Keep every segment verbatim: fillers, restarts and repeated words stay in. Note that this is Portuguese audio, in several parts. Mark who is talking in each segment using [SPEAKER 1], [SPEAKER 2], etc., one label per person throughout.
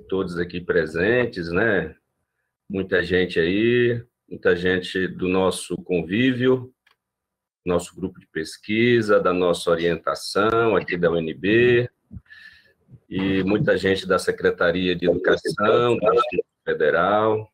[SPEAKER 1] todos aqui presentes, né? Muita gente aí, muita gente do nosso convívio, nosso grupo de pesquisa, da nossa orientação aqui da U N B, e muita gente da Secretaria de Educação do Distrito Federal,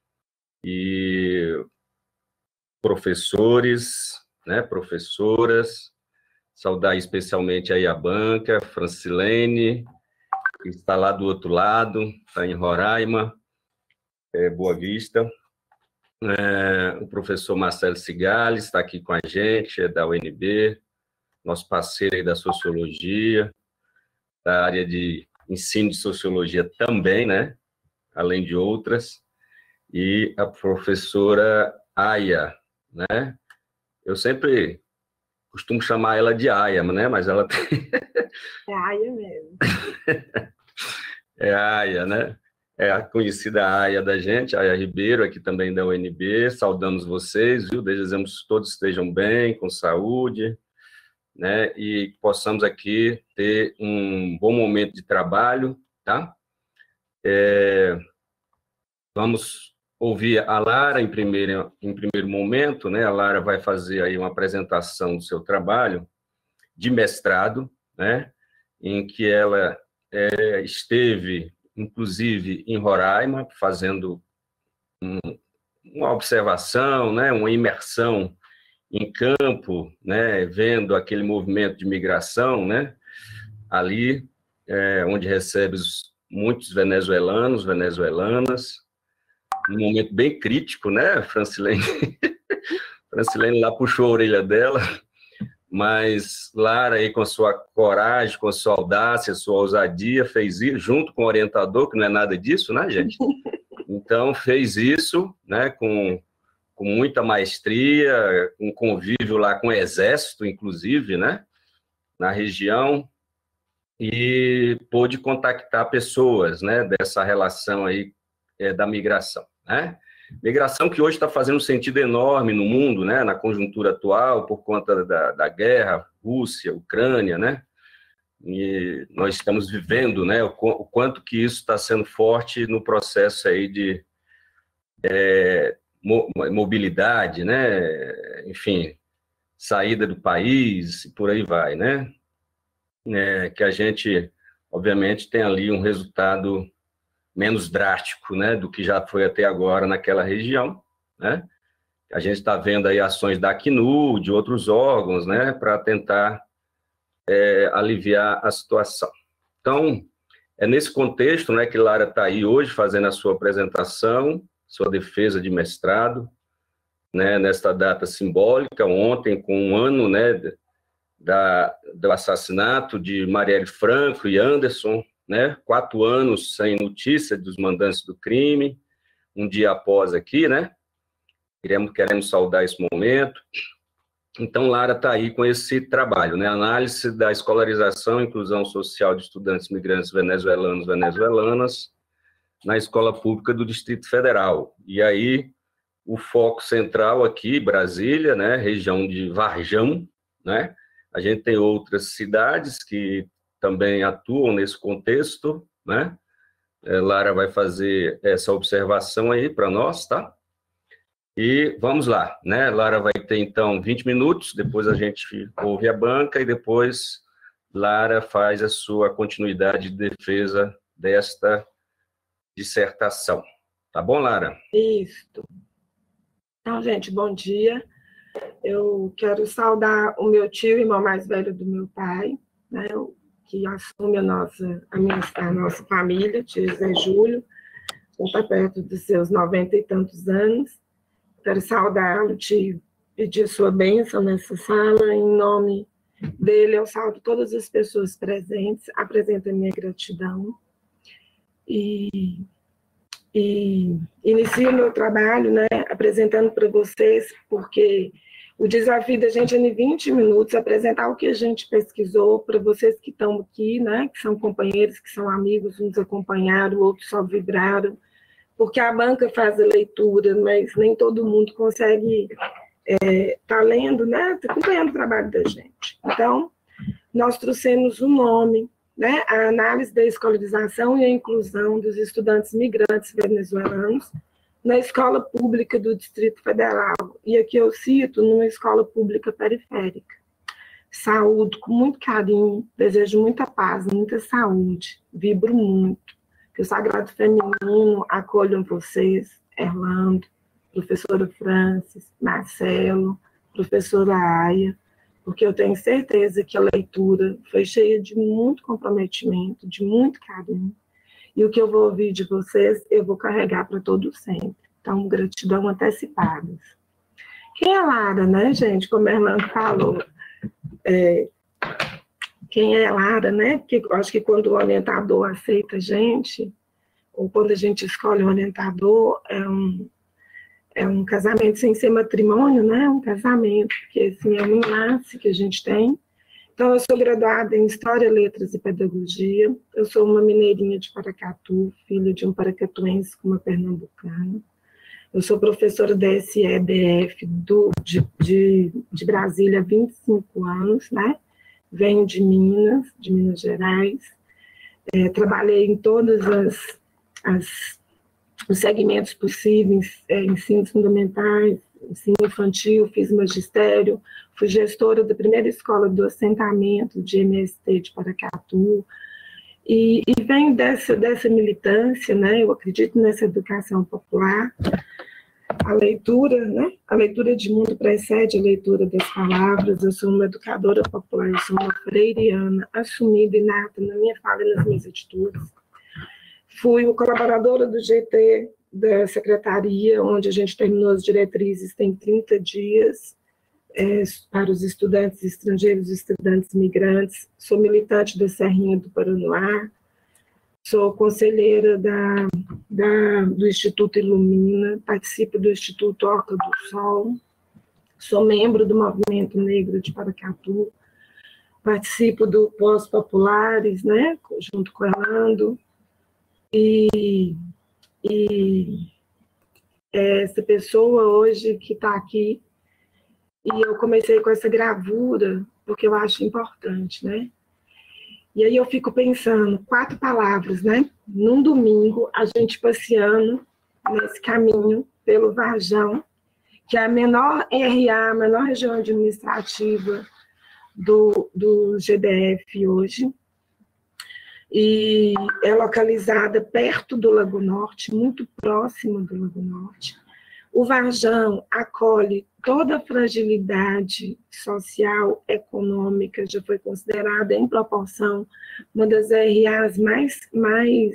[SPEAKER 1] e professores, né, professoras, saudar especialmente aí a banca, Francilene, que está lá do outro lado, está em Roraima, é, Boa Vista. É, o professor Marcelo Cigales está aqui com a gente, é da U N B, nosso parceiro aí da Sociologia, da área de ensino de Sociologia também, né? Além de outras. E a professora Aya, né? Eu sempre costumo chamar ela de Aya, né? Mas ela tem...
[SPEAKER 2] É Aya mesmo.
[SPEAKER 1] É a Aya, né? É a conhecida Aya da gente, Aya Ribeiro, aqui também da U N B. Saudamos vocês, viu? Desejamos que todos estejam bem, com saúde, né? E que possamos aqui ter um bom momento de trabalho, tá? É... Vamos ouvir a Lara em primeiro, em primeiro momento, né? A Lara vai fazer aí uma apresentação do seu trabalho de mestrado, né? Em que ela é, esteve, inclusive, em Roraima, fazendo um, uma observação, né? Uma imersão em campo, né? Vendo aquele movimento de migração, né? Ali, é, onde recebe muitos venezuelanos, venezuelanas, um momento bem crítico, né, Francilene? Francilene lá puxou a orelha dela, mas Lara aí com sua coragem, com sua audácia, sua ousadia, fez isso, junto com o orientador, que não é nada disso, né, gente? Então, fez isso, né, com, com muita maestria, um convívio lá com o Exército, inclusive, né, na região, e pôde contactar pessoas, né, dessa relação aí é, da migração. Né? Migração que hoje está fazendo um sentido enorme no mundo, né? Na conjuntura atual, por conta da, da guerra, Rússia, Ucrânia, né? E nós estamos vivendo, né? O, o quanto que isso está sendo forte no processo aí de é, mo, mobilidade, né? Enfim, saída do país, e por aí vai, né? É, que a gente, obviamente, tem ali um resultado menos drástico, né, do que já foi até agora naquela região, né? A gente está vendo aí ações da Acnur, de outros órgãos, né, para tentar é, aliviar a situação. Então, é nesse contexto, né, que Lara está aí hoje fazendo a sua apresentação, sua defesa de mestrado, né, nesta data simbólica, ontem, com um ano, né, da, do assassinato de Marielle Franco e Anderson, né? Quatro anos sem notícia dos mandantes do crime, um dia após aqui, né? Queremos, queremos saudar esse momento. Então, Lara está aí com esse trabalho, né? Análise da escolarização e inclusão social de estudantes migrantes venezuelanos e venezuelanas na escola pública do Distrito Federal. E aí, o foco central aqui, Brasília, né? Região de Varjão, né? A gente tem outras cidades que também atuam nesse contexto, né? Lara vai fazer essa observação aí para nós, tá? E vamos lá, né? Lara vai ter, então, vinte minutos, depois a gente ouve a banca e depois Lara faz a sua continuidade de defesa desta dissertação. Tá bom, Lara?
[SPEAKER 2] Isso. Então, gente, bom dia. Eu quero saudar o meu tio, irmão mais velho do meu pai, né? Que assume a nossa, a, minha, a nossa família, tio Zé Júlio, já está perto dos seus noventa e tantos anos. Quero saudá-lo, tio, pedir sua bênção nessa sala, em nome dele eu saldo todas as pessoas presentes, apresento a minha gratidão e, e inicio o meu trabalho, né, apresentando para vocês, porque o desafio da gente é em vinte minutos apresentar o que a gente pesquisou para vocês que estão aqui, né, que são companheiros, que são amigos, uns acompanharam, outros só vibraram, porque a banca faz a leitura, mas nem todo mundo consegue estar é, tá lendo, né, tá acompanhando o trabalho da gente. Então, nós trouxemos um nome, né, a análise da escolarização e a inclusão dos estudantes migrantes venezuelanos na escola pública do Distrito Federal. E aqui eu cito numa escola pública periférica. Saúdo com muito carinho, desejo muita paz, muita saúde, vibro muito. Que o Sagrado Feminino acolham vocês, Erlando, professora Francis, Marcelo, professora Aya, porque eu tenho certeza que a leitura foi cheia de muito comprometimento, de muito carinho, e o que eu vou ouvir de vocês, eu vou carregar para todo sempre. Então, gratidão antecipada. Quem é Lara, né, gente? Como a Erlando falou, é, quem é Lara, né? Porque eu acho que quando o orientador aceita a gente, ou quando a gente escolhe um orientador, é um É um casamento sem ser matrimônio, né? É um casamento, porque assim, é um enlace que a gente tem. Então, eu sou graduada em História, Letras e Pedagogia. Eu sou uma mineirinha de Paracatu, filha de um paracatuense com uma pernambucana. Eu sou professora da S E B F do, de, de, de Brasília há vinte e cinco anos, né? Venho de Minas, de Minas Gerais. É, trabalhei em todas as... as os segmentos possíveis, é, ensinos fundamentais, ensino infantil, fiz magistério, fui gestora da primeira escola do assentamento de M S T de Paracatu, e, e venho dessa, dessa militância, né, eu acredito nessa educação popular, a leitura, né, a leitura de mundo precede a leitura das palavras, eu sou uma educadora popular, eu sou uma freiriana, assumida e nata na minha fala e nas minhas atitudes. Fui colaboradora do G T da secretaria, onde a gente terminou as diretrizes, tem trinta dias é, para os estudantes estrangeiros e estudantes migrantes. Sou militante da Serrinha do Paranoá, sou conselheira da, da, do Instituto Ilumina, participo do Instituto Orca do Sol, sou membro do Movimento Negro de Paracatu, participo do Pós-Populares, né, junto com o Erlando. E, e essa pessoa hoje que está aqui, e eu comecei com essa gravura, porque eu acho importante, né? E aí eu fico pensando, quatro palavras, né? Num domingo, a gente passeando nesse caminho pelo Varjão, que é a menor R A, a menor região administrativa do, do G D F hoje, e é localizada perto do Lago Norte, muito próximo do Lago Norte. O Varjão acolhe toda a fragilidade social, econômica, já foi considerada em proporção uma das R As mais, mais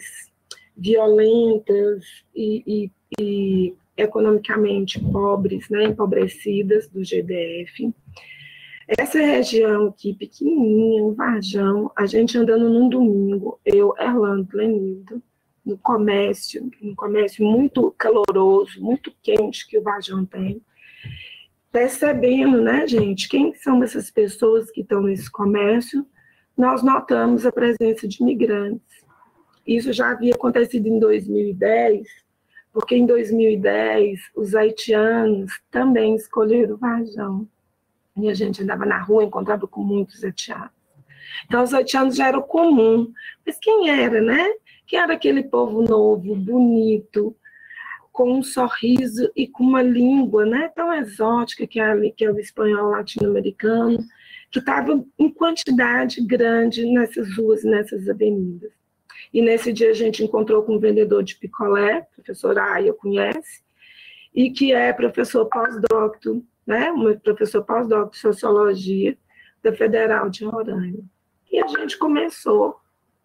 [SPEAKER 2] violentas e, e, e economicamente pobres, né, empobrecidas do G D F. Essa região aqui, pequenininha, o Varjão, a gente andando num domingo, eu, Erlando, Lenildo, no comércio, um comércio muito caloroso, muito quente que o Varjão tem, percebendo, né, gente, quem são essas pessoas que estão nesse comércio, nós notamos a presença de imigrantes. Isso já havia acontecido em dois mil e dez, porque em dois mil e dez os haitianos também escolheram o Varjão. E a gente andava na rua, encontrava com muitos haitianos. Então, os haitianos já eram comum. Mas quem era, né? Quem era aquele povo novo, bonito, com um sorriso e com uma língua, né, tão exótica que é, que é o espanhol latino-americano, que estava em quantidade grande nessas ruas, nessas avenidas. E nesse dia a gente encontrou com um vendedor de picolé, professor Aya conhece, e que é professor pós-docto, né, um professor pós-doc de Sociologia da Federal de Roraima. E a gente começou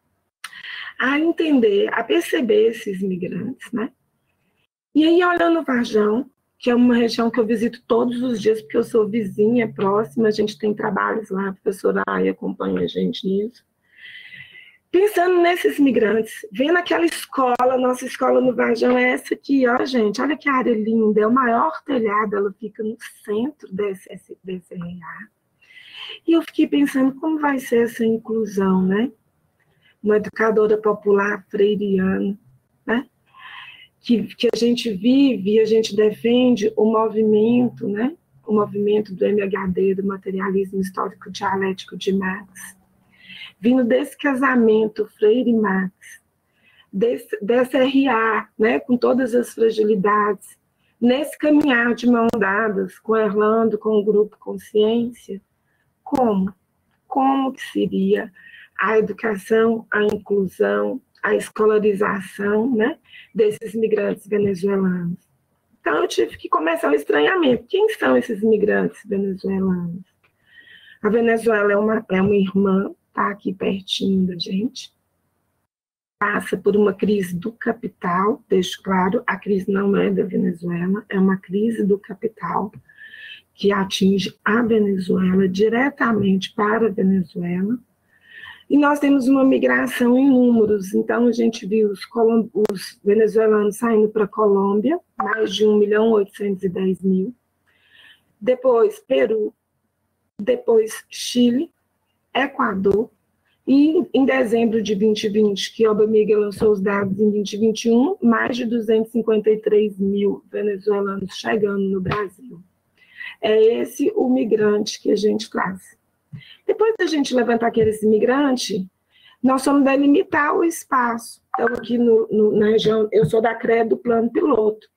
[SPEAKER 2] a entender, a perceber esses migrantes, né? E aí, olhando o Varjão, que é uma região que eu visito todos os dias, porque eu sou vizinha, próxima, a gente tem trabalhos lá, a professora Aya acompanha a gente nisso. Pensando nesses migrantes, vendo aquela escola, nossa escola no Varjão é essa aqui, ó, gente, olha que área linda, é o maior telhado, ela fica no centro desse, desse R A. E eu fiquei pensando como vai ser essa inclusão, né? Uma educadora popular freiriana, né? Que, que a gente vive e a gente defende o movimento, né? O movimento do M H D, do materialismo histórico dialético de Marx. vindo desse casamento Freire e Marx, desse, dessa R A, né, com todas as fragilidades, nesse caminhar de mão dadas com Erlando, com o Grupo Consciência, como? Como que seria a educação, a inclusão, a escolarização, né, desses migrantes venezuelanos? Então, eu tive que começar o estranhamento. Quem são esses migrantes venezuelanos? A Venezuela é uma, é uma irmã, está aqui pertinho da gente, passa por uma crise do capital, deixo claro, a crise não é da Venezuela, é uma crise do capital que atinge a Venezuela, diretamente para a Venezuela. E nós temos uma migração em números, então a gente viu os, os venezuelanos saindo para a Colômbia, mais de um milhão oitocentos e dez mil, depois Peru, depois Chile, Equador, e em dezembro de vinte e vinte, que Obamiga lançou os dados em vinte e vinte e um, mais de duzentos e cinquenta e três mil venezuelanos chegando no Brasil. É esse o migrante que a gente traz. Depois da gente levantar aquele imigrante, nós vamos delimitar o espaço. Então, aqui no, no, na região, eu sou da C R E do Plano Piloto.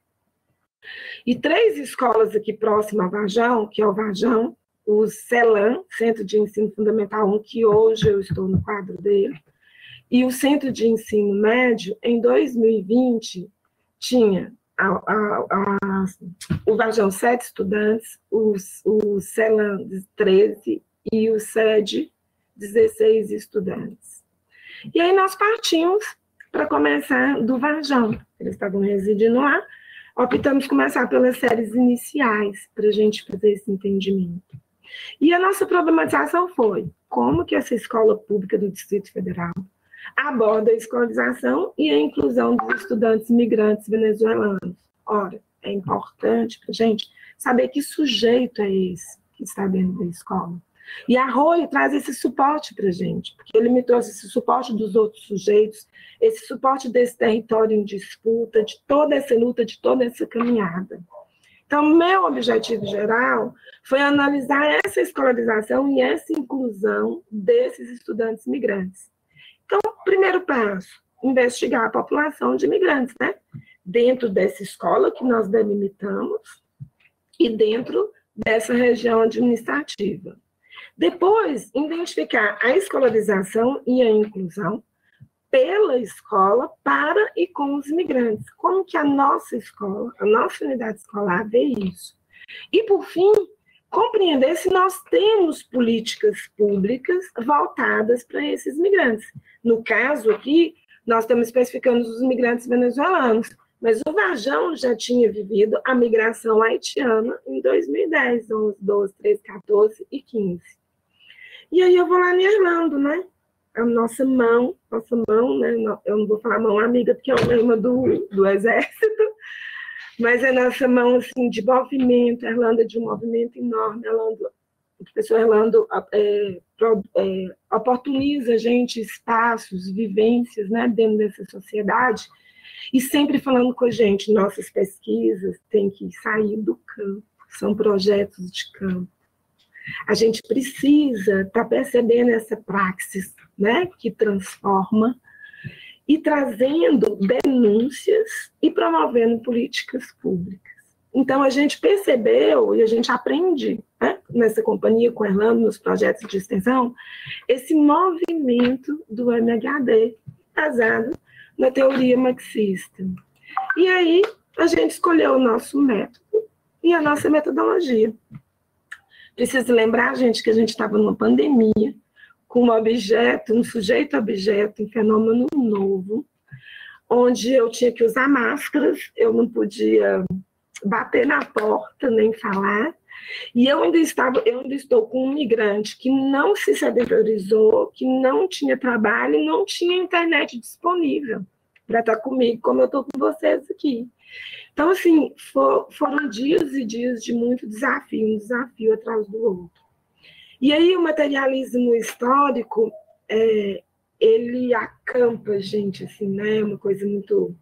[SPEAKER 2] E três escolas aqui próximas ao Varjão, que é o Varjão, o CELAM, Centro de Ensino Fundamental um, que hoje eu estou no quadro dele, e o Centro de Ensino Médio, em dois mil e vinte, tinha a, a, a, o Varjão sete estudantes, o, o CELAM treze e o SED dezesseis estudantes. E aí nós partimos para começar do Varjão, eles estavam residindo lá, optamos começar pelas séries iniciais, para a gente fazer esse entendimento. E a nossa problematização foi como que essa escola pública do Distrito Federal aborda a escolarização e a inclusão dos estudantes migrantes venezuelanos. Ora, é importante para a gente saber que sujeito é esse que está dentro da escola. E a Arroio traz esse suporte para a gente, porque ele me trouxe esse suporte dos outros sujeitos, esse suporte desse território em disputa, de toda essa luta, de toda essa caminhada. Então, meu objetivo geral foi analisar essa escolarização e essa inclusão desses estudantes migrantes. Então, primeiro passo, investigar a população de imigrantes, né? Dentro dessa escola que nós delimitamos e dentro dessa região administrativa. Depois, identificar a escolarização e a inclusão pela escola para e com os imigrantes. Como que a nossa escola, a nossa unidade escolar vê isso? E, por fim, compreender se nós temos políticas públicas voltadas para esses imigrantes. No caso aqui, nós estamos especificando os imigrantes venezuelanos, mas o Varjão já tinha vivido a migração haitiana em dois mil e dez, onze, doze, treze, quatorze e quinze. E aí eu vou lá em Erlando, né? A nossa mão, nossa mão, né? Eu não vou falar mão amiga, porque é o lema do, do Exército, mas é nossa mão, assim, de movimento. Erlando é de um movimento enorme. Erlando, o professor Erlando é, é, oportuniza a gente espaços, vivências, né? Dentro dessa sociedade, e sempre falando com a gente, nossas pesquisas têm que sair do campo, são projetos de campo. A gente precisa estar tá percebendo essa praxis, né, que transforma, e trazendo denúncias e promovendo políticas públicas. Então, a gente percebeu e a gente aprende, né, nessa companhia com o Erlando, nos projetos de extensão, esse movimento do M H D, baseado na teoria marxista. E aí, a gente escolheu o nosso método e a nossa metodologia. Preciso lembrar, gente, que a gente estava numa pandemia, com um objeto, um sujeito-objeto, um fenômeno novo, onde eu tinha que usar máscaras, eu não podia bater na porta, nem falar, e eu ainda, estava, eu ainda estou com um migrante que não se sedentarizou, que não tinha trabalho e não tinha internet disponível para estar comigo, como eu estou com vocês aqui. Então, assim, for, foram dias e dias de muito desafio, um desafio atrás do outro. E aí o materialismo histórico, é, ele acampa, gente, assim, né? É uma coisa muito,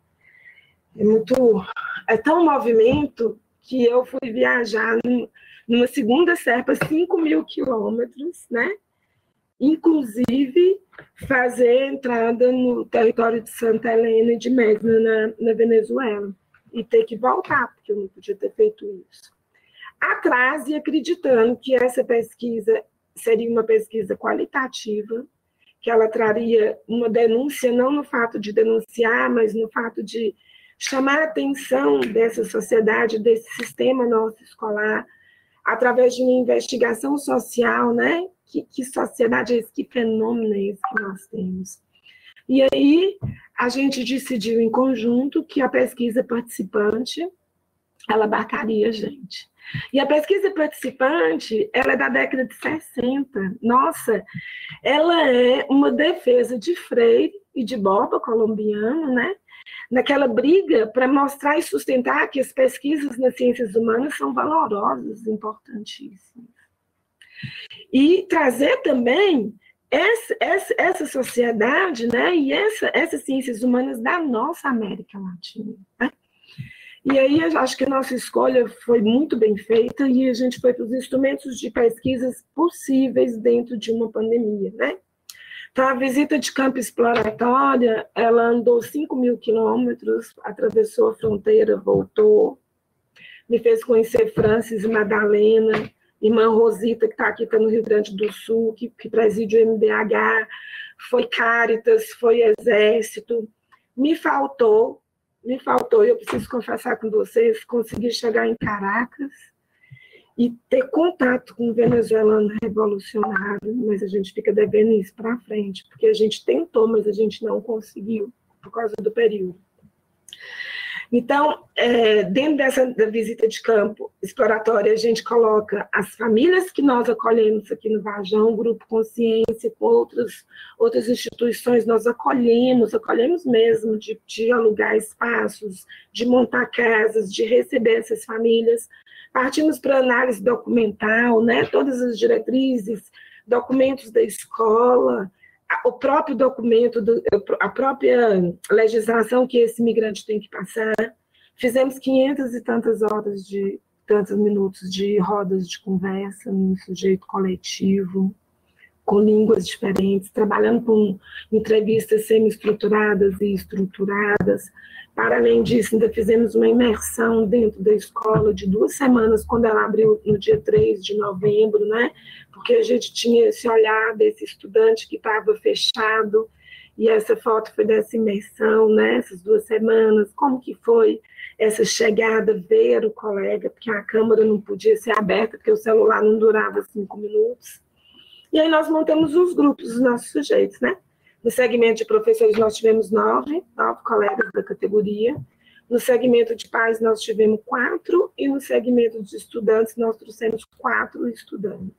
[SPEAKER 2] é muito... É tão movimento que eu fui viajar numa segunda serpa, cinco mil quilômetros, né? inclusive fazer entrada no território de Santa Helena e de Mesna, na, na Venezuela, e ter que voltar, porque eu não podia ter feito isso. Atrás, e acreditando que essa pesquisa seria uma pesquisa qualitativa, que ela traria uma denúncia, não no fato de denunciar, mas no fato de chamar a atenção dessa sociedade, desse sistema nosso escolar, através de uma investigação social, né? Que, que sociedade é esse, que fenômeno é esse que nós temos? E aí, a gente decidiu em conjunto que a pesquisa participante, ela abarcaria a gente. E a pesquisa participante, ela é da década de sessenta. Nossa, ela é uma defesa de Freire e de Borba, colombiano, né? Naquela briga para mostrar e sustentar que as pesquisas nas ciências humanas são valorosas, importantíssimas. E trazer também essa, essa, essa sociedade, né? E essa, essas ciências humanas da nossa América Latina, né? E aí, eu acho que a nossa escolha foi muito bem feita e a gente foi para os instrumentos de pesquisas possíveis dentro de uma pandemia, né? Então, a visita de campo exploratória, ela andou cinco mil quilômetros, atravessou a fronteira, voltou, me fez conhecer Francis e Madalena, irmã Rosita, que está aqui, está no Rio Grande do Sul, que, que preside o M B H, foi Cáritas, foi Exército. Me faltou, me faltou, eu preciso confessar com vocês, conseguir chegar em Caracas e ter contato com o venezuelano revolucionário, mas a gente fica devendo isso para frente, porque a gente tentou, mas a gente não conseguiu, por causa do período. Então, é, dentro dessa da visita de campo exploratória, a gente coloca as famílias que nós acolhemos aqui no Varjão, o Grupo Consciência, com outras, outras instituições, nós acolhemos, acolhemos mesmo, de, de alugar espaços, de montar casas, de receber essas famílias. Partimos para análise documental, né? Todas as diretrizes, documentos da escola, o próprio documento, do, a própria legislação que esse migrante tem que passar. Fizemos quinhentas e tantas horas de, tantos minutos de rodas de conversa num sujeito coletivo, com línguas diferentes, trabalhando com entrevistas semi-estruturadas e estruturadas. Para além disso, ainda fizemos uma imersão dentro da escola de duas semanas, quando ela abriu no dia três de novembro, né? Porque a gente tinha esse olhar desse estudante que estava fechado, e essa foto foi dessa imersão, né? Essas duas semanas, como que foi essa chegada, ver o colega, porque a câmera não podia ser aberta, porque o celular não durava cinco minutos. E aí nós montamos os grupos dos nossos sujeitos, né? No segmento de professores nós tivemos nove, nove colegas da categoria. No segmento de pais nós tivemos quatro, e no segmento de estudantes nós trouxemos quatro estudantes.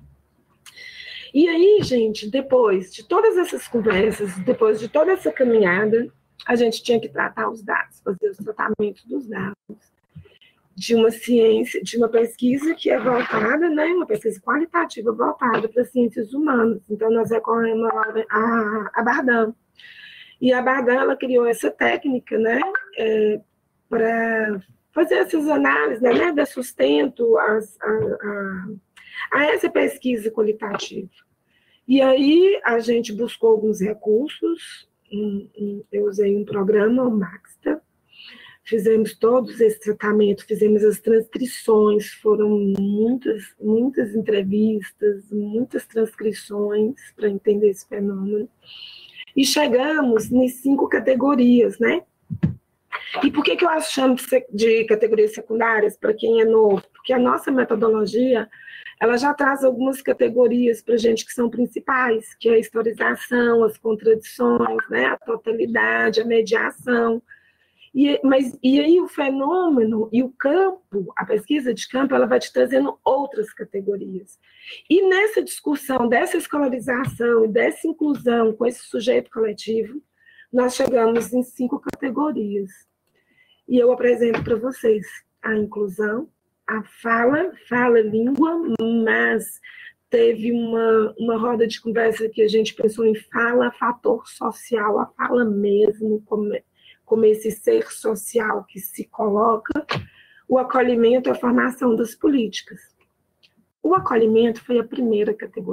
[SPEAKER 2] E aí, gente, depois de todas essas conversas, depois de toda essa caminhada, a gente tinha que tratar os dados, fazer os tratamentos dos dados de uma ciência, de uma pesquisa que é voltada, né, uma pesquisa qualitativa voltada para ciências humanas. Então, nós recorremos a, a Bardin. E a Bardin, ela criou essa técnica, né, é, para fazer essas análises, né, dar sustento as, a, a, a essa pesquisa qualitativa. E aí, a gente buscou alguns recursos, eu usei um programa, o Maxta, fizemos todos esse tratamento, fizemos as transcrições, foram muitas, muitas entrevistas, muitas transcrições para entender esse fenômeno. E chegamos em cinco categorias, né? E por que, que eu acho chamo de categorias secundárias, para quem é novo? Porque a nossa metodologia, ela já traz algumas categorias para a gente que são principais, que é a historização, as contradições, né? A totalidade, a mediação. E, mas, e aí o fenômeno e o campo, a pesquisa de campo, ela vai te trazendo outras categorias. E nessa discussão dessa escolarização e dessa inclusão com esse sujeito coletivo, nós chegamos em cinco categorias. E eu apresento para vocês a inclusão, a fala, fala, língua, mas teve uma, uma roda de conversa que a gente pensou em fala, fator social, a fala mesmo, como como esse ser social que se coloca, o acolhimento e a formação das políticas. O acolhimento foi a primeira categoria.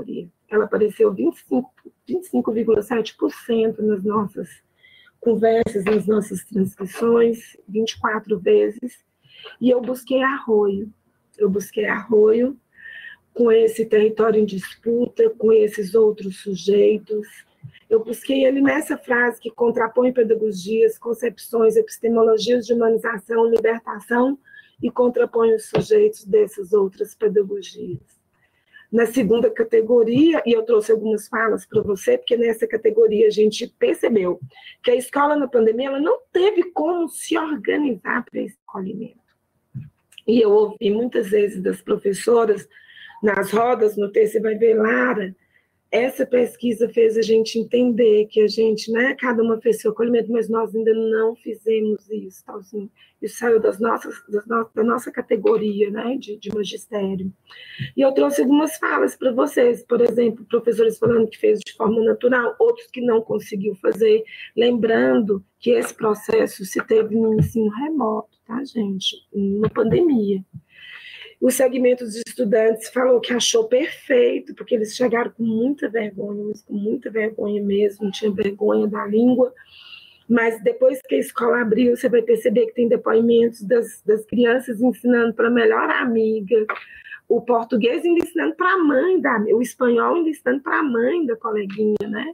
[SPEAKER 2] ela apareceu vinte e cinco vírgula sete por cento nas nossas conversas, nas nossas transcrições, vinte e quatro vezes, e eu busquei Arroio. Eu busquei Arroio com esse território em disputa, com esses outros sujeitos. Eu busquei ele nessa frase que contrapõe pedagogias, concepções, epistemologias de humanização, libertação, e contrapõe os sujeitos dessas outras pedagogias. Na segunda categoria, e eu trouxe algumas falas para você, porque nessa categoria a gente percebeu que a escola na pandemia ela não teve como se organizar para esse acolhimento. E eu ouvi muitas vezes das professoras, nas rodas, no texto, você vai ver, Lara, essa pesquisa fez a gente entender que a gente, né, cada uma fez seu acolhimento, mas nós ainda não fizemos isso. Então, assim, isso saiu das nossas, das no, da nossa categoria, né, de, de magistério. E eu trouxe algumas falas para vocês, por exemplo, professores falando que fez de forma natural, outros que não conseguiu fazer, lembrando que esse processo se teve no ensino remoto, tá, gente? Na pandemia. Os segmentos de estudantes falou que achou perfeito, porque eles chegaram com muita vergonha, mas com muita vergonha mesmo, tinha vergonha da língua, mas depois que a escola abriu, você vai perceber que tem depoimentos das, das crianças ensinando para a melhor amiga, o português ainda ensinando para a mãe, da, o espanhol ainda ensinando para a mãe da coleguinha, né?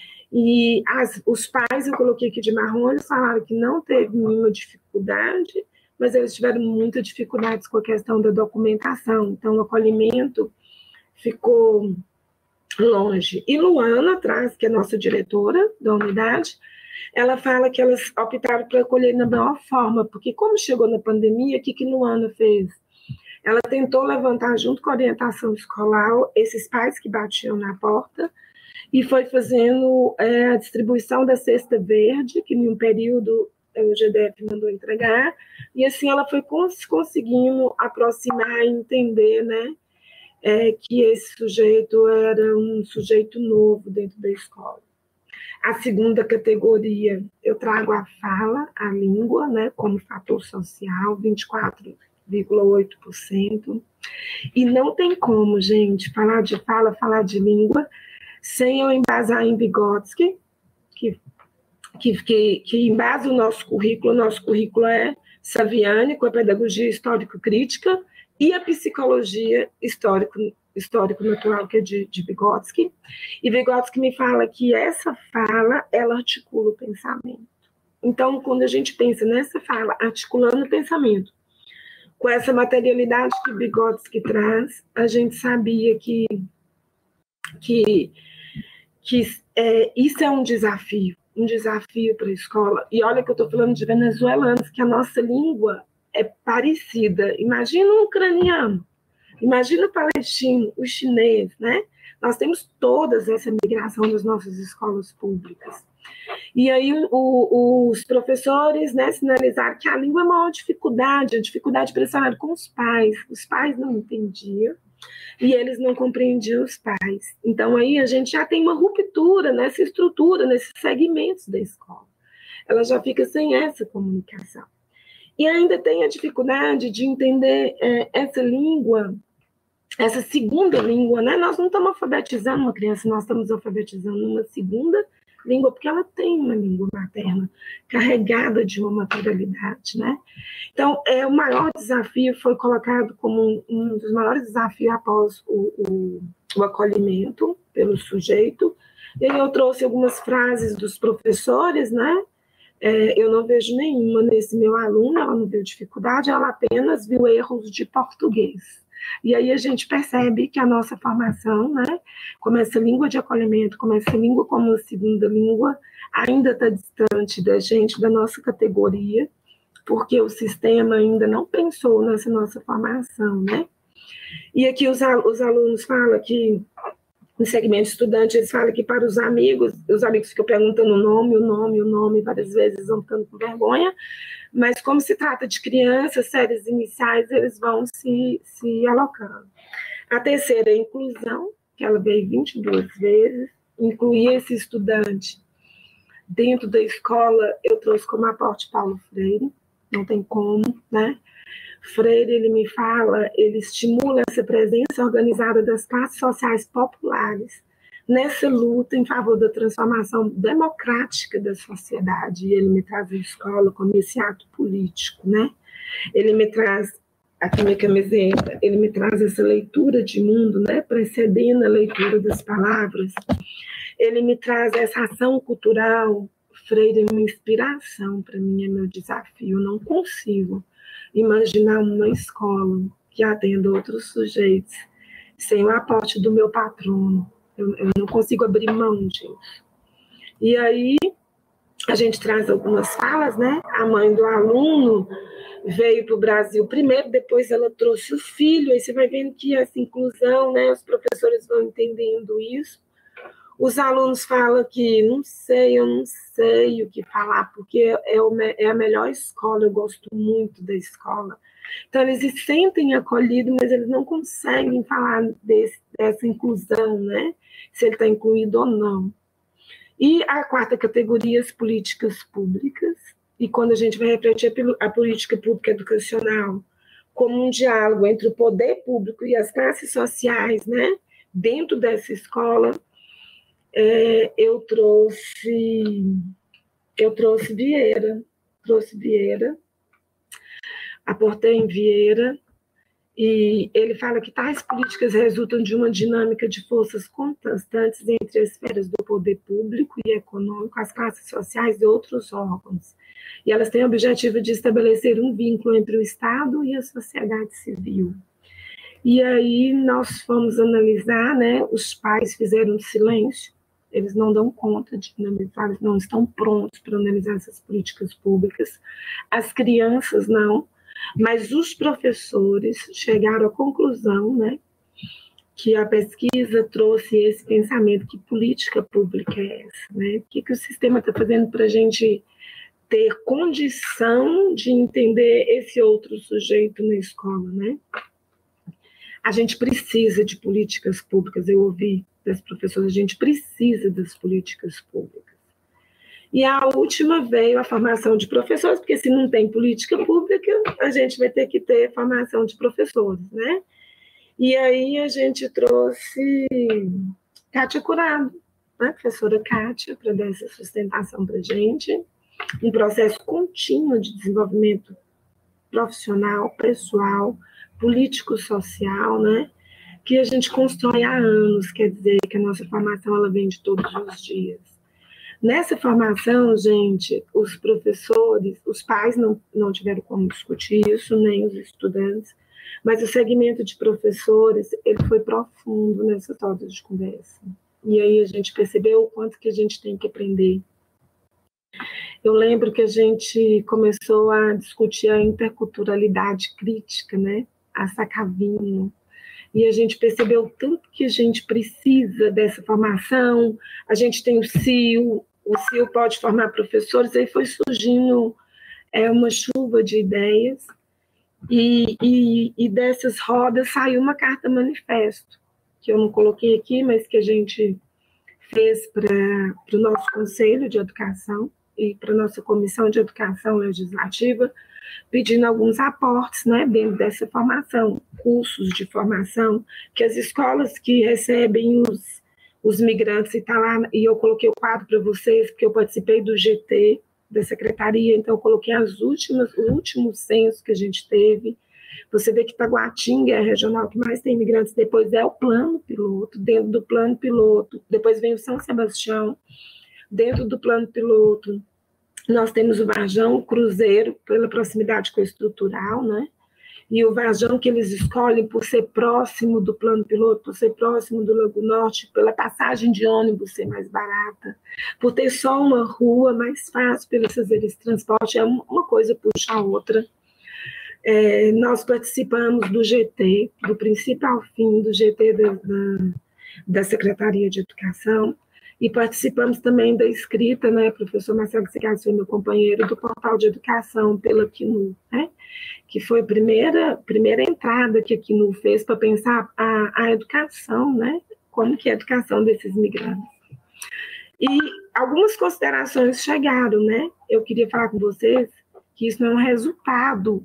[SPEAKER 2] E as, os pais, eu coloquei aqui de marrom, eles falaram que não teve nenhuma dificuldade, mas eles tiveram muitas dificuldades com a questão da documentação, então o acolhimento ficou longe. E Luana Traz, que é nossa diretora da unidade, ela fala que elas optaram por acolher na melhor forma, porque como chegou na pandemia, o que, que Luana fez? Ela tentou levantar, junto com a orientação escolar, esses pais que batiam na porta, e foi fazendo é, a distribuição da cesta verde, que em um período o G D F mandou entregar, e assim ela foi cons conseguindo aproximar e entender, né, é, que esse sujeito era um sujeito novo dentro da escola. A segunda categoria, eu trago a fala, a língua, né, como fator social, vinte e quatro vírgula oito por cento, e não tem como, gente, falar de fala, falar de língua, sem eu embasar em Vygotsky, que Que, que, que embasa o nosso currículo, o nosso currículo é Saviani, com a pedagogia histórico-crítica, e a psicologia histórico, histórico-natural, que é de, de Vygotsky. E Vygotsky me fala que essa fala, ela articula o pensamento. Então, quando a gente pensa nessa fala, articulando o pensamento, com essa materialidade que Vygotsky traz, a gente sabia que, que, que é, isso é um desafio. um desafio para a escola. E olha que eu estou falando de venezuelanos, que a nossa língua é parecida. Imagina um ucraniano, imagina o palestino, o chinês, né? Nós temos toda essa migração nas nossas escolas públicas. E aí o, o, os professores, né, sinalizaram que a língua é a maior dificuldade, a dificuldade para falar com os pais. Os pais não entendiam, e eles não compreendiam os pais. Então, aí a gente já tem uma ruptura nessa estrutura, nesses segmentos da escola. Ela já fica sem essa comunicação. E ainda tem a dificuldade de entender é, essa língua, essa segunda língua, né? Nós não estamos alfabetizando uma criança, nós estamos alfabetizando uma segunda língua, porque ela tem uma língua materna carregada de uma materialidade, né? Então, é, o maior desafio foi colocado como um, um dos maiores desafios após o, o, o acolhimento pelo sujeito. E aí eu trouxe algumas frases dos professores, né? É, eu não vejo nenhuma nesse meu aluno, ela não viu dificuldade, ela apenas viu erros de português. E aí a gente percebe que a nossa formação, né, como essa língua de acolhimento, como essa língua como segunda língua, ainda está distante da gente, da nossa categoria, porque o sistema ainda não pensou nessa nossa formação, né? E aqui os, os alunos falam que, no segmento estudante, eles falam que para os amigos, os amigos ficam perguntando o nome, o nome, o nome, várias vezes vão ficando com vergonha, mas como se trata de crianças, séries iniciais, eles vão se, se alocando. A terceira é a inclusão, que ela veio vinte e duas vezes, incluir esse estudante dentro da escola, eu trouxe como aporte Paulo Freire, não tem como, né? Freire, ele me fala, ele estimula essa presença organizada das classes sociais populares nessa luta em favor da transformação democrática da sociedade. E ele me traz a escola como esse ato político, né? Ele me traz, aqui minha camiseta, ele me traz essa leitura de mundo, né? Precedendo a leitura das palavras. Ele me traz essa ação cultural. Freire é uma inspiração para mim, é meu desafio. Eu não consigo imaginar uma escola que atenda outros sujeitos sem o aporte do meu patrono. Eu, eu não consigo abrir mão disso. E aí, a gente traz algumas falas, né? A mãe do aluno veio para o Brasil primeiro, depois ela trouxe o filho, aí você vai vendo que essa inclusão, né? Os professores vão entendendo isso. Os alunos falam que não sei, eu não sei o que falar, porque é, o, é a melhor escola, eu gosto muito da escola. Então, eles se sentem acolhidos, mas eles não conseguem falar desse, dessa inclusão, né? Se ele está incluído ou não. E a quarta categoria, as políticas públicas. E quando a gente vai refletir a política pública educacional como um diálogo entre o poder público e as classes sociais, né? Dentro dessa escola, É, eu trouxe eu trouxe Vieira, trouxe Vieira, aportei em Vieira, e ele fala que tais políticas resultam de uma dinâmica de forças constantes entre as esferas do poder público e econômico, as classes sociais e outros órgãos. E elas têm o objetivo de estabelecer um vínculo entre o Estado e a sociedade civil. E aí nós fomos analisar, né, os pais fizeram silêncio, eles não dão conta de analisar, eles não estão prontos para analisar essas políticas públicas, as crianças não, mas os professores chegaram à conclusão, né, que a pesquisa trouxe esse pensamento, que política pública é essa, né? O que, que o sistema está fazendo para a gente ter condição de entender esse outro sujeito na escola, né? A gente precisa de políticas públicas, eu ouvi das professoras, a gente precisa das políticas públicas. E a última veio a formação de professores, porque se não tem política pública, a gente vai ter que ter formação de professores, né? E aí a gente trouxe Kátia Curado, né? Professora Kátia, para dar essa sustentação para a gente, um processo contínuo de desenvolvimento profissional, pessoal, político-social, né? Que a gente constrói há anos, quer dizer que a nossa formação ela vem de todos os dias. Nessa formação, gente, os professores, os pais não, não tiveram como discutir isso, nem os estudantes, mas o segmento de professores, ele foi profundo nessas rodas de conversa. E aí a gente percebeu o quanto que a gente tem que aprender. Eu lembro que a gente começou a discutir a interculturalidade crítica, né? A Sacavino, e a gente percebeu o tanto que a gente precisa dessa formação. A gente tem o C I U, o C I U pode formar professores, aí foi surgindo é, uma chuva de ideias, e, e, e dessas rodas saiu uma carta manifesto, que eu não coloquei aqui, mas que a gente fez para o nosso Conselho de Educação e para a nossa Comissão de Educação Legislativa, pedindo alguns aportes, né, dentro dessa formação, cursos de formação, que as escolas que recebem os, os migrantes, e tá lá, e eu coloquei o quadro para vocês, porque eu participei do G T, da Secretaria, então eu coloquei as últimas, o último censo que a gente teve. Você vê que Taguatinga é a regional que mais tem imigrantes, depois é o plano piloto, dentro do plano piloto, depois vem o São Sebastião, dentro do plano piloto, nós temos o Varjão, o Cruzeiro, pela proximidade com o estrutural, né? E o Varjão que eles escolhem por ser próximo do plano piloto, por ser próximo do Lago Norte, pela passagem de ônibus ser mais barata, por ter só uma rua mais fácil para eles fazerem esse transporte, é uma coisa puxa a outra. É, nós participamos do G T, do princípio ao fim, do G T da, da, da Secretaria de Educação, e participamos também da escrita, né, professor Marcelo Segato foi meu companheiro, do portal de educação pela Q N U, né, que foi a primeira, primeira entrada que a Q N U fez para pensar a, a educação, né, como que é a educação desses migrantes. E algumas considerações chegaram, né, eu queria falar com vocês que isso não é um resultado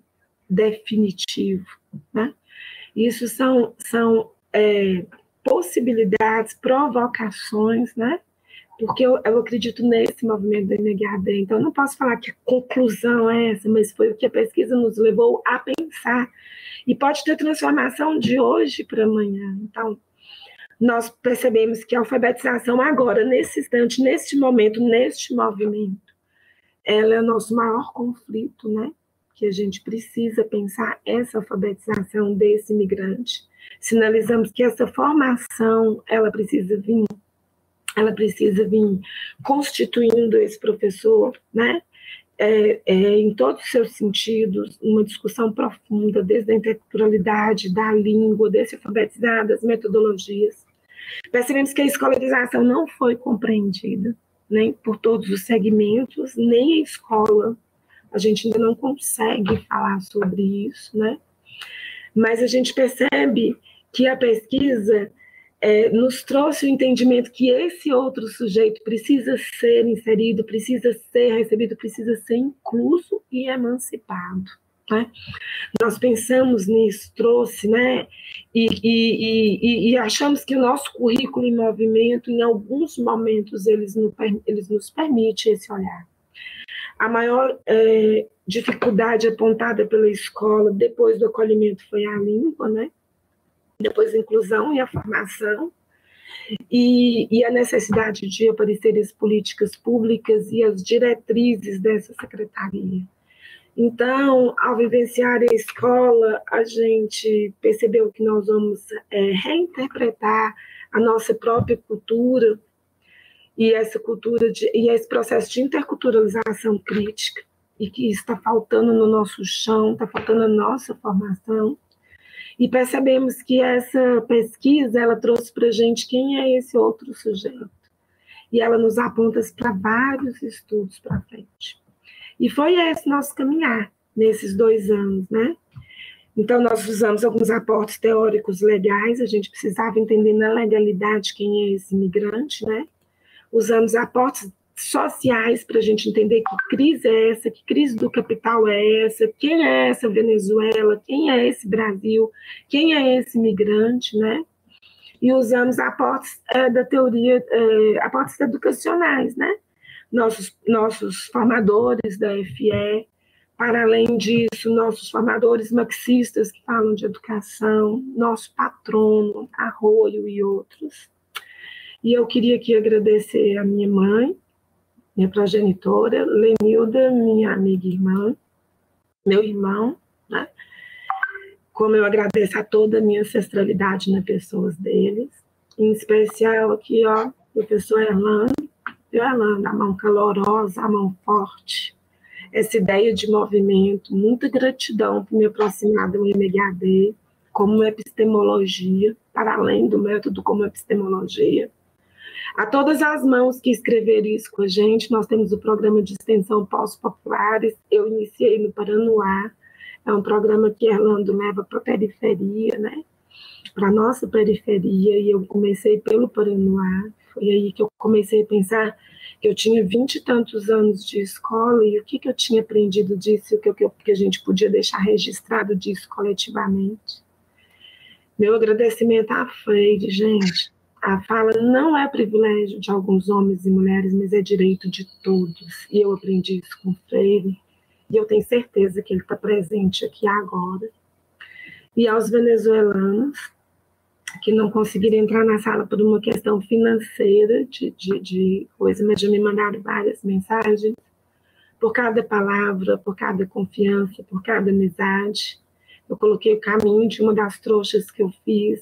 [SPEAKER 2] definitivo, né? Isso são, são é, possibilidades, provocações, né? Porque eu, eu acredito nesse movimento do N H D, então eu não posso falar que a conclusão é essa, mas foi o que a pesquisa nos levou a pensar, e pode ter transformação de hoje para amanhã. Então, nós percebemos que a alfabetização agora, nesse instante, neste momento, neste movimento, ela é o nosso maior conflito, né? Que a gente precisa pensar essa alfabetização desse imigrante. Sinalizamos que essa formação, ela precisa vir, ela precisa vir constituindo esse professor, né? É, é, em todos os seus sentidos, uma discussão profunda, desde a interculturalidade, da língua, desse alfabetizar, das metodologias. Percebemos que a escolarização não foi compreendida, nem por todos os segmentos, nem a escola. A gente ainda não consegue falar sobre isso, né? Mas a gente percebe que a pesquisa é, nos trouxe o entendimento que esse outro sujeito precisa ser inserido, precisa ser recebido, precisa ser incluso e emancipado, né? Nós pensamos nisso, trouxe, né? E, e, e, e achamos que o nosso currículo em movimento, em alguns momentos, eles nos, eles nos permite esse olhar. A maior é, dificuldade apontada pela escola depois do acolhimento foi a língua, né? Depois a inclusão e a formação, e, e a necessidade de aparecer as políticas públicas e as diretrizes dessa secretaria. Então, ao vivenciar a escola, a gente percebeu que nós vamos é, reinterpretar a nossa própria cultura, e essa cultura de, e esse processo de interculturalização crítica, e que está faltando no nosso chão, está faltando na nossa formação. E percebemos que essa pesquisa, ela trouxe para a gente quem é esse outro sujeito. E ela nos aponta para vários estudos para frente. E foi esse nosso caminhar nesses dois anos, né? Então, nós usamos alguns aportes teóricos legais, a gente precisava entender na legalidade quem é esse imigrante, né? Usamos aportes sociais para a gente entender que crise é essa, que crise do capital é essa, quem é essa Venezuela, quem é esse Brasil, quem é esse imigrante, né? E usamos aportes é, da teoria, é, aportes educacionais, né? Nossos, nossos formadores da F E, para além disso, nossos formadores marxistas que falam de educação, nosso patrono, Arroio e outros. E eu queria aqui agradecer a minha mãe, minha progenitora, Lenilda, minha amiga e irmã, meu irmão, né? Como eu agradeço a toda a minha ancestralidade nas pessoas deles, em especial aqui, ó, o professor Erlando, Erlando, a mão calorosa, a mão forte, essa ideia de movimento, muita gratidão por me aproximar do M H D, como epistemologia, para além do método como epistemologia. A todas as mãos que escreveram isso com a gente, nós temos o programa de extensão Pós-Populares, eu iniciei no Paranoá, é um programa que Erlando leva para a periferia, né? Para a nossa periferia, e eu comecei pelo Paranoá, foi aí que eu comecei a pensar que eu tinha vinte e tantos anos de escola, e o que, que eu tinha aprendido disso, o que, que, que a gente podia deixar registrado disso coletivamente. Meu agradecimento à Freire, gente. A fala não é privilégio de alguns homens e mulheres, mas é direito de todos. E eu aprendi isso com Freire, e eu tenho certeza que ele está presente aqui agora. E aos venezuelanos, que não conseguiram entrar na sala por uma questão financeira, de, de, de coisa, mas já me mandaram várias mensagens, por cada palavra, por cada confiança, por cada amizade. Eu coloquei o caminho de uma das trouxas que eu fiz,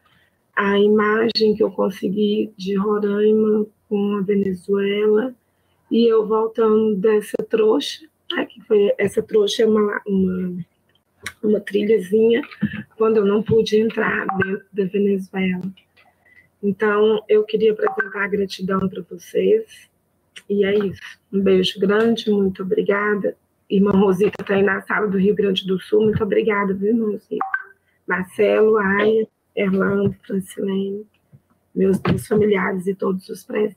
[SPEAKER 2] a imagem que eu consegui de Roraima com a Venezuela, e eu voltando dessa trouxa, né, que foi, essa trouxa é uma, uma, uma trilhazinha, quando eu não pude entrar dentro da Venezuela. Então, eu queria apresentar a gratidão para vocês, e é isso. Um beijo grande, muito obrigada. Irmã Rosita está aí na sala do Rio Grande do Sul, muito obrigada, viu, irmã Rosita? Marcelo, Aya, Erlando, Francilene, meus dois familiares e todos os presentes.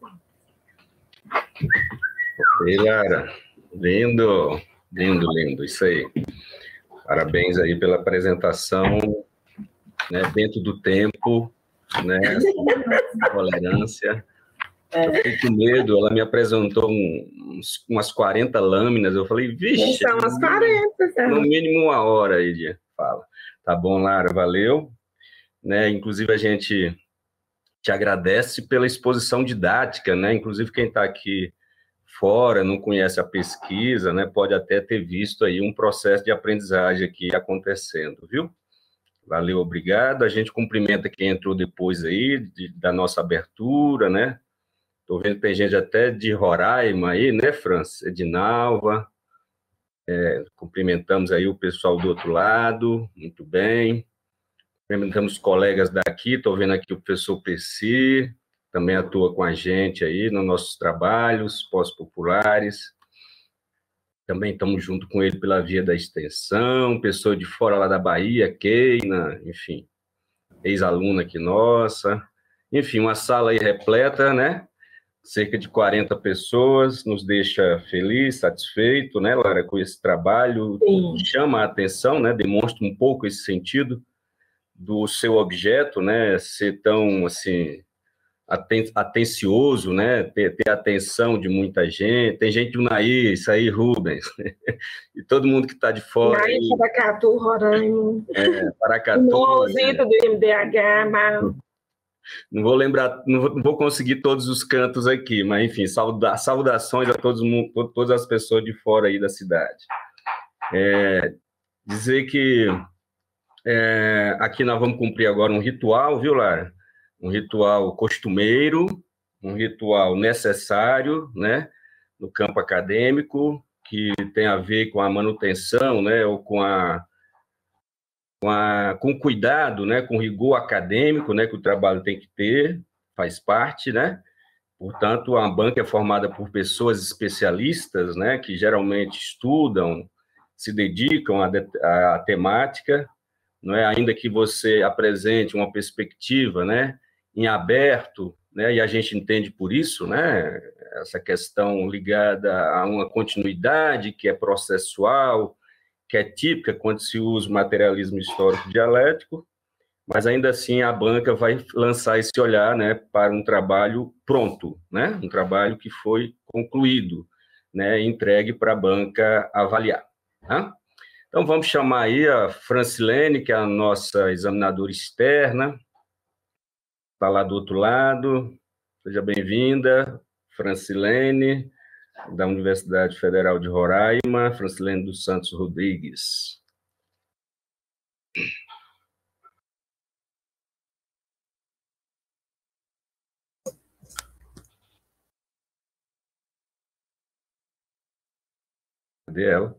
[SPEAKER 1] Ok, Lara. Lindo, lindo, lindo, isso aí. Parabéns aí pela apresentação, né, dentro do tempo, né, tolerância. Eu fiquei com medo, ela me apresentou uns, umas quarenta lâminas, eu falei, vixe,
[SPEAKER 2] são as quarenta,
[SPEAKER 1] no mínimo uma hora aí de fala. Tá bom, Lara, valeu. Né, inclusive, a gente te agradece pela exposição didática, né, inclusive quem está aqui fora, não conhece a pesquisa, né, pode até ter visto aí um processo de aprendizagem aqui acontecendo, viu? Valeu, obrigado. A gente cumprimenta quem entrou depois aí, de, da nossa abertura, né? Estou vendo que tem gente até de Roraima aí, né, França? Edinalva. É, cumprimentamos aí o pessoal do outro lado, muito bem. Cumprimentamos os colegas daqui, estou vendo aqui o professor Pessi, também atua com a gente aí nos nossos trabalhos pós-populares. Também estamos junto com ele pela via da extensão, pessoa de fora lá da Bahia, Keina, enfim, ex-aluna aqui nossa. Enfim, uma sala aí repleta, né? Cerca de quarenta pessoas, nos deixa feliz, satisfeito, né, Lara, com esse trabalho. Sim. Chama a atenção, né? Demonstra um pouco esse sentido do seu objeto, né? Ser tão, assim, Aten atencioso, né? Ter, ter atenção de muita gente. Tem gente do Naí, isso aí, Rubens. E todo mundo que está de fora.
[SPEAKER 2] Naí, Paracatu, Roraima.
[SPEAKER 1] É, Paracatu.
[SPEAKER 2] Mozito do M D H, mas...
[SPEAKER 1] Não vou lembrar, não vou, não vou conseguir todos os cantos aqui, mas, enfim, sauda saudações a todos, todas as pessoas de fora aí da cidade. É, dizer que é, aqui nós vamos cumprir agora um ritual, viu, Lara? Um ritual costumeiro, um ritual necessário, né, no campo acadêmico, que tem a ver com a manutenção, né, ou com a, com a com cuidado, né, com rigor acadêmico, né, que o trabalho tem que ter, faz parte, né. Portanto, a banca é formada por pessoas especialistas, né, que geralmente estudam, se dedicam à, à temática, não é, ainda que você apresente uma perspectiva, né, em aberto, né, e a gente entende por isso, né, essa questão ligada a uma continuidade que é processual, que é típica quando se usa o materialismo histórico dialético, mas ainda assim a banca vai lançar esse olhar, né, para um trabalho pronto, né, um trabalho que foi concluído, né, entregue para a banca avaliar, tá? Então, vamos chamar aí a Francilene, que é a nossa examinadora externa, está lá do outro lado. Seja bem-vinda, Francilene, da Universidade Federal de Roraima, Francilene dos Santos Rodrigues. Cadê ela?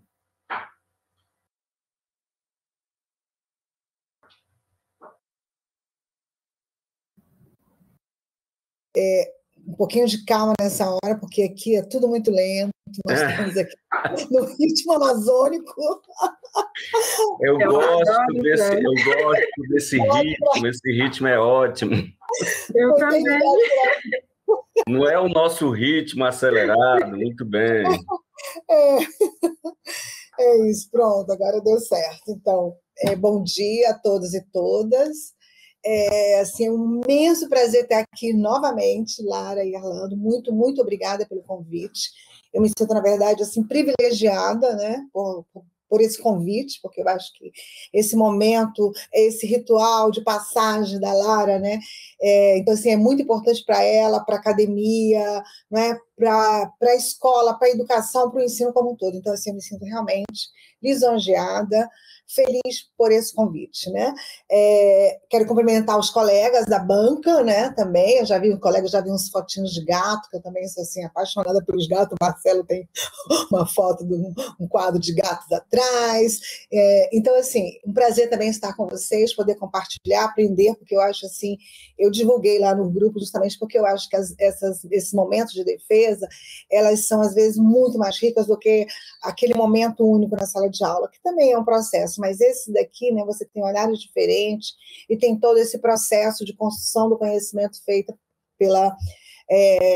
[SPEAKER 3] É, um pouquinho de calma nessa hora, porque aqui é tudo muito lento, nós é. estamos aqui no ritmo amazônico.
[SPEAKER 1] Eu, eu gosto desse, eu gosto desse ritmo, esse ritmo é ótimo.
[SPEAKER 2] Eu também.
[SPEAKER 1] Não é o nosso ritmo acelerado, muito bem.
[SPEAKER 3] É, é isso, pronto, agora deu certo. Então, é, bom dia a todos e todas. É assim, um imenso prazer estar aqui novamente, Lara e Orlando. Muito, muito obrigada pelo convite. Eu me sinto, na verdade, assim, privilegiada, né, por, por, por esse convite, porque eu acho que esse momento, esse ritual de passagem da Lara, né, é, então, assim, é muito importante para ela, para a academia, né, para a escola, para a educação, para o ensino como um todo. Então, assim, eu me sinto realmente lisonjeada, feliz por esse convite, né? É, quero cumprimentar os colegas da banca, né? Também, eu já vi um colega, já vi uns fotinhos de gato, que eu também sou assim apaixonada pelos gatos. O Marcelo tem uma foto de um, um quadro de gatos atrás. É, então, assim, um prazer também estar com vocês, poder compartilhar, aprender, porque eu acho assim, eu divulguei lá no grupo justamente porque eu acho que as, essas, esses momentos de defesa, elas são às vezes muito mais ricas do que aquele momento único na sala de aula, que também é um processo, mas esse daqui, né, você tem olhares diferentes e tem todo esse processo de construção do conhecimento feito pela, é,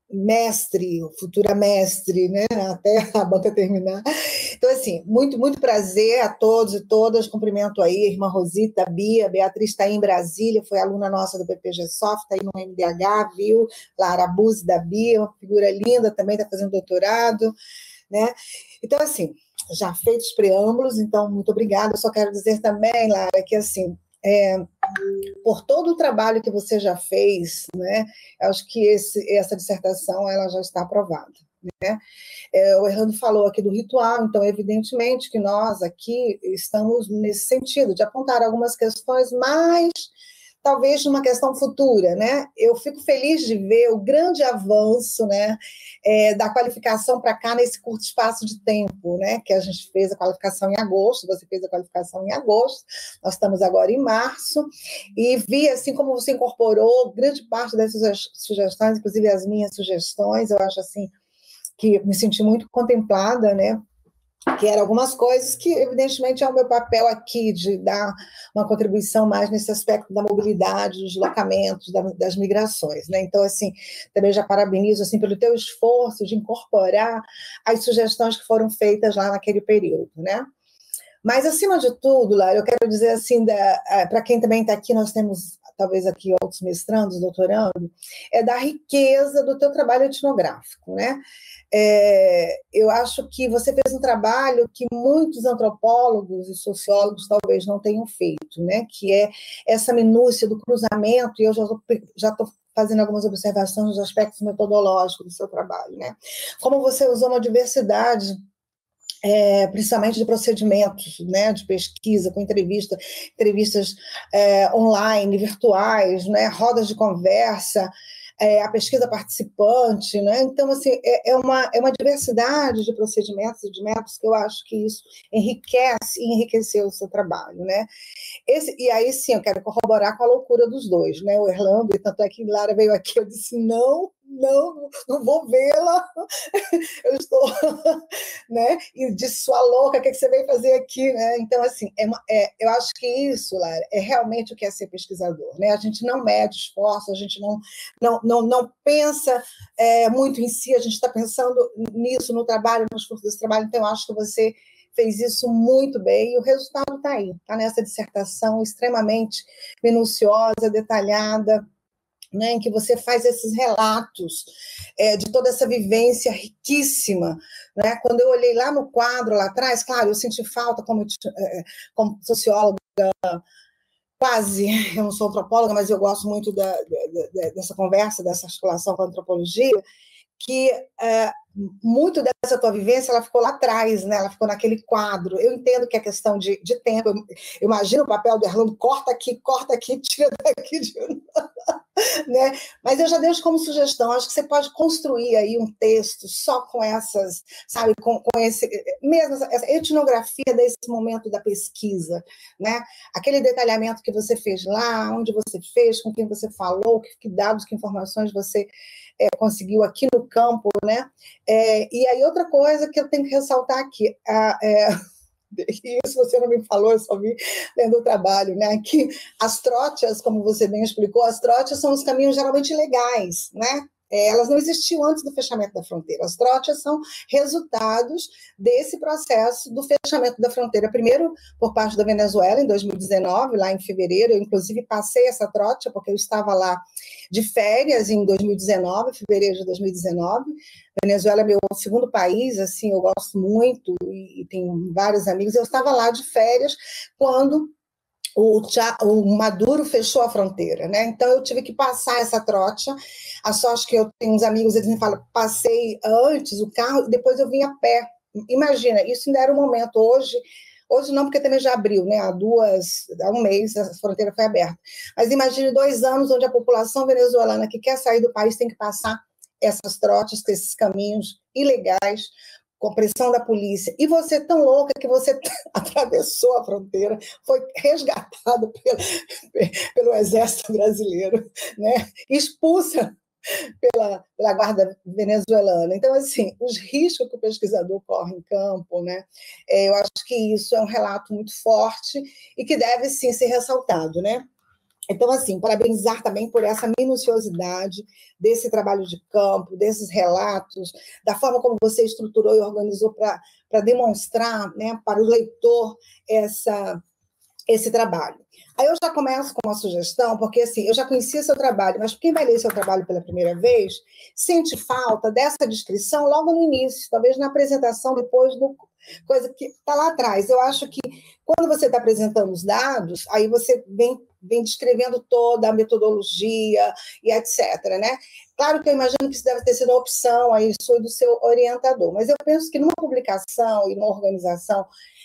[SPEAKER 3] mestre, futura mestre, né? Até a banca terminar. Então, assim, muito, muito prazer a todos e todas. Cumprimento aí a irmã Rosita, a Bia, a Beatriz está aí em Brasília, foi aluna nossa do P P G Soft, está aí no M D H, viu? Lara Buzzi da Bia, uma figura linda, também está fazendo doutorado, né? Então, assim, já feitos os preâmbulos, então, muito obrigada. Eu só quero dizer também, Lara, que, assim, é, por todo o trabalho que você já fez, né, acho que esse, essa dissertação ela já está aprovada, né? É, o Erlando falou aqui do ritual, então evidentemente que nós aqui estamos nesse sentido de apontar algumas questões, mas talvez numa questão futura, né? Eu fico feliz de ver o grande avanço, né, é, da qualificação para cá nesse curto espaço de tempo, né? Que a gente fez a qualificação em agosto, você fez a qualificação em agosto, nós estamos agora em março, e vi assim como você incorporou grande parte dessas sugestões, inclusive as minhas sugestões, eu acho assim que me senti muito contemplada, né? Que eram algumas coisas que, evidentemente, é o meu papel aqui de dar uma contribuição mais nesse aspecto da mobilidade, dos deslocamentos, das migrações, né? Então, assim, também já parabenizo, assim, pelo teu esforço de incorporar as sugestões que foram feitas lá naquele período, né? Mas, acima de tudo, Lara, eu quero dizer, assim, para quem também está aqui, nós temos, talvez aqui, outros mestrandos, doutorando, é da riqueza do teu trabalho etnográfico, né? É, eu acho que você fez um trabalho que muitos antropólogos e sociólogos talvez não tenham feito, né? Que é essa minúcia do cruzamento, e eu já estou fazendo algumas observações nos aspectos metodológicos do seu trabalho, né? Como você usou uma diversidade, É, principalmente de procedimentos, né, de pesquisa, com entrevista, entrevistas é, online, virtuais, né, rodas de conversa, é, a pesquisa participante, né? Então, assim, é, é, uma, é uma diversidade de procedimentos e de métodos que eu acho que isso enriquece e enriqueceu o seu trabalho, né? Esse, e aí, sim, eu quero corroborar com a loucura dos dois, né? O Erlando, e tanto é que Lara veio aqui, eu disse, não, não, não vou vê-la, eu estou, né? E disse, sua louca, o que, é que você veio fazer aqui, né? Então, assim, é, é, eu acho que isso, Lara, é realmente o que é ser pesquisador, né? A gente não mede esforço, a gente não, não, não, não pensa é, muito em si, a gente está pensando nisso, no trabalho, no esforço desse trabalho, então eu acho que você fez isso muito bem, e o resultado está aí, está nessa dissertação extremamente minuciosa, detalhada, né, em que você faz esses relatos é, de toda essa vivência riquíssima, né? Quando eu olhei lá no quadro, lá atrás, claro, eu senti falta como, como socióloga, quase, eu não sou antropóloga, mas eu gosto muito da, da, dessa conversa, dessa articulação com a antropologia, que é, muito dessa tua vivência, ela ficou lá atrás, né? Ela ficou naquele quadro. Eu entendo que é questão de, de tempo, eu, eu imagino o papel do Erlando, corta aqui, corta aqui, tira daqui, tira... né? Mas eu já deixo como sugestão, acho que você pode construir aí um texto só com essas, sabe, com, com esse, mesmo essa etnografia desse momento da pesquisa, né? Aquele detalhamento que você fez lá, onde você fez, com quem você falou, que, que dados, que informações você é, conseguiu aqui no campo, né? É, e aí outra coisa que eu tenho que ressaltar aqui, a, é, isso você não me falou, eu só vi lendo o trabalho, né? Que as trochas, como você bem explicou, as trochas são os caminhos geralmente legais, né? Elas não existiam antes do fechamento da fronteira. As trochas são resultados desse processo do fechamento da fronteira, primeiro por parte da Venezuela, em dois mil e dezenove, lá em fevereiro. Eu, inclusive, passei essa trocha, porque eu estava lá de férias em dois mil e dezenove, fevereiro de dois mil e dezenove. Venezuela é meu segundo país, assim, eu gosto muito e, e tenho vários amigos. Eu estava lá de férias quando O, o Maduro fechou a fronteira, né? Então eu tive que passar essa trocha. A sorte que eu tenho uns amigos, eles me falam, passei antes o carro e depois eu vim a pé. Imagina, isso ainda era um momento. Hoje, hoje não, porque também já abriu, né? Há duas, há um mês a fronteira foi aberta. Mas imagine dois anos onde a população venezuelana que quer sair do país tem que passar essas trochas, esses caminhos ilegais, com pressão da polícia, e você tão louca que você atravessou a fronteira, foi resgatado pelo, pelo exército brasileiro, né? Expulsa pela, pela guarda venezuelana. Então, assim, os riscos que o pesquisador corre em campo, né? É, eu acho que isso é um relato muito forte e que deve, sim, ser ressaltado, né? Então, assim, parabenizar também por essa minuciosidade desse trabalho de campo, desses relatos, da forma como você estruturou e organizou para demonstrar, né, para o leitor essa, esse trabalho. Aí eu já começo com uma sugestão, porque assim, eu já conhecia seu trabalho, mas quem vai ler seu trabalho pela primeira vez sente falta dessa descrição logo no início, talvez na apresentação, depois do coisa que está lá atrás. Eu acho que quando você está apresentando os dados, aí você vem, vem descrevendo toda a metodologia e etcétera, né? Claro que eu imagino que isso deve ter sido uma opção aí sua do seu orientador, mas eu penso que numa publicação e numa organização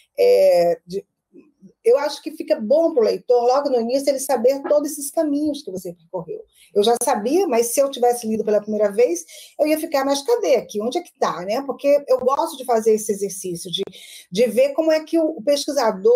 [SPEAKER 3] é, de eu acho que fica bom para o leitor, logo no início, ele saber todos esses caminhos que você percorreu. Eu já sabia, mas se eu tivesse lido pela primeira vez, eu ia ficar, mas cadê aqui? Onde é que está? Né? Porque eu gosto de fazer esse exercício, de, de ver como é que o pesquisador,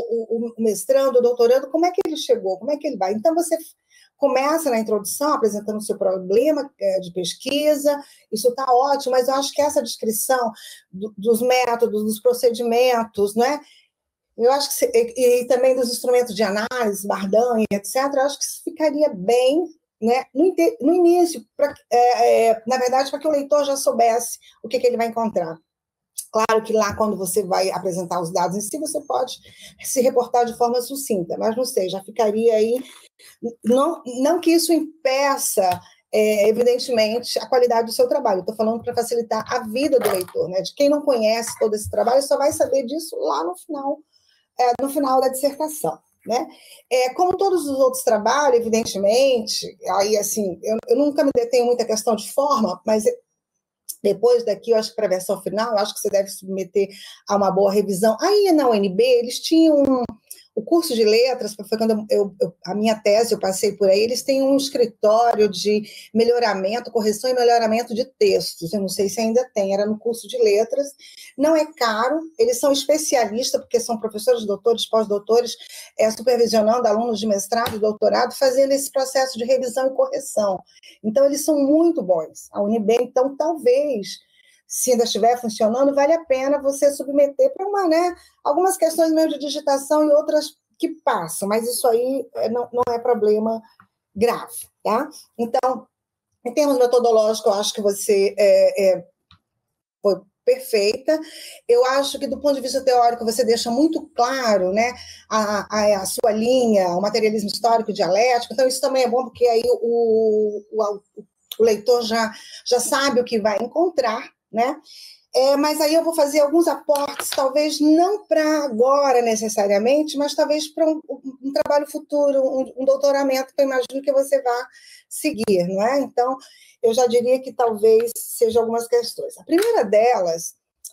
[SPEAKER 3] o, o mestrando, o doutorando, como é que ele chegou, como é que ele vai. Então, você começa na introdução apresentando o seu problema de pesquisa, isso está ótimo, mas eu acho que essa descrição do, dos métodos, dos procedimentos, né? Eu acho que, e, e também dos instrumentos de análise, Bardan, etcétera, eu acho que isso ficaria bem, né, no, no início, pra, é, é, na verdade, para que o leitor já soubesse o que, que ele vai encontrar. Claro que lá, quando você vai apresentar os dados em si, você pode se reportar de forma sucinta, mas não sei, já ficaria aí. Não, não que isso impeça, é, evidentemente, a qualidade do seu trabalho. Estou falando para facilitar a vida do leitor, né? De quem não conhece todo esse trabalho, só vai saber disso lá no final. É, no final da dissertação, né? É, como todos os outros trabalhos, evidentemente, aí, assim, eu, eu nunca me detenho muita questão de forma, mas depois daqui, eu acho que para a versão final, eu acho que você deve submeter a uma boa revisão. Aí, na U N B, eles tinham um, o curso de letras, foi quando eu, eu, a minha tese, eu passei por aí, eles têm um escritório de melhoramento, correção e melhoramento de textos, eu não sei se ainda tem, era no curso de letras, não é caro, eles são especialistas, porque são professores, doutores, pós-doutores, é, supervisionando alunos de mestrado e doutorado, fazendo esse processo de revisão e correção. Então, eles são muito bons. A U N B, então, talvez, se ainda estiver funcionando, vale a pena você submeter para uma, né, algumas questões mesmo de digitação e outras que passam, mas isso aí não, não é problema grave, tá? Então, em termos metodológicos, eu acho que você é, é, foi perfeita. Eu acho que, do ponto de vista teórico, você deixa muito claro, né, a, a, a sua linha, o materialismo histórico e dialético, então isso também é bom, porque aí o, o, o leitor já, já sabe o que vai encontrar, né? É, mas aí eu vou fazer alguns aportes, talvez não para agora necessariamente, mas talvez para um, um trabalho futuro, um, um doutoramento que eu imagino que você vá seguir, não é? Então, eu já diria que talvez sejam algumas questões. A primeira delas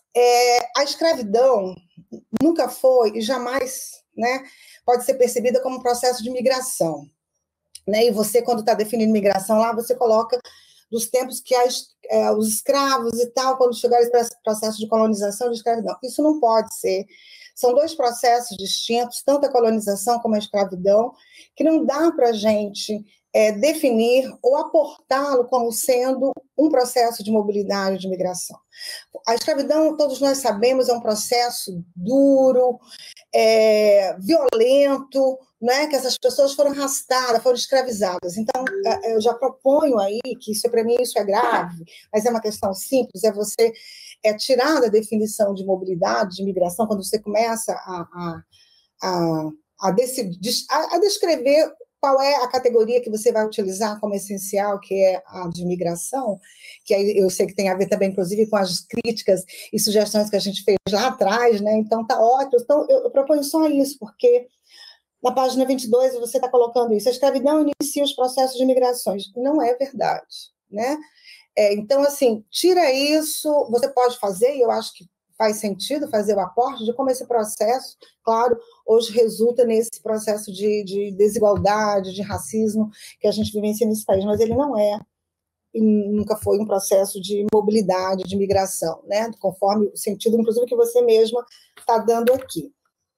[SPEAKER 3] é a escravidão nunca foi e jamais, né, pode ser percebida como um processo de migração, né? E você, quando está definindo migração lá, você coloca dos tempos que as, é, os escravos e tal, quando chegaram para esse processo de colonização de escravidão. Isso não pode ser. São dois processos distintos, tanto a colonização como a escravidão, que não dá para a gente é, definir ou aportá-lo como sendo um processo de mobilidade, de migração. A escravidão, todos nós sabemos, é um processo duro, é, violento, né, que essas pessoas foram arrastadas, foram escravizadas. Então, eu já proponho aí, que isso para mim isso é grave, mas é uma questão simples, é você é, tirar da definição de mobilidade, de migração, quando você começa a, a, a, a, decidir, a, a descrever qual é a categoria que você vai utilizar como essencial, que é a de migração, que aí eu sei que tem a ver também, inclusive, com as críticas e sugestões que a gente fez lá atrás, né? Então, tá ótimo. Então, eu, eu proponho só isso, porque na página vinte e dois você está colocando isso. A escravidão inicia os processos de migrações. Não é verdade, né? É, então, assim, tira isso, você pode fazer, e eu acho que faz sentido fazer o aporte de como esse processo, claro, hoje resulta nesse processo de, de desigualdade, de racismo que a gente vivencia nesse país, mas ele não é, e nunca foi um processo de mobilidade, de migração, né? Conforme o sentido, inclusive, que você mesma está dando aqui.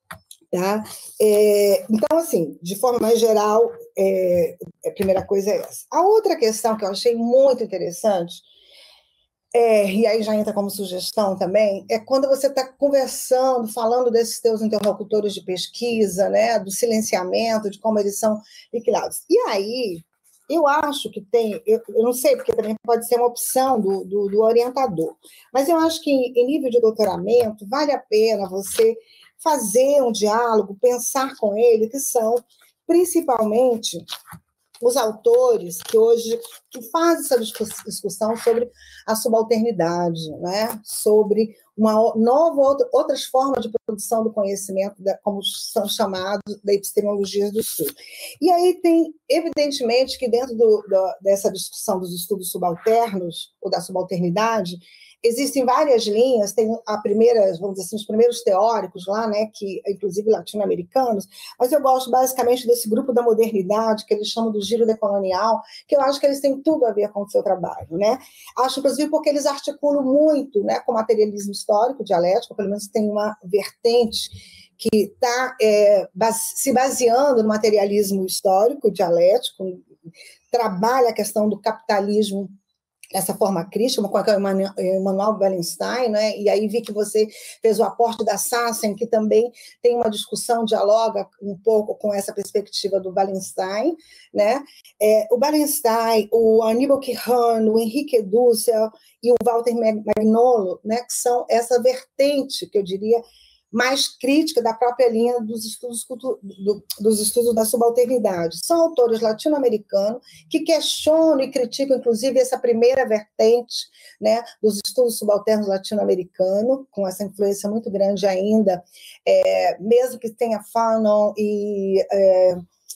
[SPEAKER 3] Tá? É, então, assim, de forma mais geral, é, a primeira coisa é essa. A outra questão que eu achei muito interessante É, e aí já entra como sugestão também, é quando você está conversando, falando desses teus interlocutores de pesquisa, né, do silenciamento, de como eles são liquidados. E aí, eu acho que tem, eu, eu não sei, porque também pode ser uma opção do, do, do orientador, mas eu acho que em nível de doutoramento, vale a pena você fazer um diálogo, pensar com ele, que são principalmente os autores que hoje que fazem essa discussão sobre a subalternidade, né? Sobre uma nova outra, outras formas de produção do conhecimento, como são chamados da epistemologia do Sul. E aí tem, evidentemente, que dentro do, do, dessa discussão dos estudos subalternos, ou da subalternidade, existem várias linhas, tem a primeira, vamos dizer assim, os primeiros teóricos lá, né, que inclusive latino-americanos, mas eu gosto basicamente desse grupo da modernidade, que eles chamam do giro decolonial, que eu acho que eles têm tudo a ver com o seu trabalho, né? Acho, inclusive, porque eles articulam muito, né, com materialismo histórico, dialético, pelo menos tem uma vertente que está é, base, se baseando no materialismo histórico, dialético, trabalha a questão do capitalismo essa forma crítica, com o Emanuel Wallenstein, né? E aí vi que você fez o aporte da Sassen, que também tem uma discussão, dialoga um pouco com essa perspectiva do Wallenstein, né? É, o Wallenstein, o Aníbal Quijano, o Henrique Dussel e o Walter Magnolo, né? Que são essa vertente, que eu diria, mais crítica da própria linha dos estudos, do, dos estudos da subalternidade. São autores latino-americanos que questionam e criticam, inclusive, essa primeira vertente, né, dos estudos subalternos latino-americanos, com essa influência muito grande ainda, é, mesmo que tenha Fanon e, é,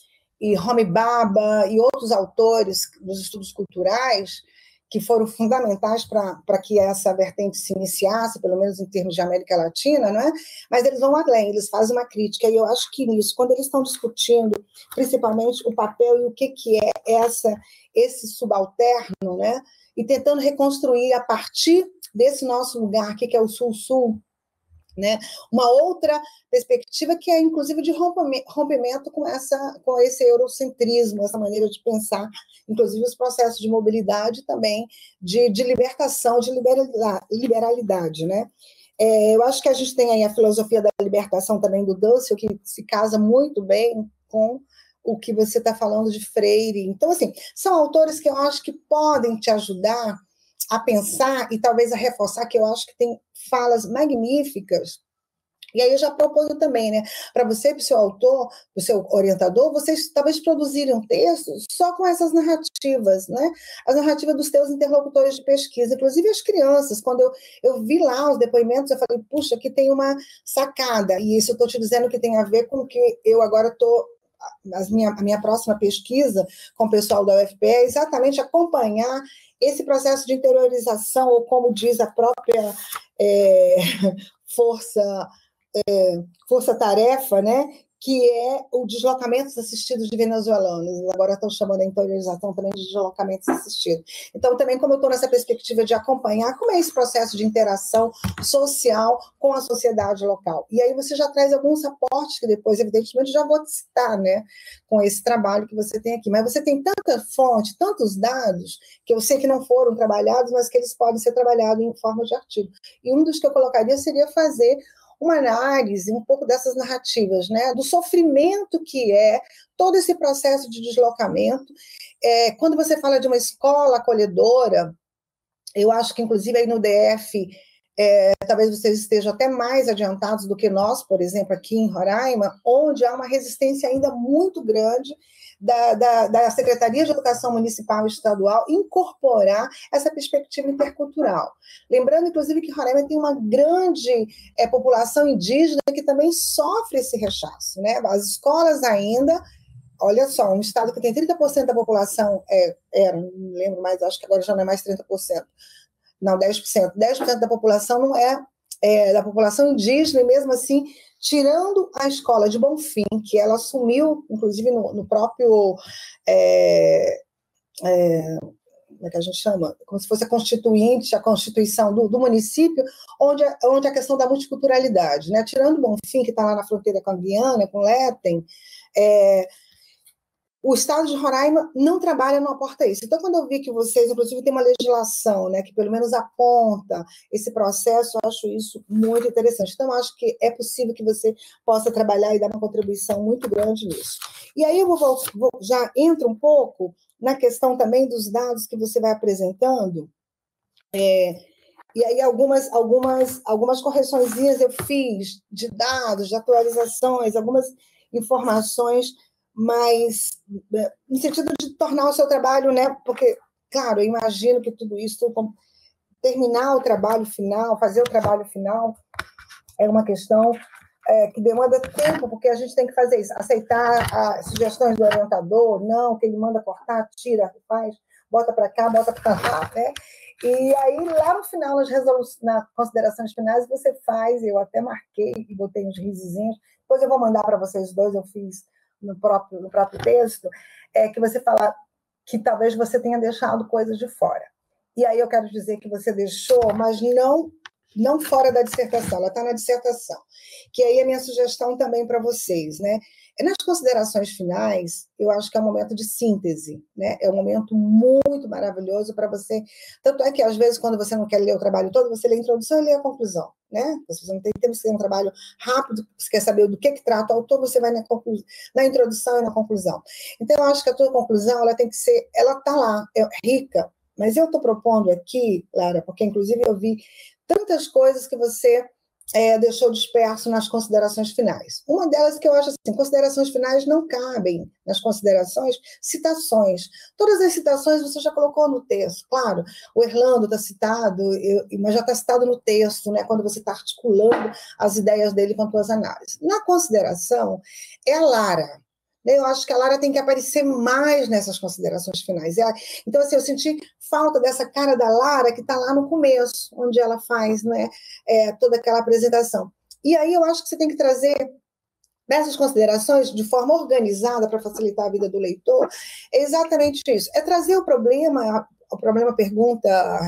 [SPEAKER 3] e Homi Bhabha e outros autores dos estudos culturais, que foram fundamentais para que essa vertente se iniciasse, pelo menos em termos de América Latina, né? Mas eles vão além, eles fazem uma crítica, e eu acho que nisso, quando eles estão discutindo, principalmente, o papel e o que, que é essa, esse subalterno, né? E tentando reconstruir, a partir desse nosso lugar, que é o Sul-Sul, né? Uma outra perspectiva que é, inclusive, de rompimento com, essa, com esse eurocentrismo, essa maneira de pensar, inclusive, os processos de mobilidade também, de, de libertação, de liberalidade. Né? É, eu acho que a gente tem aí a filosofia da libertação também do Dussel, que se casa muito bem com o que você está falando de Freire. Então, assim, são autores que eu acho que podem te ajudar a pensar e talvez a reforçar, que eu acho que tem falas magníficas. E aí eu já proponho também, né, para você, para o seu autor, para o seu orientador, vocês talvez produzirem um texto só com essas narrativas, né, as narrativas dos teus interlocutores de pesquisa, inclusive as crianças. Quando eu, eu vi lá os depoimentos, eu falei, puxa, aqui tem uma sacada, e isso eu estou te dizendo que tem a ver com o que eu agora estou... A minha, a minha próxima pesquisa com o pessoal da U F P é exatamente acompanhar esse processo de interiorização, ou como diz a própria é, força, é, força-tarefa, né? Que é o deslocamentos assistidos de venezuelanos. Agora estão chamando a interiorização também de deslocamentos assistidos. Então, também, como eu estou nessa perspectiva de acompanhar como é esse processo de interação social com a sociedade local. E aí você já traz alguns aportes que depois, evidentemente, já vou citar, né, com esse trabalho que você tem aqui. Mas você tem tanta fonte, tantos dados, que eu sei que não foram trabalhados, mas que eles podem ser trabalhados em forma de artigo. E um dos que eu colocaria seria fazer uma análise um pouco dessas narrativas, né, do sofrimento que é todo esse processo de deslocamento. É, quando você fala de uma escola acolhedora, eu acho que, inclusive, aí no D F, é, talvez vocês estejam até mais adiantados do que nós, por exemplo, aqui em Roraima, onde há uma resistência ainda muito grande Da, da, da Secretaria de Educação Municipal e Estadual incorporar essa perspectiva intercultural. Lembrando, inclusive, que Roraima tem uma grande é, população indígena que também sofre esse rechaço, né? As escolas ainda, olha só, um estado que tem trinta por cento da população, é, era, não lembro mais, acho que agora já não é mais trinta por cento, não, dez por cento, dez por cento da população não é, é da população indígena, e mesmo assim, tirando a escola de Bonfim, que ela assumiu, inclusive no, no próprio, é, é, como é que a gente chama? Como se fosse a constituinte, a constituição do, do município, onde a, onde a questão da multiculturalidade, né? Tirando Bonfim, que está lá na fronteira com a Guiana, com Letem, é, o Estado de Roraima não trabalha no Aporta Isso. Então, quando eu vi que vocês, inclusive, tem uma legislação, né, que pelo menos aponta esse processo, eu acho isso muito interessante. Então, eu acho que é possível que você possa trabalhar e dar uma contribuição muito grande nisso. E aí eu vou, vou já entro um pouco na questão também dos dados que você vai apresentando. É, e aí algumas, algumas, algumas correçõezinhas eu fiz de dados, de atualizações, algumas informações, mas no sentido de tornar o seu trabalho, né? Porque, claro, eu imagino que tudo isso, terminar o trabalho final, fazer o trabalho final, é uma questão é, que demanda tempo, porque a gente tem que fazer isso, aceitar as sugestões do orientador, não, que ele manda cortar, tira, faz, bota para cá, bota para lá, né? E aí, lá no final, nas, nas considerações finais, você faz, eu até marquei e botei uns risozinhos, depois eu vou mandar para vocês dois, eu fiz no próprio, no próprio texto, é que você fala que talvez você tenha deixado coisas de fora. E aí eu quero dizer que você deixou, mas não, não fora da dissertação, ela está na dissertação. Que aí é a minha sugestão também para vocês, né? Nas considerações finais, eu acho que é um momento de síntese, né? É um momento muito maravilhoso para você. Tanto é que, às vezes, quando você não quer ler o trabalho todo, você lê a introdução e lê a conclusão, né? Se você não tem tempo, você tem um trabalho rápido, você quer saber do que, que trata o autor, você vai na, conclu... na introdução e na conclusão. Então, eu acho que a tua conclusão, ela tem que ser, ela está lá, é rica, mas eu estou propondo aqui, Lara, porque, inclusive, eu vi tantas coisas que você É, deixou disperso nas considerações finais. Uma delas que eu acho assim, considerações finais não cabem nas considerações, citações. Todas as citações você já colocou no texto, claro, o Erlando está citado, eu, mas já está citado no texto, né, quando você está articulando as ideias dele com as suas análises. Na consideração, é a Lara. Eu acho que a Lara tem que aparecer mais nessas considerações finais. Então, assim, eu senti falta dessa cara da Lara que está lá no começo, onde ela faz, né, é, toda aquela apresentação. E aí eu acho que você tem que trazer dessas considerações de forma organizada para facilitar a vida do leitor. É exatamente isso. É trazer o problema, o problema pergunta...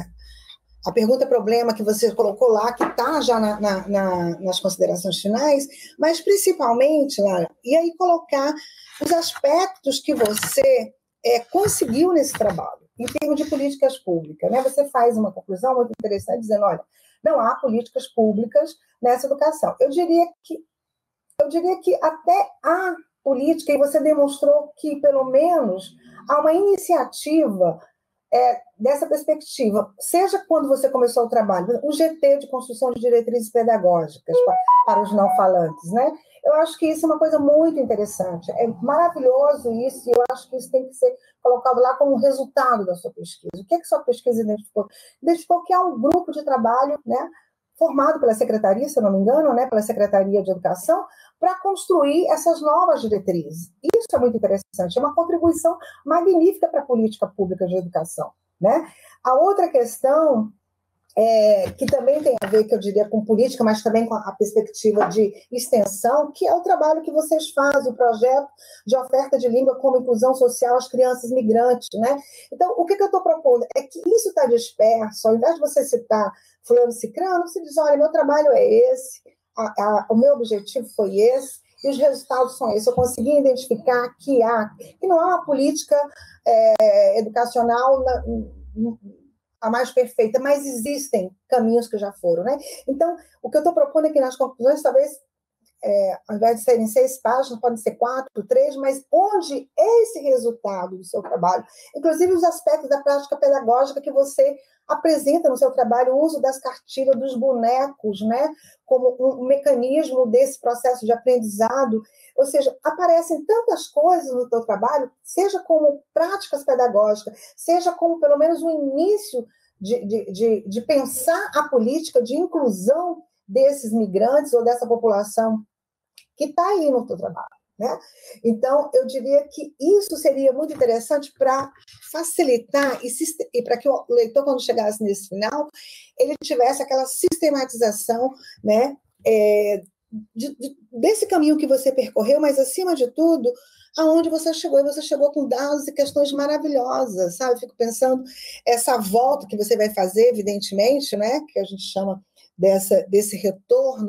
[SPEAKER 3] A pergunta-problema que você colocou lá, que está já na, na, na, nas considerações finais, mas principalmente, Lara, e aí colocar os aspectos que você é, conseguiu nesse trabalho, em termos de políticas públicas. Né? Você faz uma conclusão muito interessante, dizendo, olha, não há políticas públicas nessa educação. Eu diria que, eu diria que até há política, e você demonstrou que, pelo menos, há uma iniciativa É, dessa perspectiva, seja quando você começou o trabalho, o G T de construção de diretrizes pedagógicas para, para os não falantes, né? Eu acho que isso é uma coisa muito interessante, é maravilhoso isso, e eu acho que isso tem que ser colocado lá como resultado da sua pesquisa. O que é que sua pesquisa identificou? Identificou que há um grupo de trabalho, né, formado pela Secretaria, se eu não me engano, né, pela Secretaria de Educação, para construir essas novas diretrizes. Isso é muito interessante, é uma contribuição magnífica para a política pública de educação. Né? A outra questão, é, que também tem a ver, que eu diria, com política, mas também com a perspectiva de extensão, que é o trabalho que vocês fazem, o projeto de oferta de língua como inclusão social às crianças migrantes. Né? Então, o que, que eu estou propondo? É que isso está disperso, ao invés de você citar fulano cicrano, você diz, olha, meu trabalho é esse, a, a, o meu objetivo foi esse, e os resultados são esses. Eu consegui identificar que há, que não há uma política é, educacional na, a mais perfeita, mas existem caminhos que já foram. Né? Então, o que eu estou propondo aqui nas conclusões, talvez, é, ao invés de serem seis páginas, podem ser quatro, três, mas onde é esse resultado do seu trabalho? Inclusive os aspectos da prática pedagógica que você apresenta no seu trabalho, o uso das cartilhas, dos bonecos, né, como um mecanismo desse processo de aprendizado. Ou seja, aparecem tantas coisas no teu trabalho, seja como práticas pedagógicas, seja como, pelo menos, um início de, de, de, de pensar a política de inclusão desses migrantes ou dessa população que está aí no teu trabalho. Né? Então, eu diria que isso seria muito interessante para facilitar e, e para que o leitor, quando chegasse nesse final, ele tivesse aquela sistematização, né, é, de, de, desse caminho que você percorreu, mas, acima de tudo, aonde você chegou, e você chegou com dados e questões maravilhosas, sabe? Fico pensando, essa volta que você vai fazer, evidentemente, né, que a gente chama dessa, desse retorno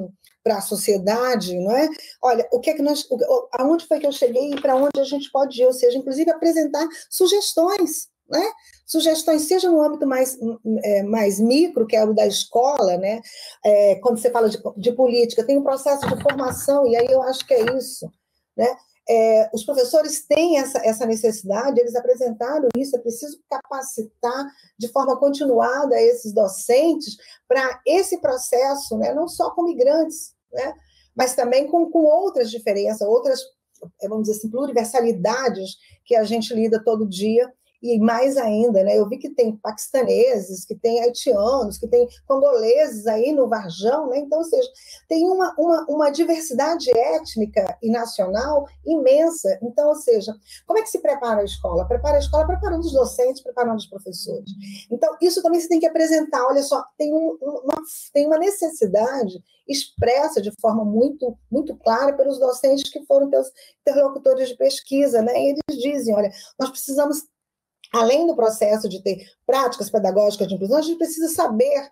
[SPEAKER 3] para a sociedade, não é? Olha, o que é que nós, aonde foi que eu cheguei e para onde a gente pode ir, ou seja, inclusive apresentar sugestões, né? Sugestões, seja no âmbito mais, é, mais micro, que é o da escola, né? É, quando você fala de, de política, tem um processo de formação, e aí eu acho que é isso, né? É, os professores têm essa, essa necessidade, eles apresentaram isso, é preciso capacitar de forma continuada esses docentes para esse processo, né? Não só com migrantes, né? Mas também com, com outras diferenças, outras, vamos dizer assim, pluriversalidades que a gente lida todo dia. E mais ainda, né? Eu vi que tem paquistaneses, que tem haitianos, que tem congoleses aí no Varjão, né? Então, ou seja, tem uma, uma, uma diversidade étnica e nacional imensa. Então, ou seja, como é que se prepara a escola? Prepara a escola preparando os docentes, preparando os professores. Então, isso também você tem que apresentar. Olha só, tem, um, uma, tem uma necessidade expressa de forma muito, muito clara pelos docentes que foram teus interlocutores de pesquisa, né? E eles dizem, olha, nós precisamos, além do processo de ter práticas pedagógicas de inclusão, a gente precisa saber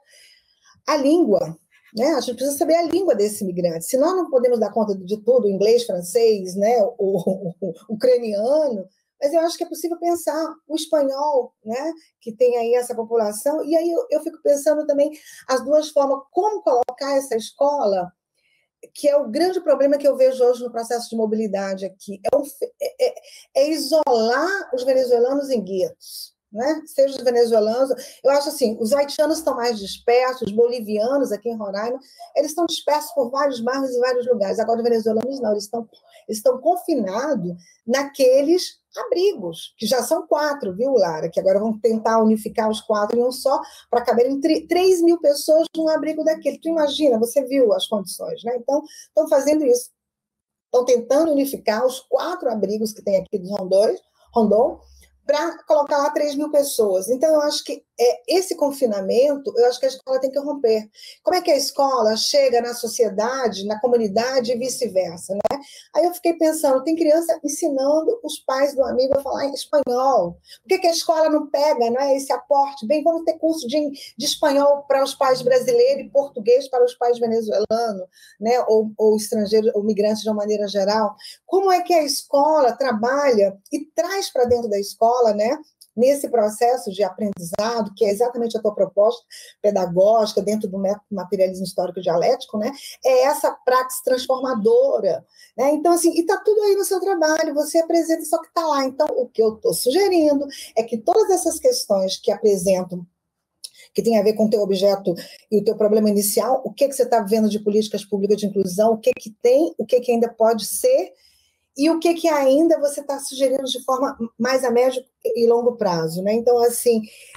[SPEAKER 3] a língua, né? A gente precisa saber a língua desse imigrante. Se nós não podemos dar conta de tudo, inglês, francês, né? o, o, o ucraniano, mas eu acho que é possível pensar o espanhol, né? Que tem aí essa população, e aí eu, eu fico pensando também as duas formas, como colocar essa escola, que é o grande problema que eu vejo hoje no processo de mobilidade aqui, é, um, é, é isolar os venezuelanos em guetos, né? Seja os venezuelanos, eu acho assim, os haitianos estão mais dispersos, os bolivianos aqui em Roraima, eles estão dispersos por vários bairros e vários lugares, agora os venezuelanos não, eles estão, eles estão confinados naqueles abrigos, que já são quatro, viu, Lara? Que agora vão tentar unificar os quatro em um só, para caberem três mil pessoas num abrigo daquele. Tu imagina, você viu as condições, né? Então, estão fazendo isso. Estão tentando unificar os quatro abrigos que tem aqui dos Rondões, Rondon, para colocar lá três mil pessoas. Então, eu acho que é, esse confinamento, eu acho que a escola tem que romper. Como é que a escola chega na sociedade, na comunidade e vice-versa, né? Aí eu fiquei pensando, tem criança ensinando os pais do amigo a falar em espanhol. Por que, que a escola não pega, não é, esse aporte? Bem, vamos ter curso de, de espanhol para os pais brasileiros e português para os pais venezuelanos, né? ou, ou estrangeiros, ou migrantes de uma maneira geral. Como é que a escola trabalha e traz para dentro da escola, né? Nesse processo de aprendizado, que é exatamente a tua proposta pedagógica dentro do método materialismo histórico dialético, né? É essa praxis transformadora, né? Então, assim, e está tudo aí no seu trabalho, você apresenta, só que está lá. Então, o que eu estou sugerindo é que todas essas questões que apresentam, que tem a ver com o teu objeto e o teu problema inicial, o que, que você está vendo de políticas públicas de inclusão, o que, que tem, o que, que ainda pode ser, e o que, que ainda você está sugerindo de forma mais a médio e longo prazo, né? Então, assim,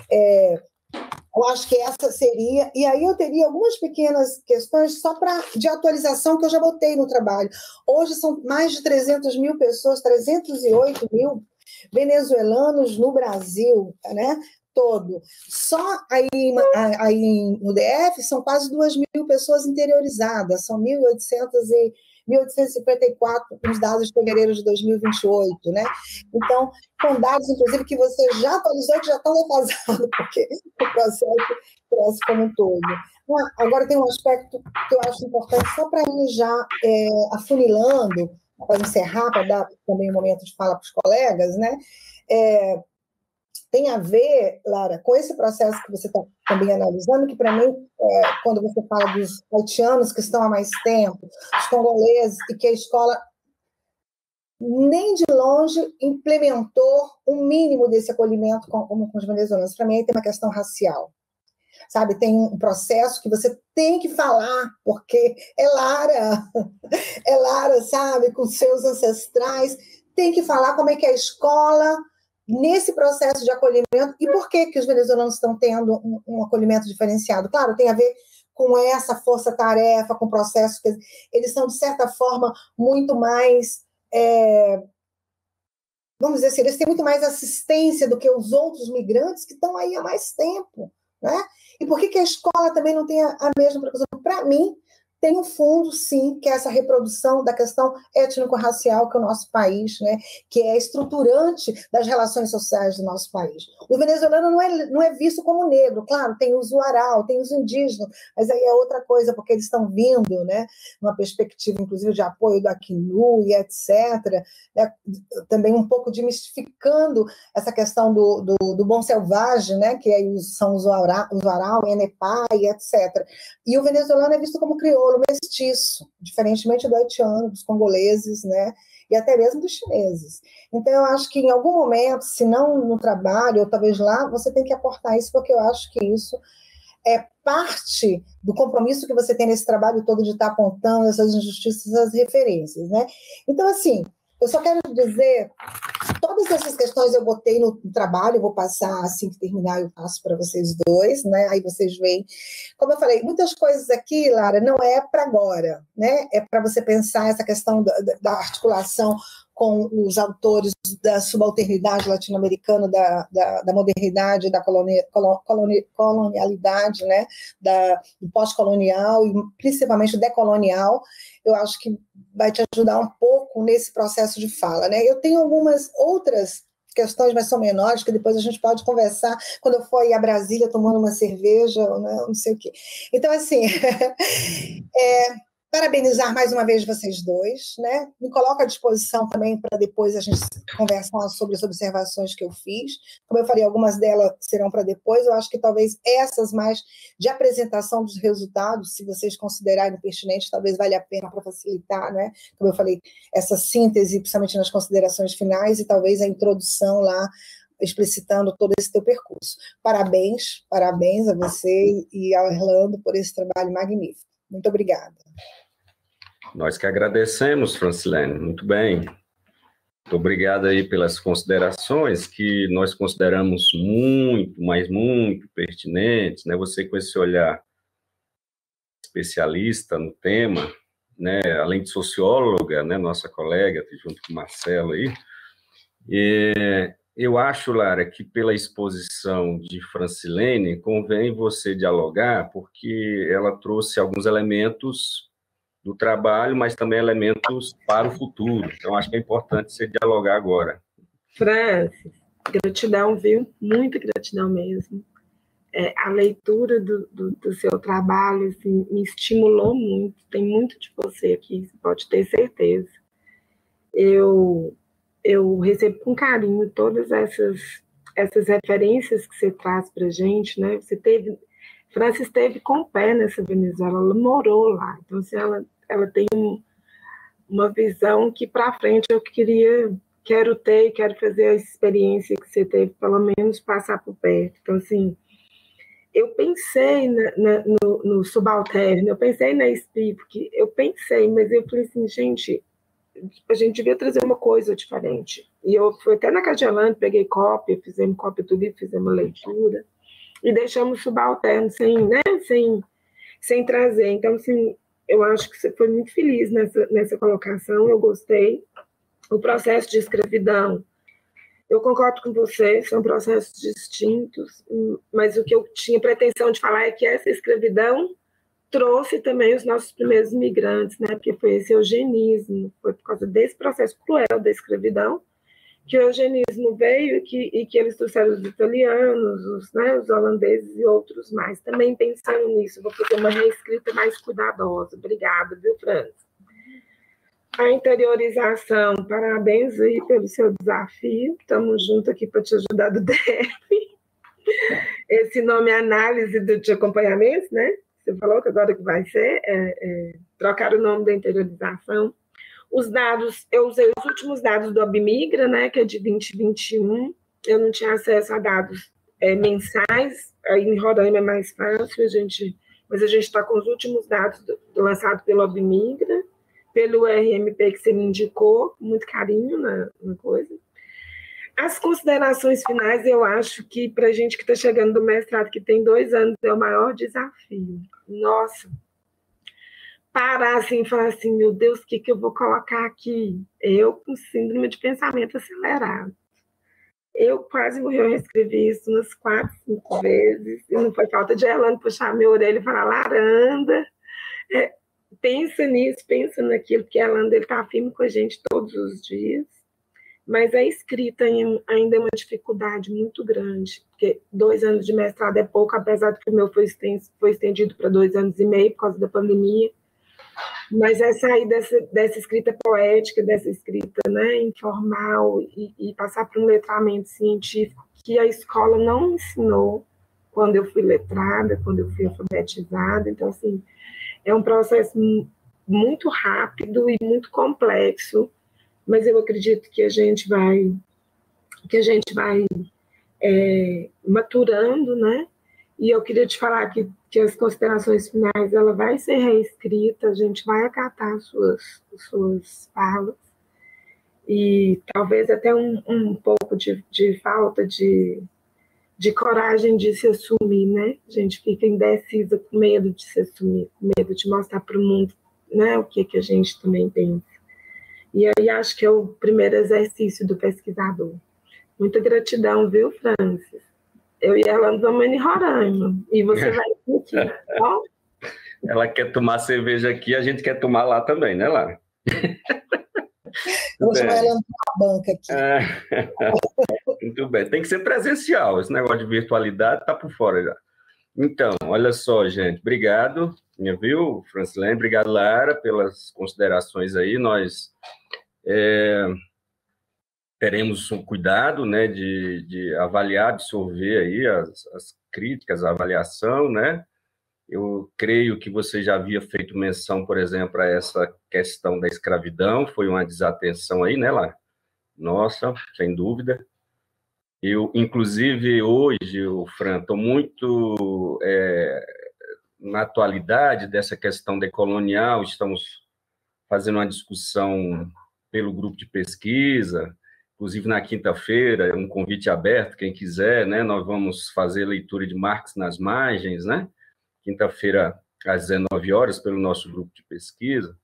[SPEAKER 3] é, eu acho que essa seria... E aí eu teria algumas pequenas questões só para de atualização que eu já botei no trabalho. Hoje são mais de trezentas mil pessoas, trezentos e oito mil venezuelanos no Brasil, né? Todo. Só aí, aí no D F são quase duas mil pessoas interiorizadas, são mil e oitocentos e mil oitocentos e cinquenta e quatro, os dados de fevereiro de dois mil e vinte e oito, né? Então, são dados, inclusive, que você já atualizou, que já estão defasados, porque o processo cresce como um todo. Agora, tem um aspecto que eu acho importante, só para ir já é, afunilando, para encerrar, para dar também um momento de fala para os colegas, né? É, tem a ver, Lara, com esse processo que você está também analisando, que para mim, é, quando você fala dos haitianos que estão há mais tempo, os congoleses, e que a escola nem de longe implementou um mínimo desse acolhimento com, como com os venezuelanos. Para mim, aí tem uma questão racial. Sabe, tem um processo que você tem que falar, porque é Lara, é Lara, sabe, com seus ancestrais, tem que falar como é que a escola, nesse processo de acolhimento, e por que, que os venezuelanos estão tendo um, um acolhimento diferenciado. Claro, tem a ver com essa força-tarefa, com o processo que eles são, de certa forma, muito mais... É, vamos dizer assim, eles têm muito mais assistência do que os outros migrantes que estão aí há mais tempo, né? E por que, que a escola também não tem a, a mesma preocupação? Para mim, tem um fundo, sim, que é essa reprodução da questão étnico-racial que é o nosso país, né, que é estruturante das relações sociais do nosso país. O venezuelano não é, não é visto como negro, claro, tem os uaral, tem os indígenas, mas aí é outra coisa, porque eles estão vindo, né, numa perspectiva, inclusive, de apoio do Acnu e etcétera, né, também um pouco demistificando essa questão do, do, do bom selvagem, né, que aí são os uaral, os uaral, Enepá e etcétera. E o venezuelano é visto como crioulo, mestiço, diferentemente do haitiano, dos congoleses, né, e até mesmo dos chineses. Então, eu acho que em algum momento, se não no trabalho, ou talvez lá, você tem que aportar isso, porque eu acho que isso é parte do compromisso que você tem nesse trabalho todo de estar apontando essas injustiças, as referências, né? Então, assim, eu só quero dizer, todas essas questões eu botei no trabalho, eu vou passar, assim que terminar, eu passo para vocês dois, né? Aí vocês veem. Como eu falei, muitas coisas aqui, Lara, não é para agora, né? É para você pensar essa questão da, da articulação com os autores da subalternidade latino-americana, da, da, da modernidade, da coloni, coloni, colonialidade, né? Da, do pós-colonial e principalmente decolonial. Eu acho que vai te ajudar um pouco nesse processo de fala, né? Eu tenho algumas outras questões, mas são menores, que depois a gente pode conversar quando eu for ir a Brasília tomando uma cerveja, né? Não sei o quê. Então, assim, é, parabenizar mais uma vez vocês dois, né? Me coloco à disposição também para depois a gente conversar sobre as observações que eu fiz. Como eu falei, algumas delas serão para depois. Eu acho que talvez essas mais de apresentação dos resultados, se vocês considerarem pertinentes, talvez valha a pena para facilitar, né? Como eu falei, essa síntese, principalmente nas considerações finais, e talvez a introdução lá, explicitando todo esse teu percurso. Parabéns, parabéns a você e ao Orlando por esse trabalho magnífico. Muito obrigada.
[SPEAKER 1] Nós que agradecemos, Francilene. Muito bem. Muito obrigado aí pelas considerações que nós consideramos muito, mas muito pertinentes, né? Você com esse olhar especialista no tema, né? Além de socióloga, né? Nossa colega, junto com o Marcelo aí. E eu acho, Lara, que pela exposição de Francilene, convém você dialogar, porque ela trouxe alguns elementos do trabalho, mas também elementos para o futuro. Então, acho que é importante você dialogar agora.
[SPEAKER 2] Francis, gratidão, viu? Muita gratidão mesmo. É, a leitura do, do, do seu trabalho assim, me estimulou muito. Tem muito de você aqui, você pode ter certeza. Eu, eu recebo com carinho todas essas, essas referências que você traz para a gente, né? Você teve... Francis esteve com o pé nessa Venezuela, ela morou lá. Então, assim, ela ela tem uma visão que para frente eu queria, quero ter, quero fazer a experiência que você teve, pelo menos passar por perto. Então, assim, eu pensei na, na, no, no subalterno, eu pensei na S P I, porque eu pensei, mas eu falei assim, gente, a gente devia trazer uma coisa diferente. E eu fui até na Cagelante, peguei cópia, fizemos cópia do livro, fizemos uma leitura, e deixamos o subalterno sem, né, sem, sem trazer. Então, assim, eu acho que você foi muito feliz nessa, nessa colocação, eu gostei. O processo de escravidão, eu concordo com você, são processos distintos, mas o que eu tinha pretensão de falar é que essa escravidão trouxe também os nossos primeiros migrantes, né? Porque foi esse eugenismo, foi por causa desse processo cruel da escravidão que o eugenismo veio e que, e que eles trouxeram os italianos, os, né, os holandeses e outros mais. Também pensando nisso, vou fazer uma reescrita mais cuidadosa. Obrigada, viu, Francis? A interiorização, parabéns aí pelo seu desafio. Estamos juntos aqui para te ajudar do D F. Esse nome é análise do, de acompanhamento, né? Você falou que agora que vai ser é, é, trocar o nome da interiorização. Os dados, eu usei os últimos dados do Abmigra, né, que é de vinte e vinte e um, eu não tinha acesso a dados é, mensais, aí em Roraima é mais fácil, a gente, mas a gente está com os últimos dados do, do, lançado pelo Abmigra, pelo R M P que você me indicou, com muito carinho na, na coisa. As considerações finais, eu acho que para a gente que está chegando do mestrado, que tem dois anos, é o maior desafio. Nossa! Parar assim e falar assim, meu Deus, o que, que eu vou colocar aqui? Eu com síndrome de pensamento acelerado. Eu quase morri, eu reescrevi isso umas quatro, cinco vezes, e não foi falta de Elane puxar minha orelha e falar, Laranda, é, pensa nisso, pensa naquilo, porque a Erlanda está firme com a gente todos os dias, mas a escrita ainda é uma dificuldade muito grande, porque dois anos de mestrado é pouco, apesar de que o meu foi estendido para dois anos e meio por causa da pandemia, mas é sair dessa, dessa escrita poética, dessa escrita, né, informal, e, e passar para um letramento científico que a escola não ensinou quando eu fui letrada, quando eu fui alfabetizada. Então, assim, é um processo muito rápido e muito complexo, mas eu acredito que a gente vai, que a gente vai é, maturando, né? E eu queria te falar que, que as considerações finais, ela vai ser reescrita, a gente vai acatar as suas, as suas falas, e talvez até um, um pouco de, de falta de, de coragem de se assumir, né? A gente fica indecisa, com medo de se assumir, com medo de mostrar para o mundo, né, o que, que a gente também pensa. E aí acho que é o primeiro exercício do pesquisador. Muita gratidão, viu, Francis? Eu e ela vamos em Roraima, e você vai aqui, tá bom?
[SPEAKER 1] Ela quer tomar cerveja aqui, a gente quer tomar lá também, né, Lara?
[SPEAKER 3] Vou chamar ela na banca aqui.
[SPEAKER 1] É. Muito bem, tem que ser presencial, esse negócio de virtualidade tá por fora já. Então, olha só, gente, obrigado, viu, Francilene, obrigado, Lara, pelas considerações aí. Nós é, teremos um cuidado, né, de, de avaliar, absorver aí as, as críticas, a avaliação, né. Eu creio que você já havia feito menção, por exemplo, a essa questão da escravidão, foi uma desatenção aí, né, Lara? Nossa, sem dúvida. Eu, inclusive, hoje, o Fran, estou muito é, na atualidade dessa questão decolonial, estamos fazendo uma discussão pelo grupo de pesquisa, inclusive na quinta-feira, um convite aberto, quem quiser, né, nós vamos fazer leitura de Marx nas margens, né, quinta-feira às dezenove horas, pelo nosso grupo de pesquisa.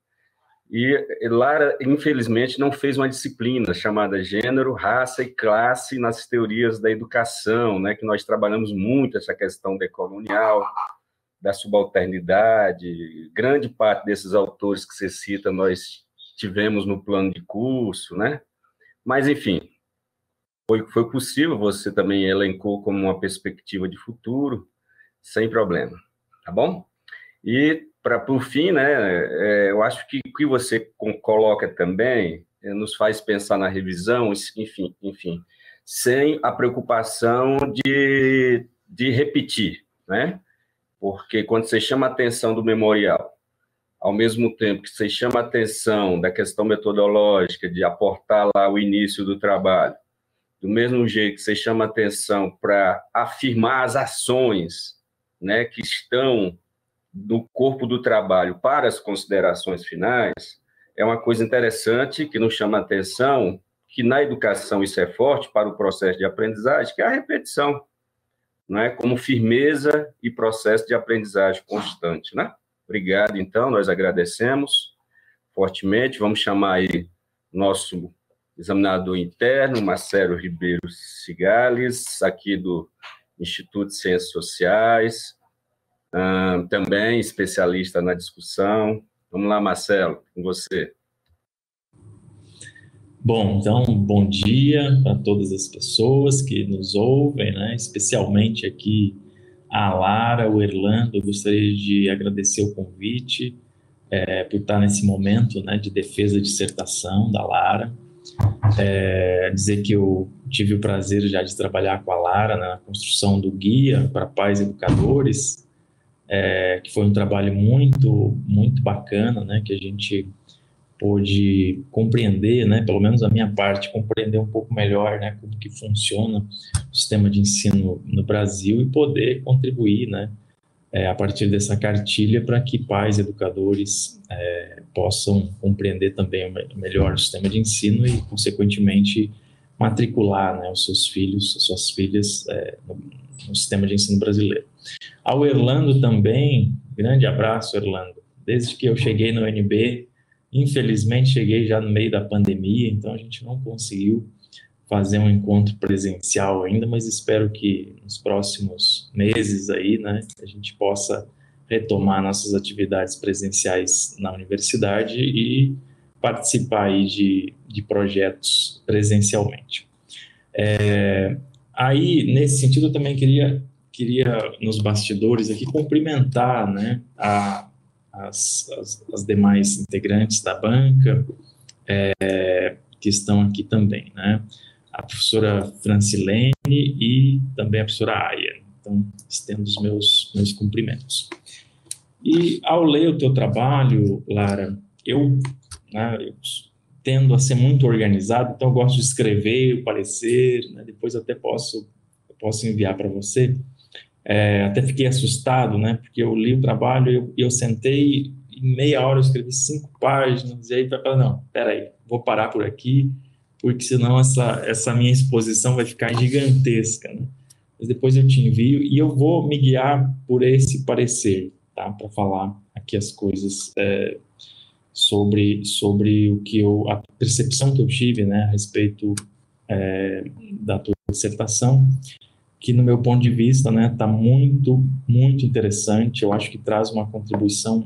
[SPEAKER 1] E Lara, infelizmente, não fez uma disciplina chamada Gênero, Raça e Classe nas teorias da educação, né, que nós trabalhamos muito essa questão decolonial, da subalternidade. Grande parte desses autores que você cita nós tivemos no plano de curso, né? Mas, enfim, foi, foi possível, você também elencou como uma perspectiva de futuro, sem problema, tá bom? E, para por fim, né, é, eu acho que o que você coloca também é, nos faz pensar na revisão, enfim, enfim, sem a preocupação de, de repetir, né? Porque quando você chama a atenção do memorial, ao mesmo tempo que você chama a atenção da questão metodológica, de aportar lá o início do trabalho, do mesmo jeito que você chama a atenção para afirmar as ações, né, que estão do corpo do trabalho para as considerações finais, é uma coisa interessante que nos chama a atenção, que na educação isso é forte para o processo de aprendizagem, que é a repetição, não é? Como firmeza e processo de aprendizagem constante, né? Obrigado, então, nós agradecemos fortemente. Vamos chamar aí nosso examinador interno, Marcelo Ribeiro Cigales, aqui do Instituto de Ciências Sociais, Uh, também especialista na discussão. Vamos lá, Marcelo, com você.
[SPEAKER 4] Bom, então, bom dia para todas as pessoas que nos ouvem, né? Especialmente aqui a Lara, o Erlando. Eu gostaria de agradecer o convite é, por estar nesse momento, né, de defesa de dissertação da Lara. É, dizer que eu tive o prazer já de trabalhar com a Lara na construção do Guia para Pais Educadores, É, que foi um trabalho muito, muito bacana, né, que a gente pôde compreender, né, pelo menos a minha parte, compreender um pouco melhor, né, como que funciona o sistema de ensino no Brasil e poder contribuir, né, é, a partir dessa cartilha para que pais educadores é, possam compreender também melhor o sistema de ensino e, consequentemente, matricular, né, os seus filhos, as suas filhas é, no, no sistema de ensino brasileiro. Ao Erlando também, grande abraço, Erlando. Desde que eu cheguei no U N B, infelizmente cheguei já no meio da pandemia, então a gente não conseguiu fazer um encontro presencial ainda, mas espero que nos próximos meses aí, né, a gente possa retomar nossas atividades presenciais na universidade e participar aí de, de projetos presencialmente. É, aí, nesse sentido, eu também queria, queria nos bastidores aqui, cumprimentar, né, a, as, as, as demais integrantes da banca, é, que estão aqui também, né, a professora Francilene e também a professora Aya. Então, estendo os meus, meus cumprimentos. E, ao ler o teu trabalho, Lara, eu, né, eu tendo a ser muito organizado, então eu gosto de escrever o parecer, né, depois até posso, posso enviar para você. É, até fiquei assustado, né, porque eu li o trabalho e eu, eu sentei, em meia hora eu escrevi cinco páginas, e aí vai falar, não, peraí, vou parar por aqui, porque senão essa, essa minha exposição vai ficar gigantesca, né? Mas depois eu te envio e eu vou me guiar por esse parecer, tá, para falar aqui as coisas é, sobre, sobre o que eu, a percepção que eu tive, né, a respeito é, da tua dissertação, que no meu ponto de vista, né, está muito, muito interessante. Eu acho que traz uma contribuição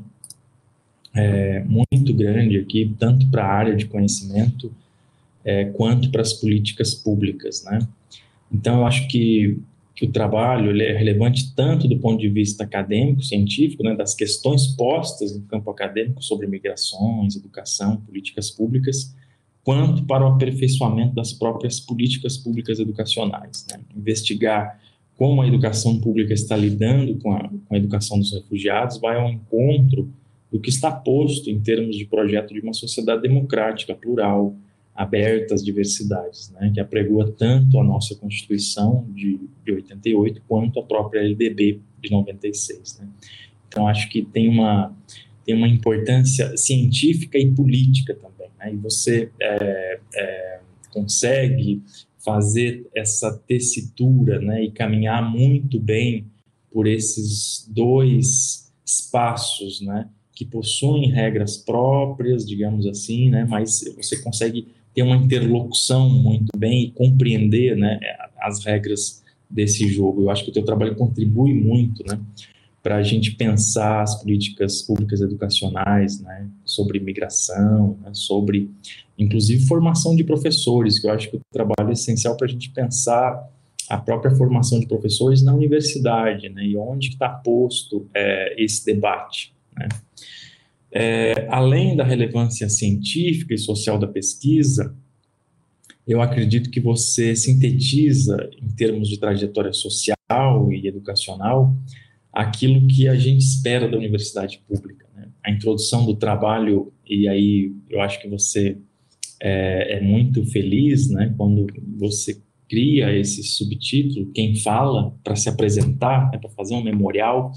[SPEAKER 4] é, muito grande aqui, tanto para a área de conhecimento é, quanto para as políticas públicas, né? Então, eu acho que, que o trabalho ele é relevante tanto do ponto de vista acadêmico, científico, né, das questões postas no campo acadêmico sobre migrações, educação, políticas públicas, quanto para o aperfeiçoamento das próprias políticas públicas educacionais, né? Investigar como a educação pública está lidando com a, com a educação dos refugiados vai ao encontro do que está posto em termos de projeto de uma sociedade democrática, plural, aberta às diversidades, né, que apregoa tanto a nossa Constituição de, de oitenta e oito quanto a própria L D B de noventa e seis. Né. Então, acho que tem uma, tem uma importância científica e política também, né, e você é, é, consegue fazer essa tessitura, né, e caminhar muito bem por esses dois espaços, né, que possuem regras próprias, digamos assim, né, mas você consegue ter uma interlocução muito bem e compreender, né, as regras desse jogo. Eu acho que o teu trabalho contribui muito, né, para a gente pensar as políticas públicas educacionais, né, sobre imigração, né, sobre, inclusive, formação de professores, que eu acho que o trabalho é essencial para a gente pensar a própria formação de professores na universidade, né, e onde está posto é, esse debate, né. É, além da relevância científica e social da pesquisa, eu acredito que você sintetiza, em termos de trajetória social e educacional, aquilo que a gente espera da universidade pública, né? A introdução do trabalho, e aí eu acho que você é, é muito feliz, né, quando você cria esse subtítulo, Quem Fala, para se apresentar, né, para fazer um memorial,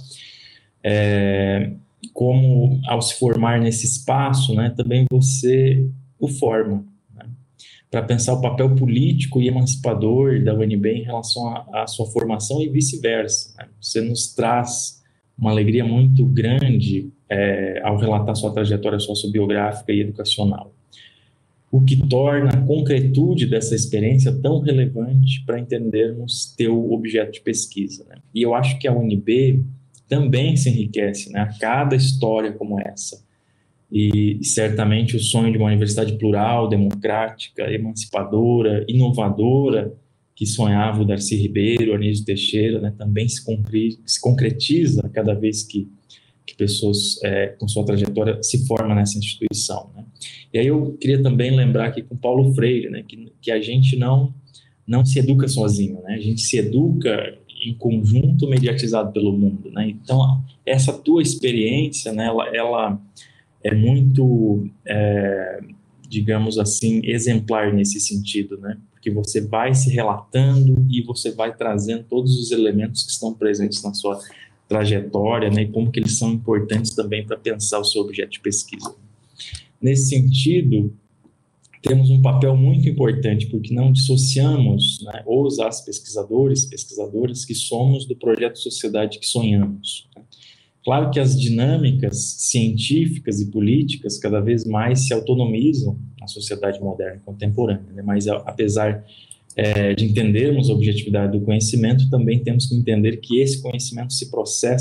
[SPEAKER 4] é, como ao se formar nesse espaço, né, também você o forma, né, para pensar o papel político e emancipador da U N B em relação à sua formação e vice-versa, né. Você nos traz uma alegria muito grande é, ao relatar sua trajetória sociobiográfica e educacional, o que torna a concretude dessa experiência tão relevante para entendermos teu objeto de pesquisa, né. E eu acho que a U N B também se enriquece, né, a cada história como essa. E, e certamente o sonho de uma universidade plural, democrática, emancipadora, inovadora, que sonhava o Darcy Ribeiro, o Anísio Teixeira, né, também se, concre se concretiza cada vez que, que pessoas é, com sua trajetória se formam nessa instituição, né. E aí eu queria também lembrar aqui com Paulo Freire, né, que, que a gente não, não se educa sozinho, né, a gente se educa em conjunto mediatizado pelo mundo, né? Então, essa tua experiência, né, ela, ela é muito, é, digamos assim, exemplar nesse sentido, né? Porque você vai se relatando e você vai trazendo todos os elementos que estão presentes na sua trajetória, né? E como que eles são importantes também para pensar o seu objeto de pesquisa. Nesse sentido, temos um papel muito importante, porque não dissociamos, né, os as pesquisadores, pesquisadoras que somos do projeto Sociedade que Sonhamos. Claro que as dinâmicas científicas e políticas cada vez mais se autonomizam na sociedade moderna e contemporânea, né, mas apesar é, de entendermos a objetividade do conhecimento, também temos que entender que esse conhecimento se processa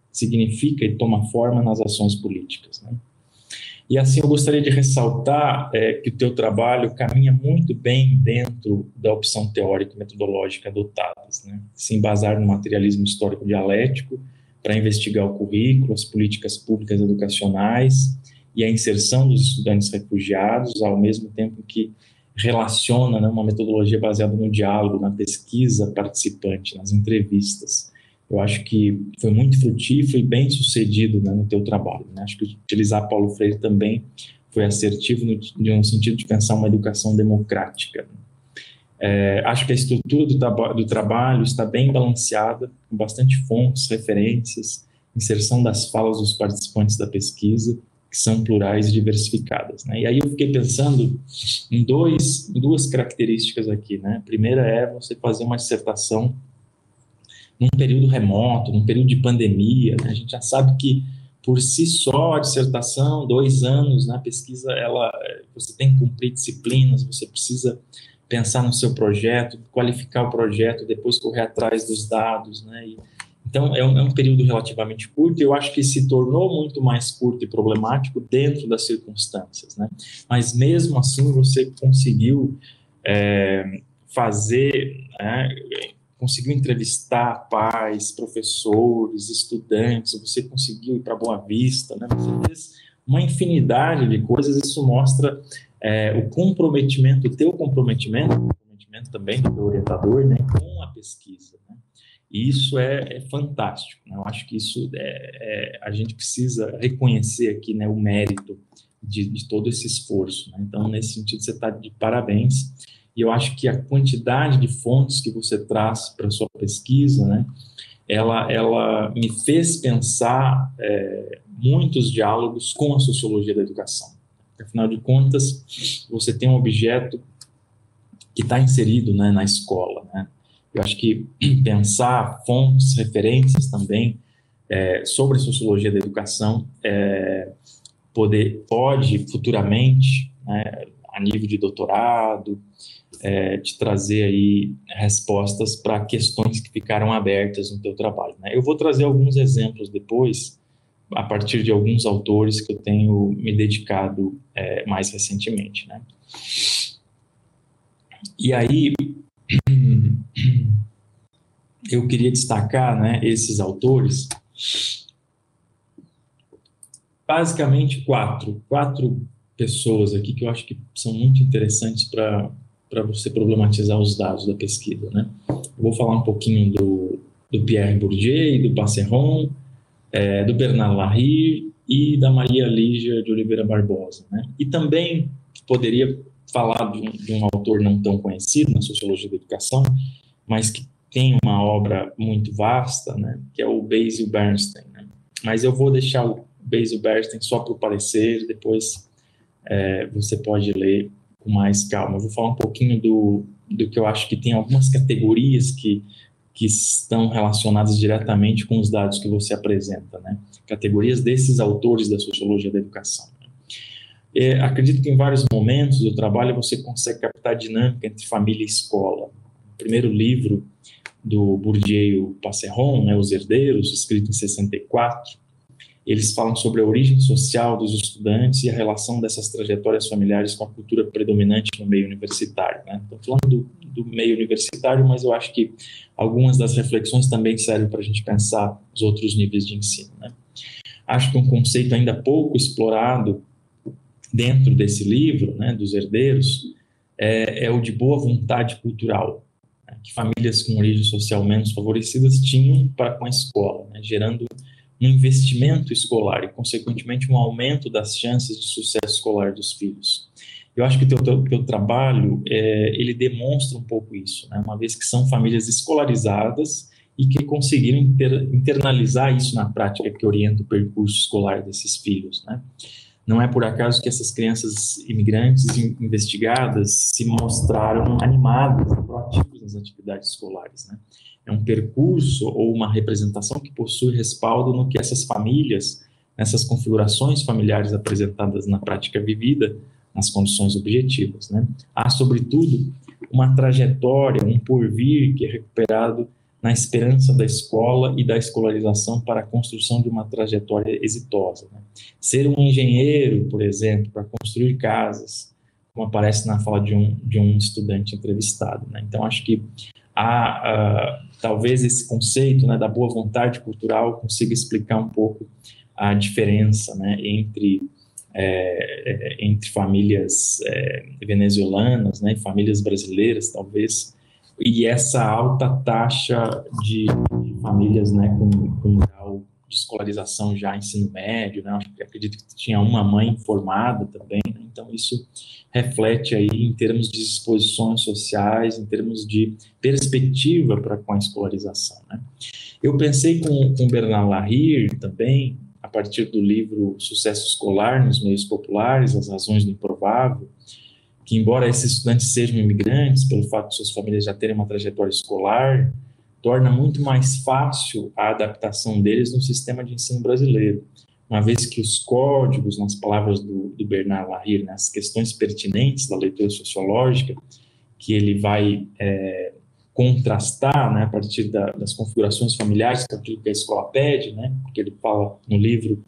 [SPEAKER 4] significa e toma forma nas ações políticas, né? E assim eu gostaria de ressaltar é, que o teu trabalho caminha muito bem dentro da opção teórica e metodológica adotadas, né? Se embasar no materialismo histórico dialético para investigar o currículo, as políticas públicas educacionais e a inserção dos estudantes refugiados, ao mesmo tempo que relaciona, né, uma metodologia baseada no diálogo, na pesquisa participante, nas entrevistas. Eu acho que foi muito frutífero e bem sucedido, né, no teu trabalho, né? Acho que utilizar Paulo Freire também foi assertivo no, no sentido de pensar uma educação democrática. É, acho que a estrutura do, traba do trabalho está bem balanceada, com bastante fontes, referências, inserção das falas dos participantes da pesquisa, que são plurais e diversificadas, né? E aí eu fiquei pensando em, dois, em duas características aqui, né? A primeira é você fazer uma dissertação num período remoto, num período de pandemia, né? A gente já sabe que, por si só, a dissertação, dois anos na pesquisa, ela, você tem que cumprir disciplinas, você precisa pensar no seu projeto, qualificar o projeto, depois correr atrás dos dados, né? E, então, é um, é um período relativamente curto, e eu acho que se tornou muito mais curto e problemático dentro das circunstâncias, né? Mas, mesmo assim, você conseguiu é, fazer... né, conseguiu entrevistar pais, professores, estudantes, você conseguiu ir para Boa Vista, né? Você fez uma infinidade de coisas. Isso mostra é, o comprometimento, o teu comprometimento, o comprometimento também do teu orientador, né, com a pesquisa, né? E isso é, é fantástico, né? Eu acho que isso é, é, a gente precisa reconhecer aqui, né, o mérito de, de todo esse esforço, né? Então, nesse sentido, você está de parabéns. E eu acho que a quantidade de fontes que você traz para a sua pesquisa, né, ela, ela me fez pensar é, muitos diálogos com a sociologia da educação. Afinal de contas, você tem um objeto que está inserido, né, na escola, né? Eu acho que pensar fontes, referências também é, sobre a sociologia da educação é, poder, pode futuramente, né, a nível de doutorado, É, te trazer aí respostas para questões que ficaram abertas no teu trabalho, né? Eu vou trazer alguns exemplos depois, a partir de alguns autores que eu tenho me dedicado é, mais recentemente, né? E aí, eu queria destacar, né, esses autores, basicamente quatro, quatro pessoas aqui que eu acho que são muito interessantes para para você problematizar os dados da pesquisa, né? Eu vou falar um pouquinho do, do Pierre Bourdieu, do Passeron, é, do Bernard Lahire e da Maria Lígia de Oliveira Barbosa, né? E também poderia falar de um, de um autor não tão conhecido na sociologia da educação, mas que tem uma obra muito vasta, né? Que é o Basil Bernstein, né? Mas eu vou deixar o Basil Bernstein só para o parecer, depois é, você pode ler com mais calma. Eu vou falar um pouquinho do, do que eu acho que tem algumas categorias que, que estão relacionadas diretamente com os dados que você apresenta, né? Categorias desses autores da sociologia da educação. É, acredito que em vários momentos do trabalho você consegue captar a dinâmica entre família e escola. O primeiro livro do Bourdieu e o Passeron, né, Os Herdeiros, escrito em sessenta e quatro, eles falam sobre a origem social dos estudantes e a relação dessas trajetórias familiares com a cultura predominante no meio universitário, né? Estou falando do, do meio universitário, mas eu acho que algumas das reflexões também servem para a gente pensar os outros níveis de ensino, né? Acho que um conceito ainda pouco explorado dentro desse livro, né, dos herdeiros, é, é o de boa vontade cultural, né, que famílias com origem social menos favorecidas tinham para com a escola, né, gerando um investimento escolar e, consequentemente, um aumento das chances de sucesso escolar dos filhos. Eu acho que o teu, teu, teu trabalho, é, ele demonstra um pouco isso, né? Uma vez que são famílias escolarizadas e que conseguiram inter, internalizar isso na prática que orienta o percurso escolar desses filhos, né? Não é por acaso que essas crianças imigrantes investigadas se mostraram animadas e proativas nas atividades escolares, né? É um percurso ou uma representação que possui respaldo no que essas famílias, nessas configurações familiares apresentadas na prática vivida, nas condições objetivas, né? Há, sobretudo, uma trajetória, um porvir que é recuperado na esperança da escola e da escolarização para a construção de uma trajetória exitosa, né? Ser um engenheiro, por exemplo, para construir casas, como aparece na fala de um, de um estudante entrevistado, né? Então, acho que há, uh, talvez esse conceito, né, da boa vontade cultural consiga explicar um pouco a diferença, né, entre, é, entre famílias é, venezuelanas, né, e famílias brasileiras, talvez, e essa alta taxa de, de famílias, né, com, com grau de escolarização já ensino médio, né, eu acredito que tinha uma mãe formada também, né, então isso reflete aí em termos de exposições sociais, em termos de perspectiva para com a escolarização, né. Eu pensei com, com Bernard Lahire também, a partir do livro Sucesso Escolar nos Meios Populares, As Razões do Improvável, que embora esses estudantes sejam imigrantes, pelo fato de suas famílias já terem uma trajetória escolar, torna muito mais fácil a adaptação deles no sistema de ensino brasileiro, uma vez que os códigos, nas palavras do, do Bernard Lahire, né, as questões pertinentes da leitura sociológica, que ele vai é, contrastar, né, a partir da, das configurações familiares, que é aquilo que a escola pede, né, porque ele fala no livro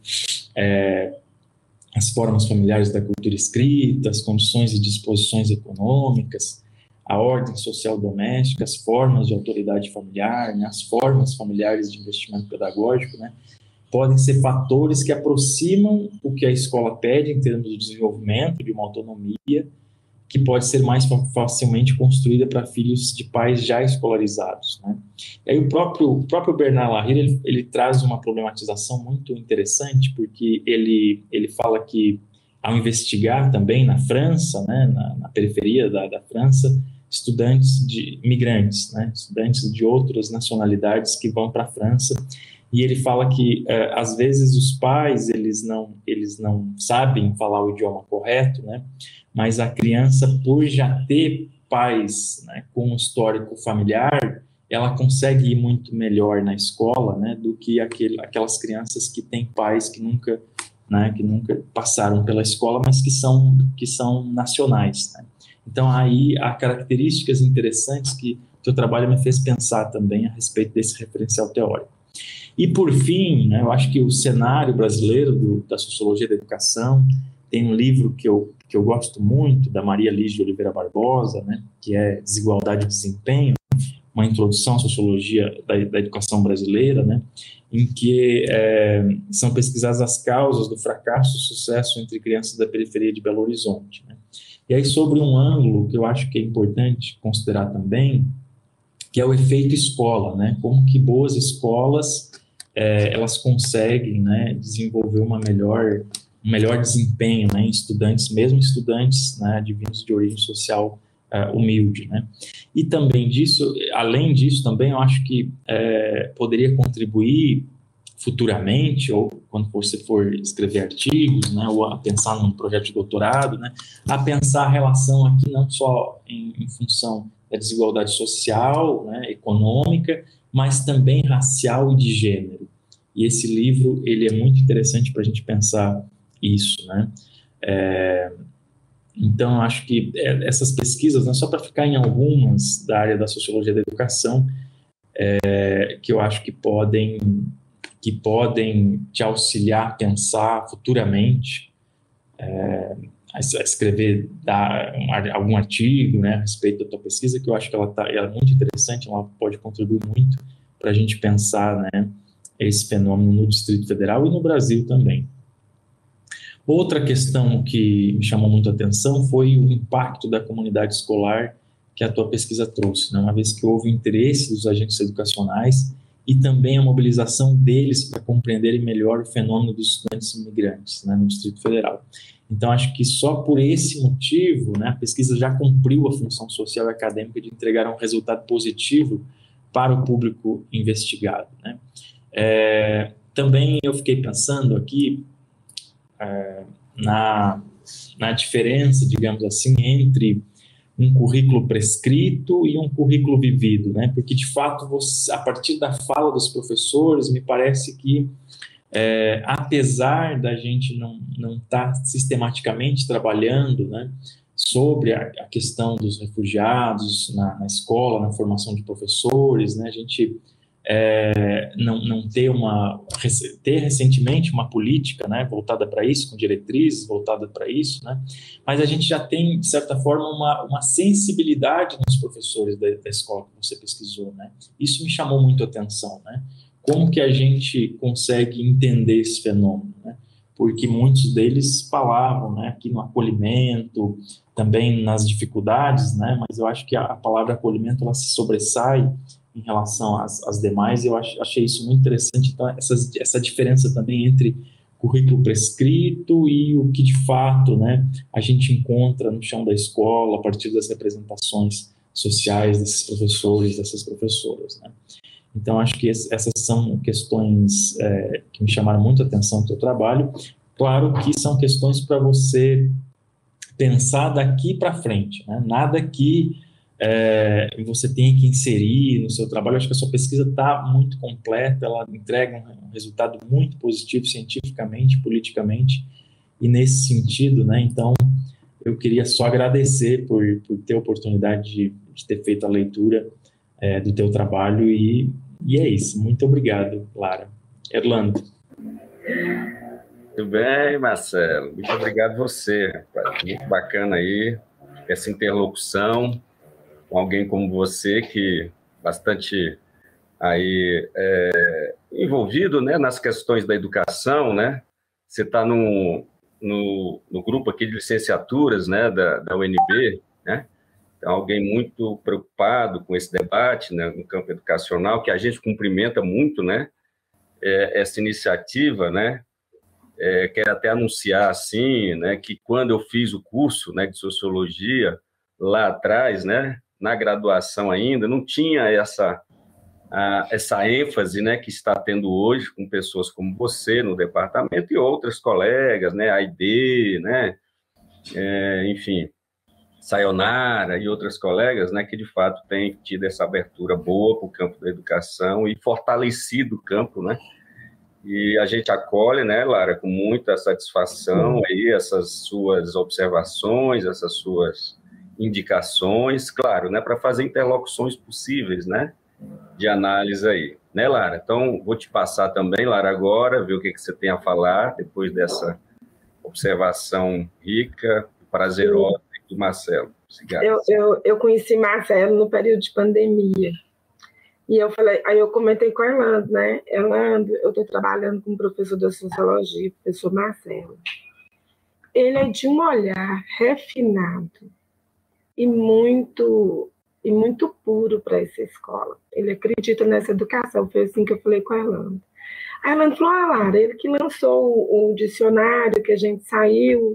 [SPEAKER 4] é, as formas familiares da cultura escrita, as condições e disposições econômicas, a ordem social doméstica, as formas de autoridade familiar, né, as formas familiares de investimento pedagógico, né, podem ser fatores que aproximam o que a escola pede em termos de desenvolvimento, de uma autonomia, que pode ser mais facilmente construída para filhos de pais já escolarizados, né? E aí o próprio, o próprio Bernard Lahire, ele, ele traz uma problematização muito interessante, porque ele, ele fala que, ao investigar também na França, né, na, na periferia da, da França, estudantes de migrantes, né, estudantes de outras nacionalidades que vão para a França, e ele fala que, uh, às vezes, os pais, eles não, eles não sabem falar o idioma correto, né, mas a criança, por já ter pais, né, com um histórico familiar, ela consegue ir muito melhor na escola, né, do que aquele, aquelas crianças que têm pais que nunca, né, que nunca passaram pela escola, mas que são, que são nacionais, né. Então, aí há características interessantes que o teu trabalho me fez pensar também a respeito desse referencial teórico. E, por fim, né, eu acho que o cenário brasileiro do, da sociologia da educação, tem um livro que eu, que eu gosto muito, da Maria Lígia de Oliveira Barbosa, né, que é Desigualdade e Desempenho, uma introdução à sociologia da, da educação brasileira, né, em que é, são pesquisadas as causas do fracasso e sucesso entre crianças da periferia de Belo Horizonte, né. E aí, sobre um ângulo que eu acho que é importante considerar também, que é o efeito escola, né, como que boas escolas, é, elas conseguem, né, desenvolver uma melhor... um melhor desempenho, né, em estudantes, mesmo estudantes, né, advindos de origem social uh, humilde, né. E também disso, além disso, também eu acho que é, poderia contribuir futuramente, ou quando você for escrever artigos, né, ou a pensar num projeto de doutorado, né, a pensar a relação aqui não só em, em função da desigualdade social, né, econômica, mas também racial e de gênero. E esse livro, ele é muito interessante para a gente pensar isso, né? É, então, acho que essas pesquisas, né, só para ficar em algumas da área da sociologia da educação, é, que eu acho que podem, que podem te auxiliar a pensar futuramente, é, a escrever da, um, algum artigo, né, a respeito da tua pesquisa, que eu acho que ela, tá, ela é muito interessante, ela pode contribuir muito para a gente pensar, né, esse fenômeno no Distrito Federal e no Brasil também. Outra questão que me chamou muito a atenção foi o impacto da comunidade escolar que a tua pesquisa trouxe, né? Uma vez que houve interesse dos agentes educacionais e também a mobilização deles para compreenderem melhor o fenômeno dos estudantes imigrantes, né, no Distrito Federal. Então, acho que só por esse motivo, né, a pesquisa já cumpriu a função social e acadêmica de entregar um resultado positivo para o público investigado, né. É, também eu fiquei pensando aqui é, na, na diferença, digamos assim, entre um currículo prescrito e um currículo vivido, né? Porque, de fato, você, a partir da fala dos professores, me parece que, é, apesar da gente não não estar sistematicamente trabalhando, né, sobre a, a questão dos refugiados na, na escola, na formação de professores, né? A gente é, não, não ter uma ter recentemente uma política, né, voltada para isso, com diretrizes voltada para isso, né? Mas a gente já tem, de certa forma, uma, uma sensibilidade nos professores da, da escola que você pesquisou, né? Isso me chamou muito a atenção, né? Como que a gente consegue entender esse fenômeno, né? Porque muitos deles falavam, né, aqui no acolhimento, também nas dificuldades, né? Mas eu acho que a, a palavra acolhimento, ela se sobressai em relação às, às demais, e eu ach, achei isso muito interessante, então, essas, essa diferença também entre currículo prescrito e o que, de fato, né, a gente encontra no chão da escola, a partir das representações sociais desses professores, dessas professoras, né? Então, acho que esse, essas são questões é, que me chamaram muito a atenção no teu trabalho. Claro que são questões para você pensar daqui para frente, né? Nada que é, você tenha que inserir no seu trabalho. Acho que a sua pesquisa está muito completa, ela entrega um resultado muito positivo cientificamente, politicamente, e nesse sentido, né? Então, eu queria só agradecer por, por ter a oportunidade de, de ter feito a leitura é, do teu trabalho, e, e é isso. Muito obrigado, Lara. Erlando.
[SPEAKER 1] Muito bem, Marcelo. Muito obrigado você, rapaz. Muito bacana aí essa interlocução com alguém como você, que bastante aí é, envolvido, né, nas questões da educação, né? Você está no, no, no grupo aqui de licenciaturas, né, da, da U N B, né? Então, alguém muito preocupado com esse debate, né, no campo educacional, que a gente cumprimenta muito, né, é, essa iniciativa, né? É, quero até anunciar assim, né, que quando eu fiz o curso, né, de sociologia lá atrás, né, na graduação ainda, não tinha essa a, essa ênfase, né, que está tendo hoje com pessoas como você no departamento e outras colegas, né, a Aide, né, é, enfim, Sayonara e outras colegas, né, que de fato têm tido essa abertura boa para o campo da educação e fortalecido o campo, né. E a gente acolhe, né, Lara, com muita satisfação aí essas suas observações, essas suas indicações, claro, né, para fazer interlocuções possíveis, né, de análise aí, né, Lara? Então, vou te passar também, Lara, agora, ver o que, que você tem a falar depois dessa observação rica, prazerosa do Marcelo.
[SPEAKER 2] Eu, eu, eu conheci Marcelo no período de pandemia. E eu falei, aí eu comentei com o Erlando, né? Erlando, eu estou trabalhando com um professor da sociologia, o professor Marcelo. Ele é de um olhar refinado e muito, e muito puro para essa escola. Ele acredita nessa educação. Foi assim que eu falei com o Erlando. Aí Erlando falou, ah, Lara, ele que lançou o, o dicionário que a gente saiu.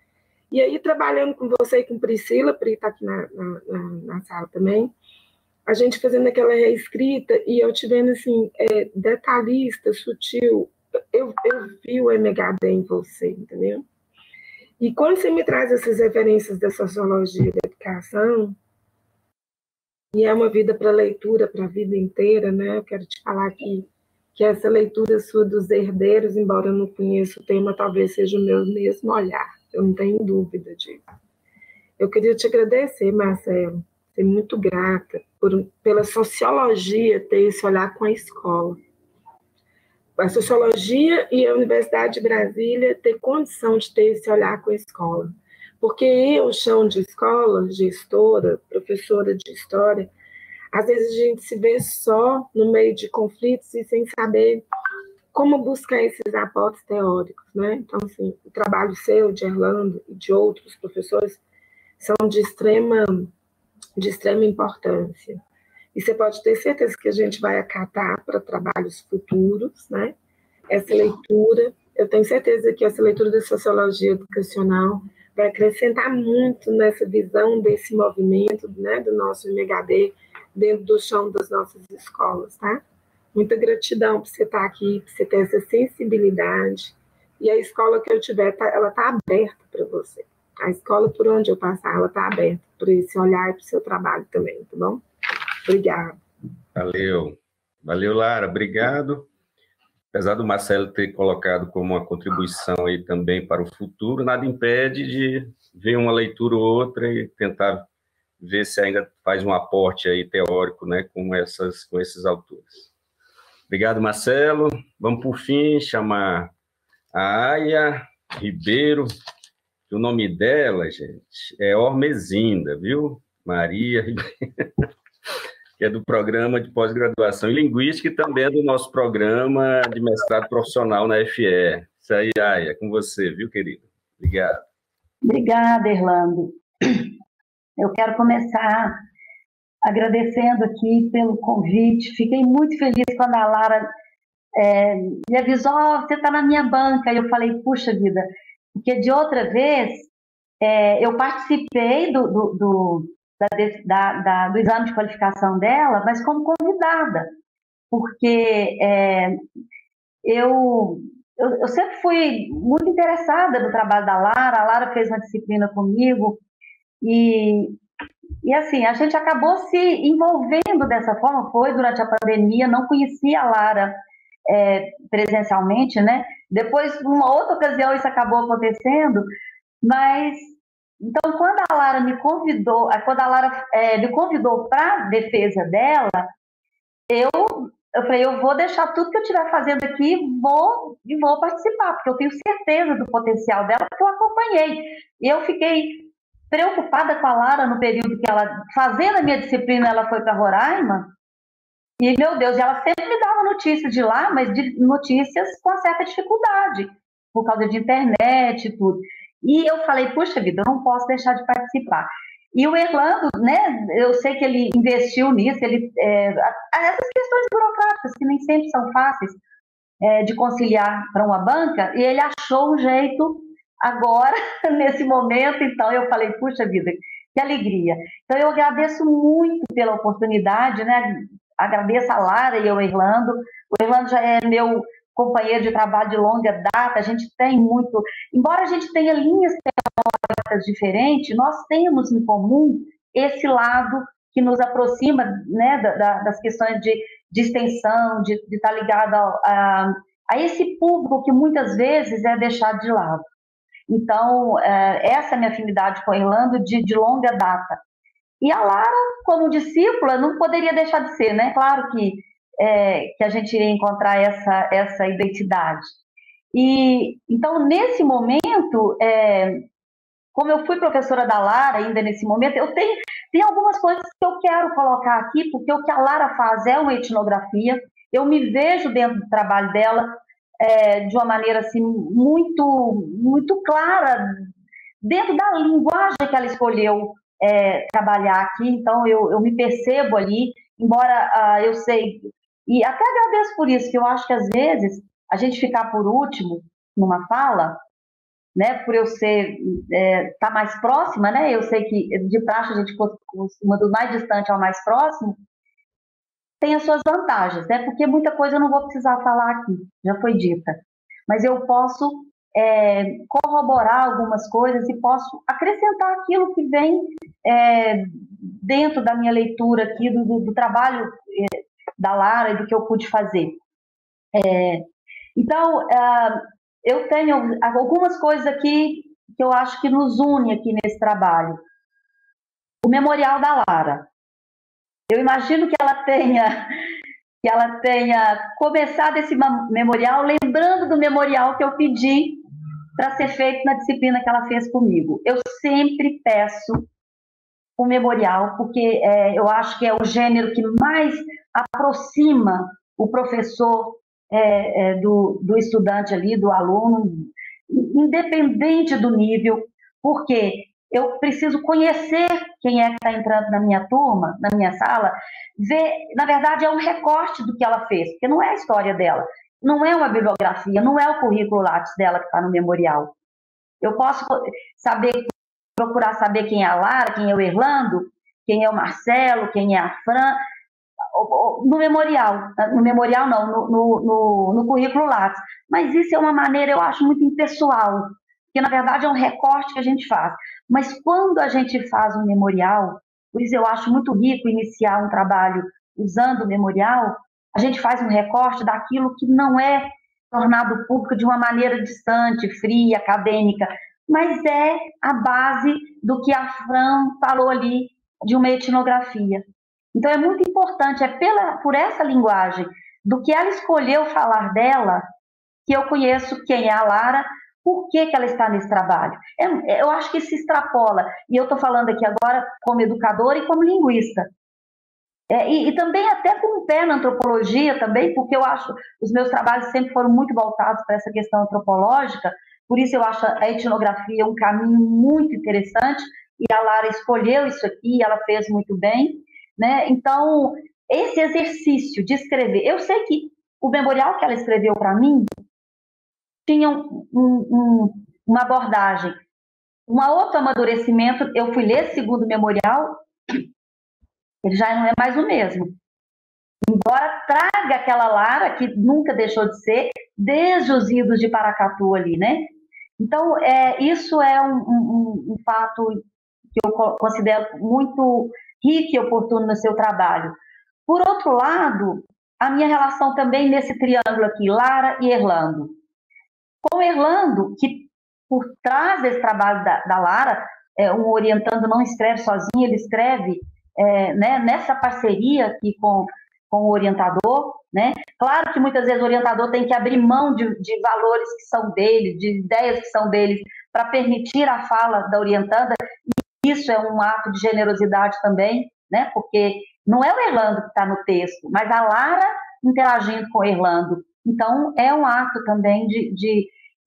[SPEAKER 2] E aí, trabalhando com você e com Priscila, Pri está aqui na, na, na, na sala também, a gente fazendo aquela reescrita e eu te vendo assim, é, detalhista, sutil, eu, eu vi o M H D em você, entendeu? E quando você me traz essas referências da sociologia e da educação, e é uma vida para leitura, para a vida inteira, né? Eu quero te falar que, que essa leitura sua dos herdeiros, embora eu não conheça o tema, talvez seja o meu mesmo olhar, eu não tenho dúvida disso. Eu queria te agradecer, Marcelo, ser muito grata por, pela sociologia ter esse olhar com a escola. A sociologia e a Universidade de Brasília ter condição de ter esse olhar com a escola. Porque eu, chão de escola, gestora, professora de história, às vezes a gente se vê só no meio de conflitos e sem saber como buscar esses aportes teóricos, né? Então, assim, o trabalho seu, de Erlando e de outros professores são de extrema, de extrema importância. E você pode ter certeza que a gente vai acatar para trabalhos futuros, né? Essa leitura, eu tenho certeza que essa leitura da sociologia educacional vai acrescentar muito nessa visão desse movimento, né, do nosso M H D dentro do chão das nossas escolas, tá? Muita gratidão por você estar aqui, por você ter essa sensibilidade. E a escola que eu tiver, ela está aberta para você. A escola por onde eu passar, ela está aberta para esse olhar e para o seu trabalho também, tá bom? Obrigada.
[SPEAKER 1] Valeu. Valeu, Lara. Obrigado. apesar do Marcelo ter colocado como uma contribuição aí também para o futuro, nada impede de ver uma leitura ou outra e tentar ver se ainda faz um aporte aí teórico, né, com, essas, com esses autores. Obrigado, Marcelo. Vamos, por fim, chamar a Aya Ribeiro, que o nome dela, gente, é Ormezinda, viu? Maria Ribeiro, que é do programa de pós-graduação em Linguística e também é do nosso programa de mestrado profissional na F E. Isso aí, Aya, é com você, viu, querido? Obrigado.
[SPEAKER 5] Obrigada, Erlando. Eu quero começar agradecendo aqui pelo convite. Fiquei muito feliz quando a Lara é, me avisou, oh, você está na minha banca. E eu falei, puxa vida, porque de outra vez é, eu participei do, do, do, da, da, do exame de qualificação dela, mas como convidada, porque é, eu, eu, eu sempre fui muito interessada no trabalho da Lara. A Lara fez uma disciplina comigo e, e assim, a gente acabou se envolvendo dessa forma. Foi durante a pandemia, não conhecia a Lara é, presencialmente, né? Depois, numa outra ocasião, isso acabou acontecendo, mas então, quando a Lara me convidou, quando a Lara é, me convidou para a defesa dela, eu, eu falei, eu vou deixar tudo que eu estiver fazendo aqui vou, e vou participar, porque eu tenho certeza do potencial dela, porque eu acompanhei. E eu fiquei preocupada com a Lara no período que ela, fazendo a minha disciplina, ela foi para Roraima, e, meu Deus, ela sempre me dava notícias de lá, mas de notícias com certa dificuldade, por causa de internet e tudo. E eu falei, puxa vida, eu não posso deixar de participar. E o Erlando, né, eu sei que ele investiu nisso, ele, é, essas questões burocráticas que nem sempre são fáceis é, de conciliar para uma banca, e ele achou um jeito agora, nesse momento. Então eu falei, puxa vida, que alegria. Então eu agradeço muito pela oportunidade, né, agradeço a Lara e ao Erlando. O Erlando já é meu companheiro de trabalho de longa data, a gente tem muito, embora a gente tenha linhas teóricas diferentes, nós temos em comum esse lado que nos aproxima, né, da, das questões de, de extensão, de, de estar ligado a, a, a esse público que muitas vezes é deixado de lado. Então, essa é a minha afinidade com o Erlando de, de longa data. E a Lara, como discípula, não poderia deixar de ser, né? Claro que É, que a gente iria encontrar essa, essa identidade. E, então, nesse momento, é, como eu fui professora da Lara ainda nesse momento, eu tenho, tem algumas coisas que eu quero colocar aqui, porque o que a Lara faz é uma etnografia, eu me vejo dentro do trabalho dela é, de uma maneira assim, muito, muito clara, dentro da linguagem que ela escolheu é, trabalhar aqui. Então, eu, eu me percebo ali, embora ah, eu sei... E até agradeço por isso, que eu acho que às vezes a gente ficar por último numa fala, né, por eu ser, é, tá mais próxima, né, eu sei que de praxe a gente costuma do mais distante ao mais próximo, tem as suas vantagens, né, porque muita coisa eu não vou precisar falar aqui, já foi dita, mas eu posso é, corroborar algumas coisas e posso acrescentar aquilo que vem é, dentro da minha leitura aqui, do, do, do trabalho é, da Lara e do que eu pude fazer. É, então, uh, eu tenho algumas coisas aqui que eu acho que nos une aqui nesse trabalho. O memorial da Lara. Eu imagino que ela tenha, que ela tenha começado esse memorial lembrando do memorial que eu pedi para ser feito na disciplina que ela fez comigo. Eu sempre peço o memorial, porque é, eu acho que é o gênero que mais aproxima o professor é, é, do, do estudante ali, do aluno, independente do nível, porque eu preciso conhecer quem é que está entrando na minha turma, na minha sala, ver, na verdade é um recorte do que ela fez, porque não é a história dela, não é uma bibliografia, não é o currículo Lattes dela que está no memorial. Eu posso saber, procurar saber quem é a Lara, quem é o Erlando, quem é o Marcelo, quem é a Fran, no memorial, no memorial não, no, no, no, no currículo Lattes. Mas isso é uma maneira, eu acho, muito impessoal, que na verdade é um recorte que a gente faz. Mas quando a gente faz um memorial, por isso eu acho muito rico iniciar um trabalho usando o memorial, a gente faz um recorte daquilo que não é tornado público de uma maneira distante, fria, acadêmica, mas é a base do que a Fran falou ali, de uma etnografia. Então, é muito importante, é pela, por essa linguagem, do que ela escolheu falar dela, que eu conheço quem é a Lara, por que, que ela está nesse trabalho. É, eu acho que se extrapola, e eu estou falando aqui agora como educadora e como linguista. É, e, e também até com um pé na antropologia também, porque eu acho, os meus trabalhos sempre foram muito voltados para essa questão antropológica, por isso eu acho a etnografia um caminho muito interessante, e a Lara escolheu isso aqui, ela fez muito bem, né? Então, esse exercício de escrever, eu sei que o memorial que ela escreveu para mim tinha um, um, uma abordagem, um outro amadurecimento. Eu fui ler esse segundo memorial, ele já não é mais o mesmo. Embora traga aquela Lara que nunca deixou de ser, desde os idos de Paracatu ali, né? Então, é, isso é um, um, um fato que eu considero muito rico e oportuno no seu trabalho. Por outro lado, a minha relação também nesse triângulo aqui, Lara e Erlando. Com Erlando, que por trás desse trabalho da, da Lara, é, um orientando não escreve sozinho, ele escreve é, né, nessa parceria aqui com, com o orientador, né? Claro que muitas vezes o orientador tem que abrir mão de, de valores que são dele, de ideias que são dele, para permitir a fala da orientanda, e isso é um ato de generosidade também, né? Porque não é o Erlando que está no texto, mas a Lara interagindo com o Erlando. Então, é um ato também de, de,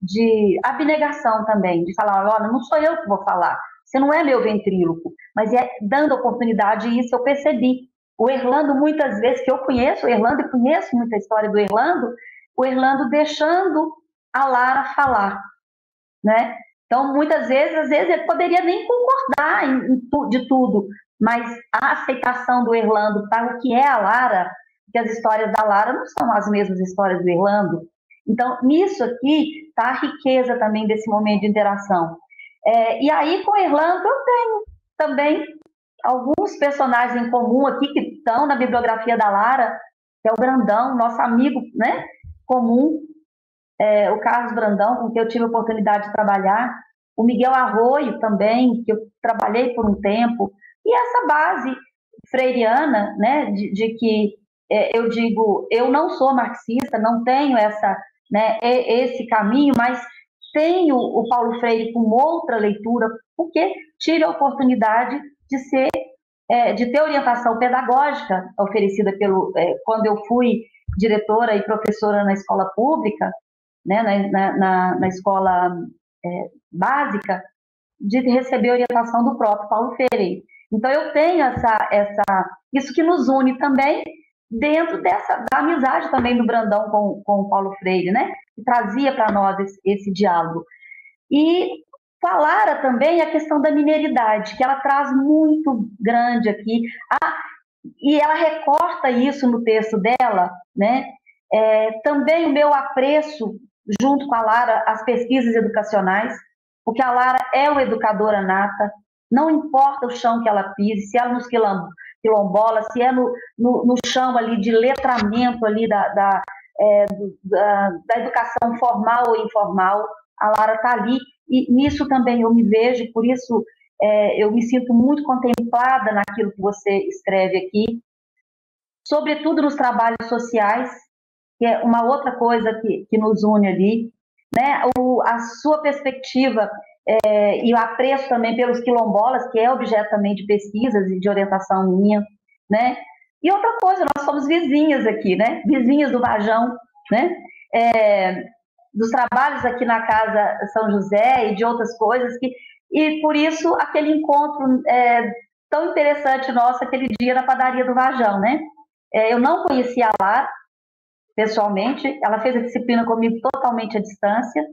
[SPEAKER 5] de abnegação também, de falar, olha, não sou eu que vou falar, você não é meu ventríloco, mas é dando oportunidade, e isso eu percebi. O Erlando, muitas vezes, que eu conheço o Erlando, e conheço muita história do Erlando, o Erlando deixando a Lara falar, né? Então, muitas vezes, às vezes, ele poderia nem concordar em, em tu, de tudo, mas a aceitação do Erlando para o que é a Lara, que as histórias da Lara não são as mesmas histórias do Erlando. Então, nisso aqui está a riqueza também desse momento de interação. É, e aí, com o Erlando, eu tenho também alguns personagens em comum aqui que estão na bibliografia da Lara, que é o Brandão, nosso amigo, né, comum, é, o Carlos Brandão, com quem eu tive a oportunidade de trabalhar, o Miguel Arroio também, que eu trabalhei por um tempo, e essa base freiriana, né, de, de que é, eu digo, eu não sou marxista, não tenho essa, né, esse caminho, mas tenho o Paulo Freire com outra leitura, porque tive a oportunidade de ser, é, de ter orientação pedagógica oferecida pelo, é, quando eu fui diretora e professora na escola pública, né, na, na, na escola é, básica, de receber orientação do próprio Paulo Freire. Então eu tenho essa, essa, isso que nos une também dentro dessa da amizade também do Brandão com, com o Paulo Freire, né, que trazia para nós esse, esse diálogo. E falara também a questão da mineridade, que ela traz muito grande aqui, ah, e ela recorta isso no texto dela, né? É, também o meu apreço, junto com a Lara, as pesquisas educacionais, porque a Lara é uma educadora nata, não importa o chão que ela pise, se é nos quilombolas, se é no, no, no chão ali de letramento ali da, da, é, da, da educação formal ou informal, a Lara está ali, e nisso também eu me vejo, por isso é, eu me sinto muito contemplada naquilo que você escreve aqui, sobretudo nos trabalhos sociais, que é uma outra coisa que, que nos une ali, né? O, a sua perspectiva é, e o apreço também pelos quilombolas, que é objeto também de pesquisas e de orientação minha, né? E outra coisa, nós somos vizinhas aqui, né? Vizinhas do Vajão, né? É, dos trabalhos aqui na Casa São José e de outras coisas, que, e por isso aquele encontro é, tão interessante nosso, aquele dia na padaria do Vajão, né? É, eu não conhecia a Lara pessoalmente, ela fez a disciplina comigo totalmente à distância,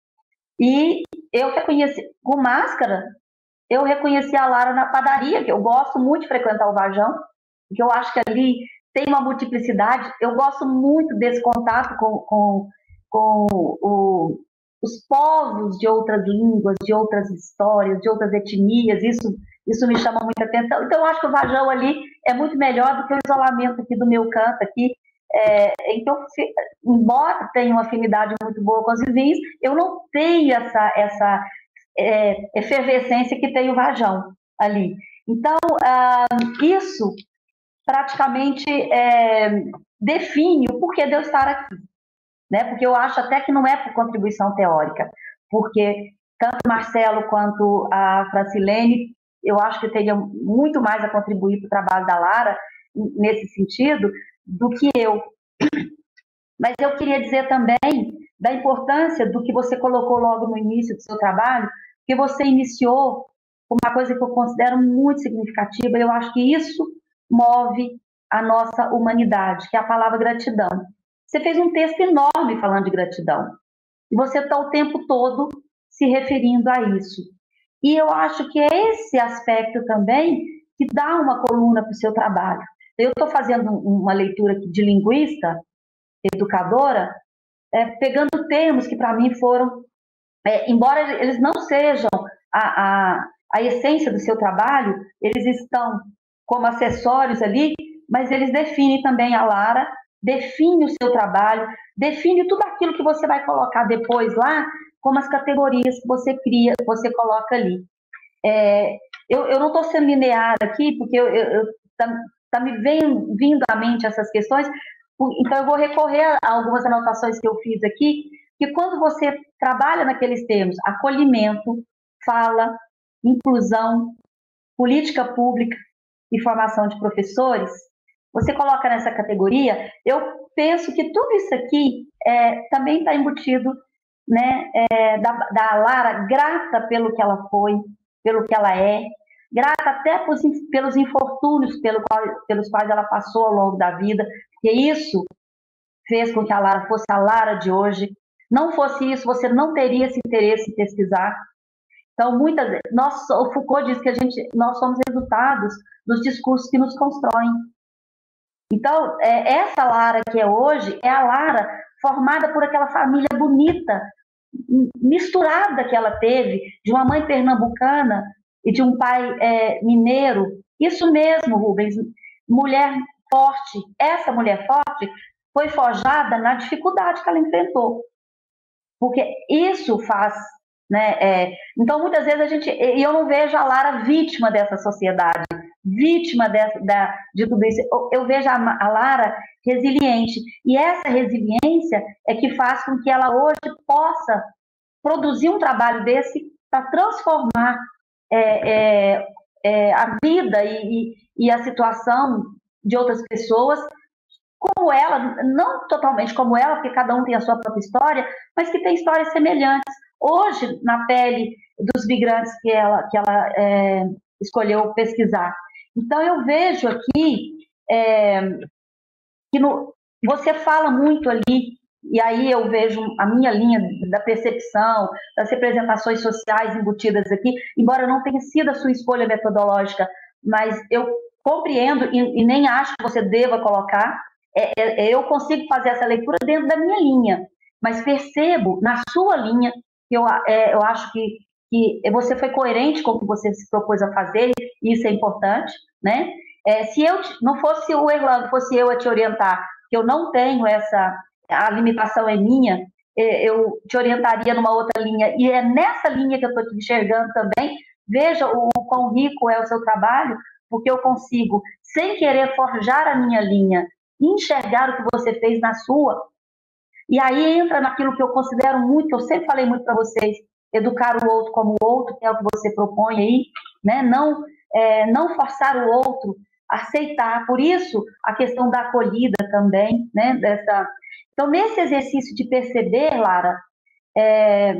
[SPEAKER 5] e eu reconheci, com máscara, eu reconheci a Lara na padaria, que eu gosto muito de frequentar o Vajão, porque eu acho que ali tem uma multiplicidade, eu gosto muito desse contato com, com, com o, os povos de outras línguas, de outras histórias, de outras etnias, isso, isso me chama muita atenção. Então eu acho que o Vajão ali é muito melhor do que o isolamento aqui do meu canto, aqui, é, em que eu, embora tenha uma afinidade muito boa com os vizinhos, eu não tenho essa, essa é, efervescência que tem o Varjão ali. Então, ah, isso praticamente é, define o porquê de eu estar aqui, né? Porque eu acho até que não é por contribuição teórica, porque tanto o Marcelo quanto a Francilene, eu acho que teriam muito mais a contribuir para o trabalho da Lara, nesse sentido, do que eu. Mas eu queria dizer também da importância do que você colocou logo no início do seu trabalho, que você iniciou uma coisa que eu considero muito significativa, e eu acho que isso move a nossa humanidade, que é a palavra gratidão. Você fez um texto enorme falando de gratidão, e você está o tempo todo se referindo a isso. E eu acho que é esse aspecto também que dá uma coluna para o seu trabalho. Eu estou fazendo uma leitura aqui de linguista, educadora, é, pegando termos que para mim foram, é, embora eles não sejam a, a, a essência do seu trabalho, eles estão como acessórios ali, mas eles definem também a Lara, define o seu trabalho, define tudo aquilo que você vai colocar depois lá, como as categorias que você cria, que você coloca ali. É, eu, eu não estou sendo linear aqui, porque eu, eu, tá, tá me vem, vindo à mente essas questões, então eu vou recorrer a algumas anotações que eu fiz aqui, que quando você trabalha naqueles termos, acolhimento, fala, inclusão, política pública e formação de professores, você coloca nessa categoria, eu penso que tudo isso aqui é, também está embutido, né, é, da, da Lara, grata pelo que ela foi, pelo que ela é, grata até pelos, pelos infortúnios pelo qual, pelos quais ela passou ao longo da vida, porque isso fez com que a Lara fosse a Lara de hoje. Não fosse isso, você não teria esse interesse em pesquisar. Então, muitas vezes, nós, o Foucault diz que a gente, nós somos resultados dos discursos que nos constroem. Então, é, essa Lara que é hoje é a Lara formada por aquela família bonita, misturada que ela teve, de uma mãe pernambucana e de um pai é, mineiro. Isso mesmo, Rubens, mulher forte. Essa mulher forte foi forjada na dificuldade que ela enfrentou. Porque isso faz... Né? É, então, muitas vezes, a gente, eu não vejo a Lara vítima dessa sociedade, vítima dessa, da, de tudo isso. Eu, eu vejo a, a Lara resiliente. E essa resiliência é que faz com que ela hoje possa produzir um trabalho desse para transformar é, é, é, a vida e, e a situação de outras pessoas, como ela, não totalmente como ela, porque cada um tem a sua própria história, mas que tem histórias semelhantes. Hoje, na pele dos migrantes que ela, que ela é, escolheu pesquisar. Então, eu vejo aqui é, que no, você fala muito ali, e aí eu vejo a minha linha da percepção, das representações sociais embutidas aqui, embora não tenha sido a sua escolha metodológica, mas eu compreendo e, e nem acho que você deva colocar, é, é, eu consigo fazer essa leitura dentro da minha linha, mas percebo na sua linha, eu, é, eu acho que, que você foi coerente com o que você se propôs a fazer, e isso é importante, né? É, se eu não fosse o Erlando, fosse eu a te orientar, que eu não tenho essa, a limitação é minha, eu te orientaria numa outra linha, e é nessa linha que eu estou te enxergando também. Veja o, o quão rico é o seu trabalho, porque eu consigo, sem querer forjar a minha linha, enxergar o que você fez na sua. E aí entra naquilo que eu considero muito, eu sempre falei muito para vocês, educar o outro como o outro, que é o que você propõe aí, né? Não, é, não forçar o outro, aceitar. Por isso, a questão da acolhida também, né? Dessa... Então, nesse exercício de perceber, Lara, é,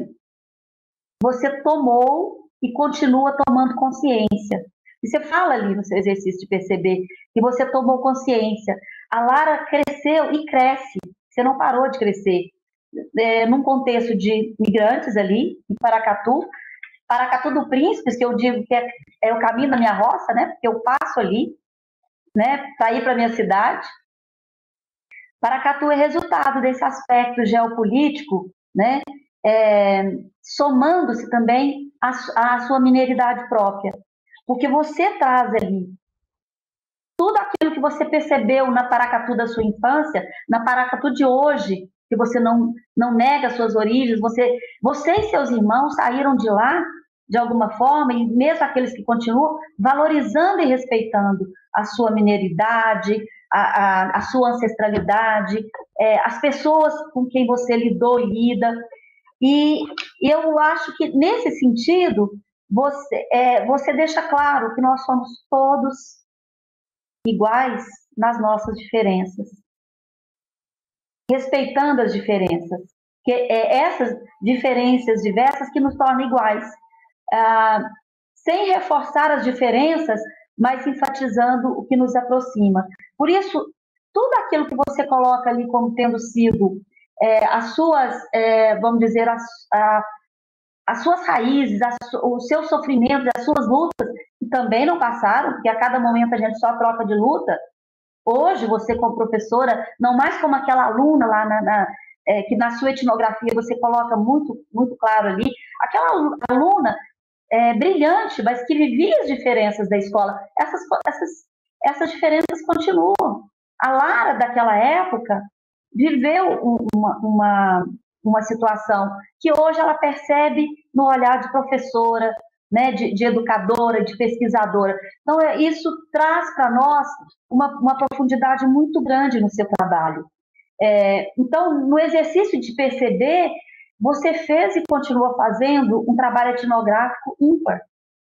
[SPEAKER 5] você tomou e continua tomando consciência. E você fala ali no seu exercício de perceber que você tomou consciência. A Lara cresceu e cresce. Você não parou de crescer. É, num contexto de migrantes ali, em Paracatu, Paracatu do Príncipes, que eu digo que é, é o caminho da minha roça, né? Porque eu passo ali, né? Para ir para a minha cidade. Paracatu é resultado desse aspecto geopolítico, né? É, somando-se também à, à sua mineiridade própria. Porque você traz ali tudo aquilo que você percebeu na Paracatu da sua infância, na Paracatu de hoje, que você não, não nega suas origens, você, você e seus irmãos saíram de lá, de alguma forma, e mesmo aqueles que continuam, valorizando e respeitando a sua mineridade, a, a, a sua ancestralidade, é, as pessoas com quem você lidou e lida. E eu acho que, nesse sentido, você, é, você deixa claro que nós somos todos iguais nas nossas diferenças, respeitando as diferenças, que é essas diferenças diversas que nos tornam iguais, ah, sem reforçar as diferenças, mas enfatizando o que nos aproxima. Por isso, tudo aquilo que você coloca ali como tendo sido é, as suas, é, vamos dizer, as, a, as suas raízes, as, os seus sofrimentos, as suas lutas, que também não passaram, porque a cada momento a gente só troca de luta. Hoje, você como professora, não mais como aquela aluna lá, na, na, é, que na sua etnografia você coloca muito, muito claro ali, aquela aluna é, brilhante, mas que vivia as diferenças da escola. Essas, essas, essas diferenças continuam. A Lara, daquela época, viveu uma, uma, uma situação que hoje ela percebe no olhar de professora, né, de, de educadora, de pesquisadora. Então, é, isso traz para nós uma, uma profundidade muito grande no seu trabalho. É, então, no exercício de perceber, você fez e continua fazendo um trabalho etnográfico ímpar.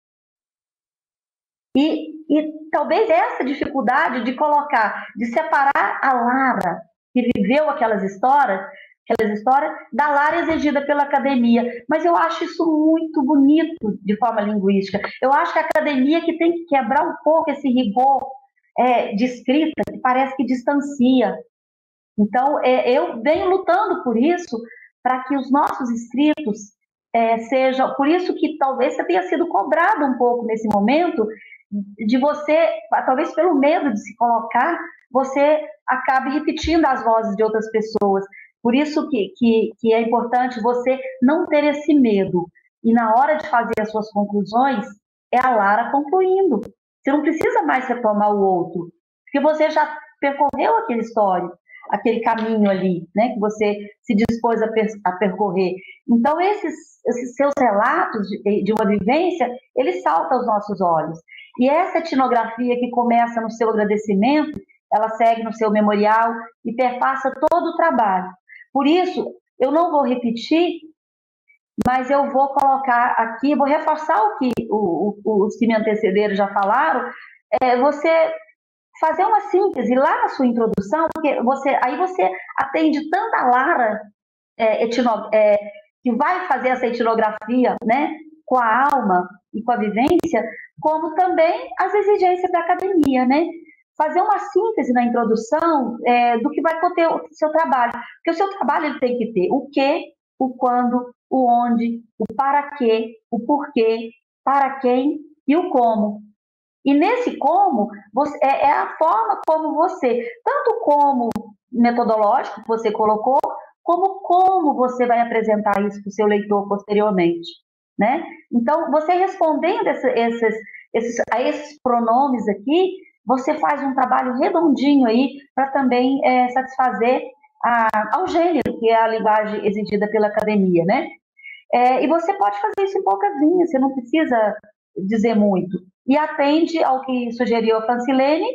[SPEAKER 5] E, e talvez essa dificuldade de colocar, de separar a Lara, que viveu aquelas histórias, aquelas histórias, da Lara exigida pela academia. Mas eu acho isso muito bonito de forma linguística. Eu acho que a academia que tem que quebrar um pouco esse rigor é, de escrita, que parece que distancia. Então, é, eu venho lutando por isso, para que os nossos escritos é, sejam... Por isso que talvez você tenha sido cobrado um pouco nesse momento, de você, talvez pelo medo de se colocar, você acabe repetindo as vozes de outras pessoas. Por isso que, que, que é importante você não ter esse medo. E na hora de fazer as suas conclusões, é a Lara concluindo. Você não precisa mais retomar o outro, porque você já percorreu aquele histórico, aquele caminho ali, né, que você se dispôs a, per a percorrer. Então, esses, esses seus relatos de, de uma vivência, eles saltam aos nossos olhos. E essa etnografia que começa no seu agradecimento, ela segue no seu memorial e perpassa todo o trabalho. Por isso, eu não vou repetir, mas eu vou colocar aqui, vou reforçar o que o, o, os que me antecederam já falaram, é você fazer uma síntese lá na sua introdução, porque você, aí você atende tanto a Lara, é, etno, é, que vai fazer essa etnografia, né, com a alma e com a vivência, como também as exigências da academia, né? Fazer uma síntese na introdução é, do que vai conter o seu trabalho. Porque o seu trabalho ele tem que ter o que, o quando, o onde, o para quê, o porquê, para quem e o como. E nesse como, você, é, é a forma como você, tanto como metodológico que você colocou, como como você vai apresentar isso para o seu leitor posteriormente, né? Então, você respondendo esse, esses, esses, a esses pronomes aqui, você faz um trabalho redondinho aí para também é, satisfazer a, ao gênero, que é a linguagem exigida pela academia, né? É, e você pode fazer isso em poucas linhas, você não precisa dizer muito. E atende ao que sugeriu a Francilene,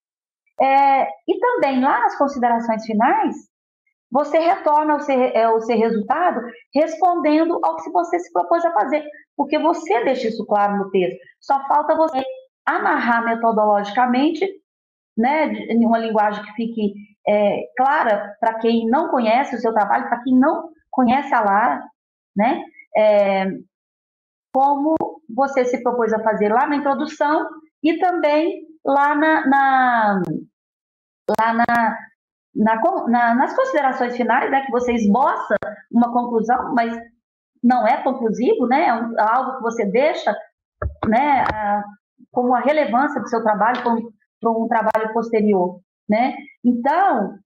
[SPEAKER 5] é, e também lá nas considerações finais, você retorna ao seu, ao seu resultado respondendo ao que você se propôs a fazer, porque você deixa isso claro no texto. Só falta você amarrar metodologicamente, né, em uma linguagem que fique é, clara para quem não conhece o seu trabalho, para quem não conhece a Lara, né, é, como você se propôs a fazer lá na introdução e também lá, na, na, lá na, na, na, nas considerações finais, né, que você esboça uma conclusão, mas não é conclusivo, né, é algo que você deixa, né, a, como a relevância do seu trabalho para um, um trabalho posterior, né? Então,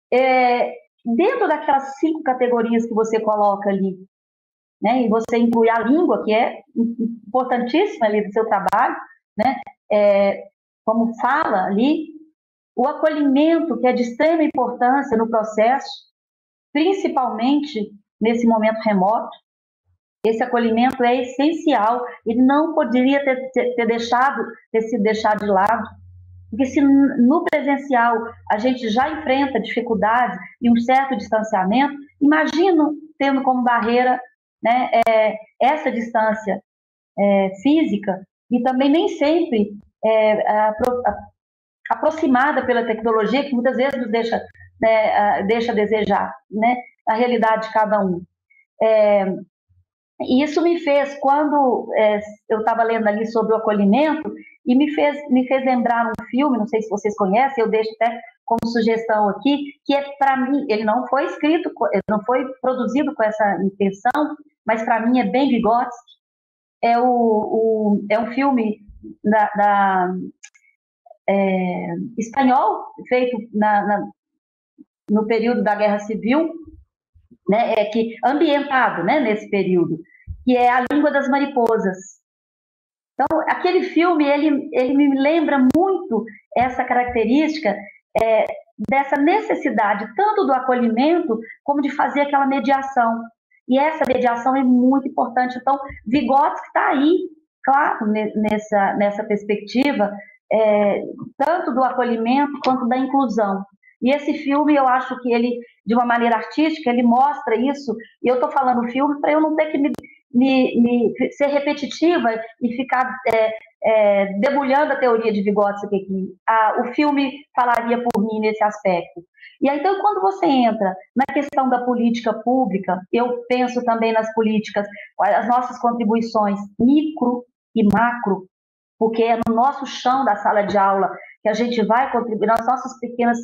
[SPEAKER 5] é, dentro daquelas cinco categorias que você coloca ali, né, e você inclui a língua, que é importantíssima ali do seu trabalho, né, é, como fala ali, o acolhimento, que é de extrema importância no processo, principalmente nesse momento remoto. Esse acolhimento é essencial, ele não poderia ter, ter, ter, deixado, ter sido deixado de lado, porque se no presencial a gente já enfrenta dificuldades e um certo distanciamento, imagino tendo como barreira, né, é, essa distância é, física, e também nem sempre é, a, a, aproximada pela tecnologia, que muitas vezes nos deixa, né, a, deixa a desejar, né, a realidade de cada um. É, E isso me fez, quando é, eu estava lendo ali sobre o acolhimento, e me fez, me fez lembrar um filme, não sei se vocês conhecem, eu deixo até como sugestão aqui, que é, para mim, ele não foi escrito, não foi produzido com essa intenção, mas para mim é bem Vygotsky. É, o, o, é um filme da, da, é, espanhol, feito na, na, no período da Guerra Civil, né, é que, ambientado, né, nesse período, que é A Língua das Mariposas. Então, aquele filme, ele, ele me lembra muito essa característica é, dessa necessidade, tanto do acolhimento, como de fazer aquela mediação. E essa mediação é muito importante. Então, Vygotsky está aí, claro, nessa, nessa perspectiva, é, tanto do acolhimento quanto da inclusão. E esse filme, eu acho que ele, de uma maneira artística, ele mostra isso, e eu estou falando filme para eu não ter que me, me, me ser repetitiva e ficar é, é, debulhando a teoria de Vygotsky aqui. Ah, o filme falaria por mim nesse aspecto. E aí, então, quando você entra na questão da política pública, eu penso também nas políticas, as nossas contribuições micro e macro, porque é no nosso chão da sala de aula que a gente vai contribuir, nas nossas pequenas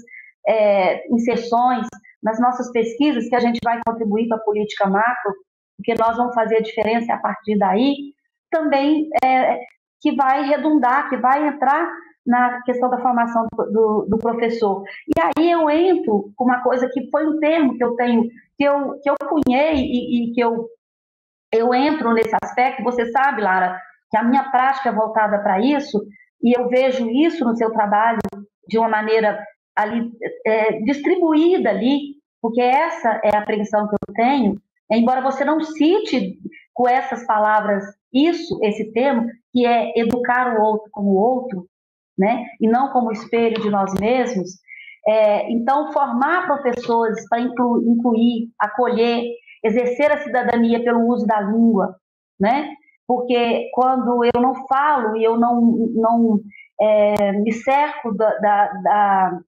[SPEAKER 5] É, inserções, nas nossas pesquisas, que a gente vai contribuir para a política macro, porque nós vamos fazer a diferença a partir daí, também é, que vai redundar, que vai entrar na questão da formação do, do, do professor. E aí eu entro com uma coisa que foi um termo que eu tenho, que eu, que eu cunhei e, e que eu, eu entro nesse aspecto. Você sabe, Lara, que a minha prática é voltada para isso, e eu vejo isso no seu trabalho de uma maneira ali, é, distribuída ali, porque essa é a apreensão que eu tenho, embora você não cite com essas palavras isso, esse termo, que é educar o outro como o outro, né, e não como espelho de nós mesmos. É, então, formar professores para inclu, incluir, acolher, exercer a cidadania pelo uso da língua, né, porque quando eu não falo e eu não, não é, me cerco da, da, da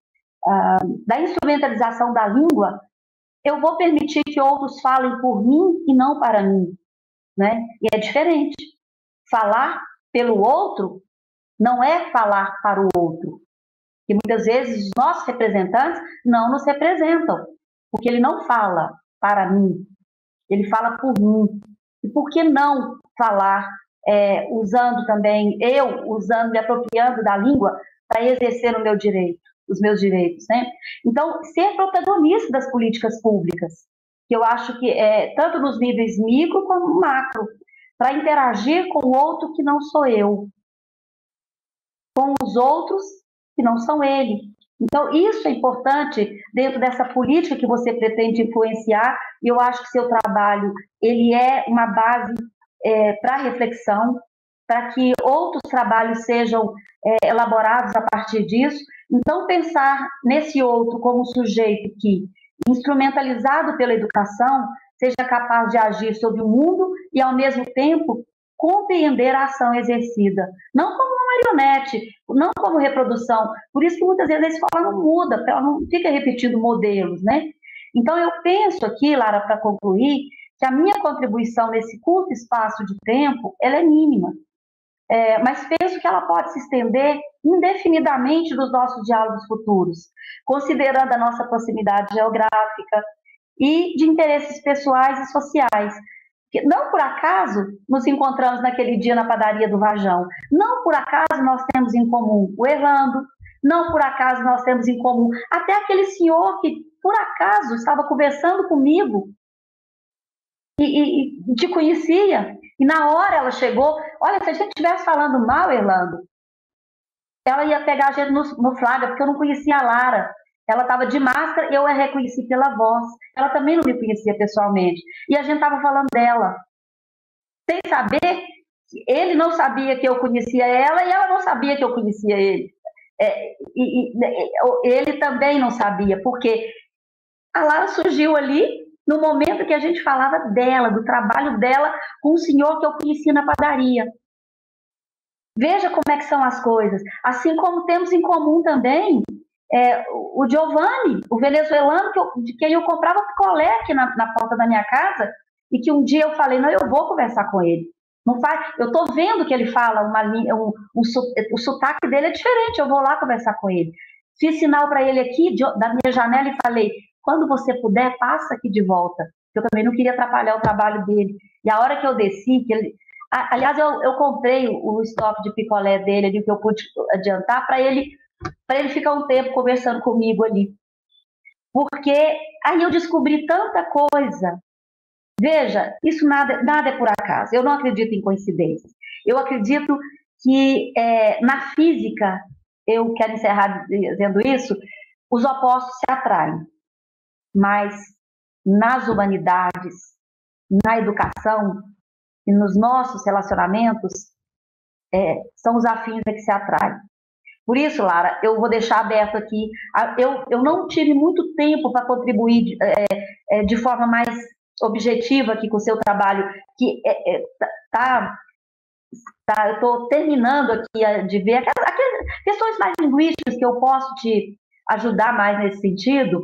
[SPEAKER 5] Uh, da instrumentalização da língua, eu vou permitir que outros falem por mim e não para mim, né? E é diferente. Falar pelo outro não é falar para o outro. E muitas vezes os nossos representantes não nos representam, porque ele não fala para mim, ele fala por mim. E por que não falar é, usando também, eu usando, me apropriando da língua para exercer o meu direito? Os meus direitos, né? Então, ser protagonista das políticas públicas, que eu acho que é tanto nos níveis micro como macro, para interagir com o outro que não sou eu, com os outros que não são ele. Então, isso é importante dentro dessa política que você pretende influenciar, e eu acho que seu trabalho, ele é uma base é, para reflexão, para que outros trabalhos sejam é, elaborados a partir disso. Então, pensar nesse outro como um sujeito que, instrumentalizado pela educação, seja capaz de agir sobre o mundo e, ao mesmo tempo, compreender a ação exercida. Não como uma marionete, não como reprodução. Por isso que muitas vezes a escola não muda, porque ela não fica repetindo modelos, né? Então, eu penso aqui, Lara, para concluir, que a minha contribuição nesse curto espaço de tempo, ela é mínima. É, mas penso que ela pode se estender indefinidamente nos nossos diálogos futuros, considerando a nossa proximidade geográfica e de interesses pessoais e sociais. Não por acaso nos encontramos naquele dia na padaria do Vajão, não por acaso nós temos em comum o Erlando, não por acaso nós temos em comum até aquele senhor que, por acaso, estava conversando comigo e, e, e te conhecia. E na hora ela chegou, olha, se a gente estivesse falando mal, Erlando, ela ia pegar a gente no, no flagra, porque eu não conhecia a Lara. Ela estava de máscara, eu a reconheci pela voz. Ela também não me conhecia pessoalmente. E a gente estava falando dela, sem saber, ele não sabia que eu conhecia ela e ela não sabia que eu conhecia ele. É, e, e, ele também não sabia, porque a Lara surgiu ali no momento que a gente falava dela, do trabalho dela com um senhor que eu conhecia na padaria. Veja como é que são as coisas. Assim como temos em comum também é, o Giovanni, o venezuelano, que eu, de quem eu comprava picolé aqui na, na porta da minha casa, e que um dia eu falei, não, eu vou conversar com ele. Não faz, eu estou vendo que ele fala uma linha, um, um, o sotaque dele é diferente, eu vou lá conversar com ele. Fiz sinal para ele aqui, de, da minha janela, e falei, quando você puder, passa aqui de volta. Eu também não queria atrapalhar o trabalho dele. E a hora que eu desci, que ele... Aliás, eu, eu comprei o estoque de picolé dele ali, que eu pude adiantar, para ele, para ele ficar um tempo conversando comigo ali. Porque aí eu descobri tanta coisa. Veja, isso nada, nada é por acaso. Eu não acredito em coincidências. Eu acredito que é, na física, eu quero encerrar dizendo isso, os opostos se atraem. Mas nas humanidades, na educação e nos nossos relacionamentos, é, são os afins que se atraem. Por isso, Lara, eu vou deixar aberto aqui. Eu, eu não tive muito tempo para contribuir é, é, de forma mais objetiva aqui com o seu trabalho, que é, é, tá, tá, eu estou terminando aqui de ver aquelas, aquelas questões mais linguísticas que eu posso te ajudar mais nesse sentido.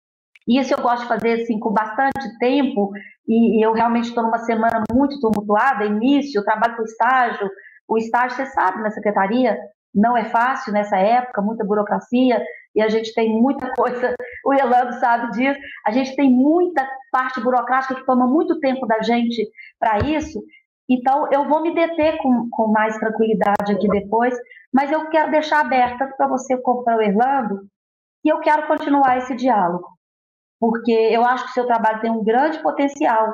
[SPEAKER 5] E isso eu gosto de fazer assim, com bastante tempo, e, e eu realmente estou numa semana muito tumultuada, início, eu trabalho com estágio, o estágio, você sabe, na secretaria, não é fácil nessa época, muita burocracia, e a gente tem muita coisa, o Elando sabe disso, a gente tem muita parte burocrática que toma muito tempo da gente para isso, então eu vou me deter com, com mais tranquilidade aqui depois, mas eu quero deixar aberto, tanto para você como para o Orlando, e eu quero continuar esse diálogo, porque eu acho que o seu trabalho tem um grande potencial.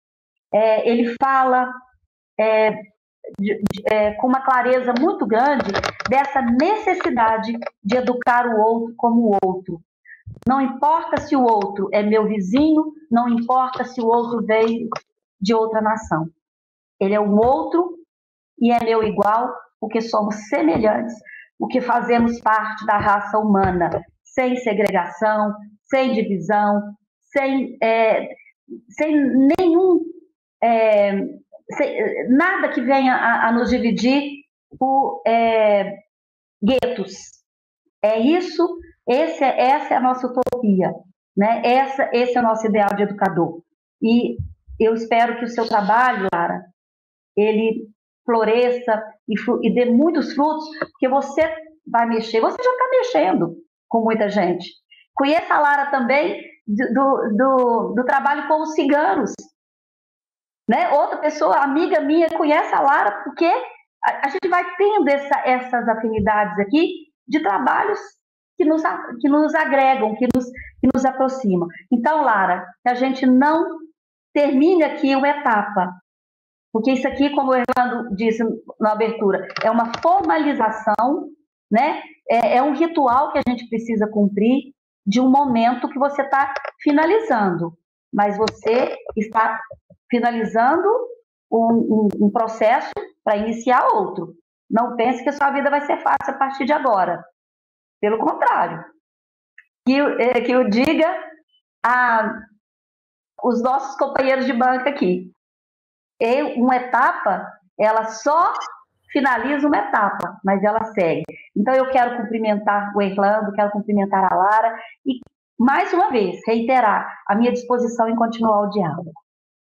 [SPEAKER 5] É, ele fala é, de, de, é, com uma clareza muito grande dessa necessidade de educar o outro como o outro. Não importa se o outro é meu vizinho, não importa se o outro veio de outra nação. Ele é um outro e é meu igual, porque somos semelhantes, porque fazemos parte da raça humana, sem segregação, sem divisão, sem, é, sem nenhum, é, sem, nada que venha a, a nos dividir por é, guetos. É isso, esse, essa é a nossa utopia, né? Essa, esse é o nosso ideal de educador. E eu espero que o seu trabalho, Lara, ele floresça e, e dê muitos frutos, porque você vai mexer, você já está mexendo com muita gente. Conheço a Lara também do, do, do trabalho com os ciganos. Né? Outra pessoa, amiga minha, conhece a Lara porque a, a gente vai tendo essa, essas afinidades aqui de trabalhos que nos, que nos agregam, que nos, que nos aproximam. Então, Lara, que a gente não termine aqui uma etapa, porque isso aqui, como o Orlando disse na abertura, é uma formalização, né? é, é um ritual que a gente precisa cumprir de um momento que você está finalizando, mas você está finalizando um, um, um processo para iniciar outro. Não pense que a sua vida vai ser fácil a partir de agora. Pelo contrário. Que, é, que eu diga a os nossos companheiros de banca aqui. E uma etapa, ela só finaliza uma etapa, mas ela segue. Então, eu quero cumprimentar o Orlando, quero cumprimentar a Lara e, mais uma vez, reiterar a minha disposição em continuar o diálogo.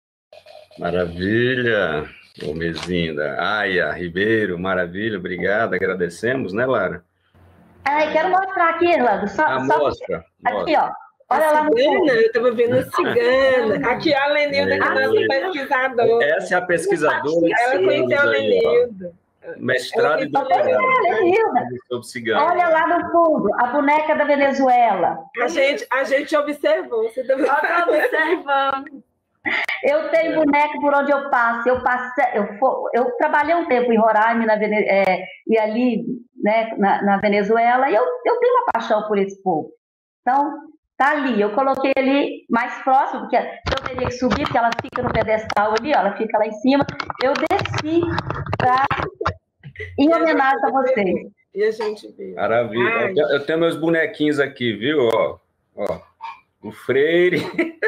[SPEAKER 1] Maravilha, ô Mezinda. Aya Ribeiro, maravilha, obrigado, agradecemos, né, Lara?
[SPEAKER 5] Ah, eu quero mostrar aqui, Orlando. Só,
[SPEAKER 1] ah,
[SPEAKER 5] só
[SPEAKER 1] mostra,
[SPEAKER 5] aqui,
[SPEAKER 1] mostra.
[SPEAKER 5] ó. Olha
[SPEAKER 2] a
[SPEAKER 5] lá no
[SPEAKER 2] cigana,
[SPEAKER 5] fundo.
[SPEAKER 2] eu estava vendo a cigana. Aqui a Lenilda, que é nossa pesquisadora.
[SPEAKER 1] Essa é a pesquisadora.
[SPEAKER 2] Ela conheceu a Lenilda.
[SPEAKER 1] Mestrado e doutorado.
[SPEAKER 5] Sobre cigano. Olha lá no fundo, a boneca da Venezuela.
[SPEAKER 2] A gente, a gente observou. Você está observando.
[SPEAKER 5] Eu tenho boneca por onde eu passo. Eu, passei, eu, eu trabalhei um tempo em Roraima na Vene, é, e ali né, na, na Venezuela, e eu, eu tenho uma paixão por esse povo. Então, tá ali, eu coloquei ali mais próximo, porque eu teria que subir, porque ela fica no pedestal ali, ó, ela fica lá em cima. Eu desci pra, em homenagem a vocês.
[SPEAKER 2] E a gente viu.
[SPEAKER 1] Maravilha. Eu tenho, eu tenho meus bonequinhos aqui, viu? Ó, ó, o Freire.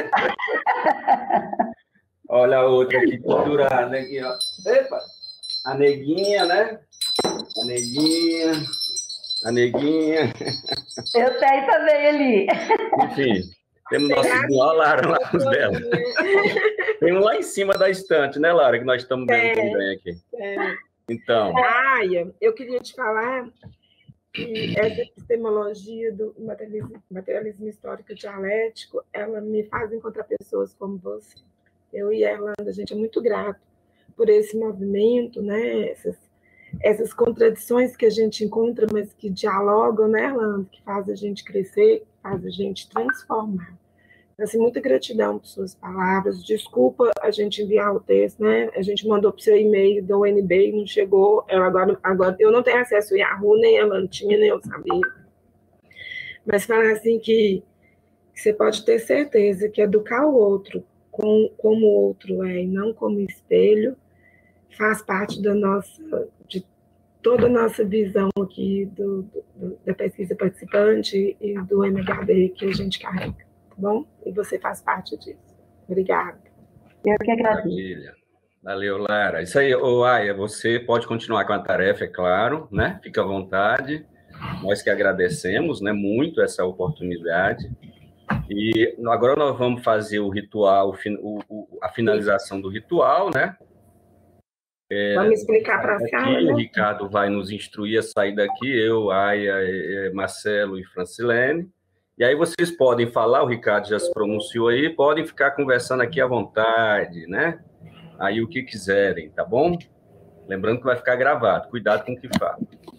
[SPEAKER 1] Olha a outra aqui pendurada aqui, ó. Epa! A neguinha, né? A neguinha. A neguinha.
[SPEAKER 5] Eu tenho também ali.
[SPEAKER 1] Enfim, temos nossos... Olha, Lara, lá os dela. Tem um lá em cima da estante, né, Lara? Que nós estamos vendo é, também aqui. É. Então.
[SPEAKER 2] Aia, eu queria te falar que essa epistemologia do materialismo, materialismo histórico dialético, ela me faz encontrar pessoas como você. Eu e a Erlanda, a gente é muito grato por esse movimento, né? Essas, essas contradições que a gente encontra, mas que dialogam, né, Erlanda? Que faz a gente crescer, que faz a gente transformar. Assim, muita gratidão por suas palavras. Desculpa a gente enviar o texto, né? A gente mandou para o seu e-mail da U N B e não chegou. Eu agora, agora eu não tenho acesso ao Yahoo, nem a Erlanda tinha, nem eu sabia. Mas falar assim que, que você pode ter certeza que educar o outro com, como o outro é e não como espelho faz parte da nossa, de toda a nossa visão aqui do, do, da pesquisa participante e do M H D que a gente carrega, tá bom? E você faz parte disso. Obrigada.
[SPEAKER 5] Eu que agradeço.
[SPEAKER 1] Maravilha. Valeu, Lara. Isso aí, ô, Aia, você pode continuar com a tarefa, é claro, né? Fica à vontade. Nós que agradecemos, né, muito essa oportunidade. E agora nós vamos fazer o ritual, o, o, a finalização do ritual, né? É,
[SPEAKER 2] vamos explicar para a sala, né?
[SPEAKER 1] O Ricardo vai nos instruir a sair daqui, eu, Aia, Marcelo e Francilene. E aí vocês podem falar, o Ricardo já se pronunciou aí, podem ficar conversando aqui à vontade, né? Aí o que quiserem, tá bom? Lembrando que vai ficar gravado, cuidado com o que fala.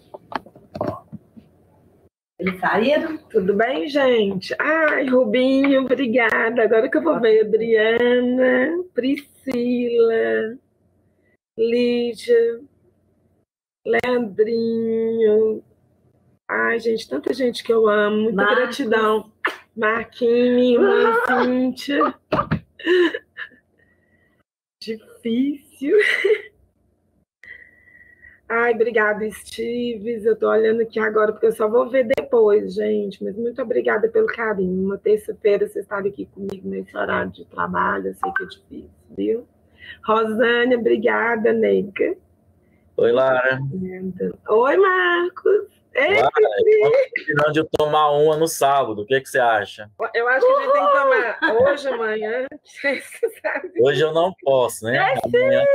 [SPEAKER 2] Eles saíram? Tudo bem, gente? Ai, Rubinho, obrigada. Agora que eu vou ver, Adriana, Priscila, Lídia, Leandrinho. Ai, gente, tanta gente que eu amo. Muita Marcos. Gratidão. Marquinhos, mãe Cíntia. Difícil. Ai, obrigada, Steves. Eu tô olhando aqui agora, porque eu só vou ver depois, gente. Mas muito obrigada pelo carinho. Uma terça-feira vocês estarem aqui comigo nesse horário de trabalho. Eu sei que é difícil, viu? Rosânia, obrigada, nega.
[SPEAKER 6] Oi, Lara.
[SPEAKER 2] Oi, Marcos. Ei,
[SPEAKER 6] Lara, eu de tomar uma no sábado. O que, que você acha?
[SPEAKER 2] Eu acho que a gente tem que tomar hoje, amanhã.
[SPEAKER 6] Hoje eu não posso, né?
[SPEAKER 2] É
[SPEAKER 6] amanhã...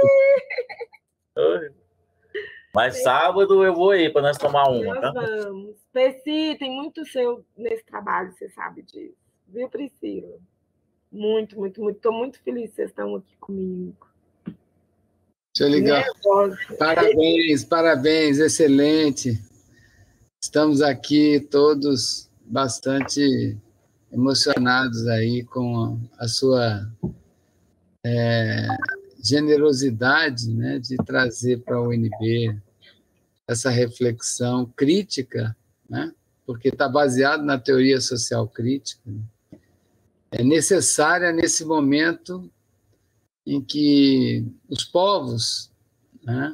[SPEAKER 6] Mas sábado eu vou ir para nós tomar uma,
[SPEAKER 2] nós
[SPEAKER 6] tá?
[SPEAKER 2] Vamos. Pessi, tem muito seu nesse trabalho, você sabe disso. Viu, Priscila? Muito, muito, muito. Estou muito feliz que vocês estão aqui comigo.
[SPEAKER 7] Deixa eu ligar. Nervosa. Parabéns, parabéns, excelente. Estamos aqui todos bastante emocionados aí com a sua é, generosidade, né, de trazer para a U N B essa reflexão crítica, né, porque está baseado na teoria social crítica, né, é necessária nesse momento em que os povos, né,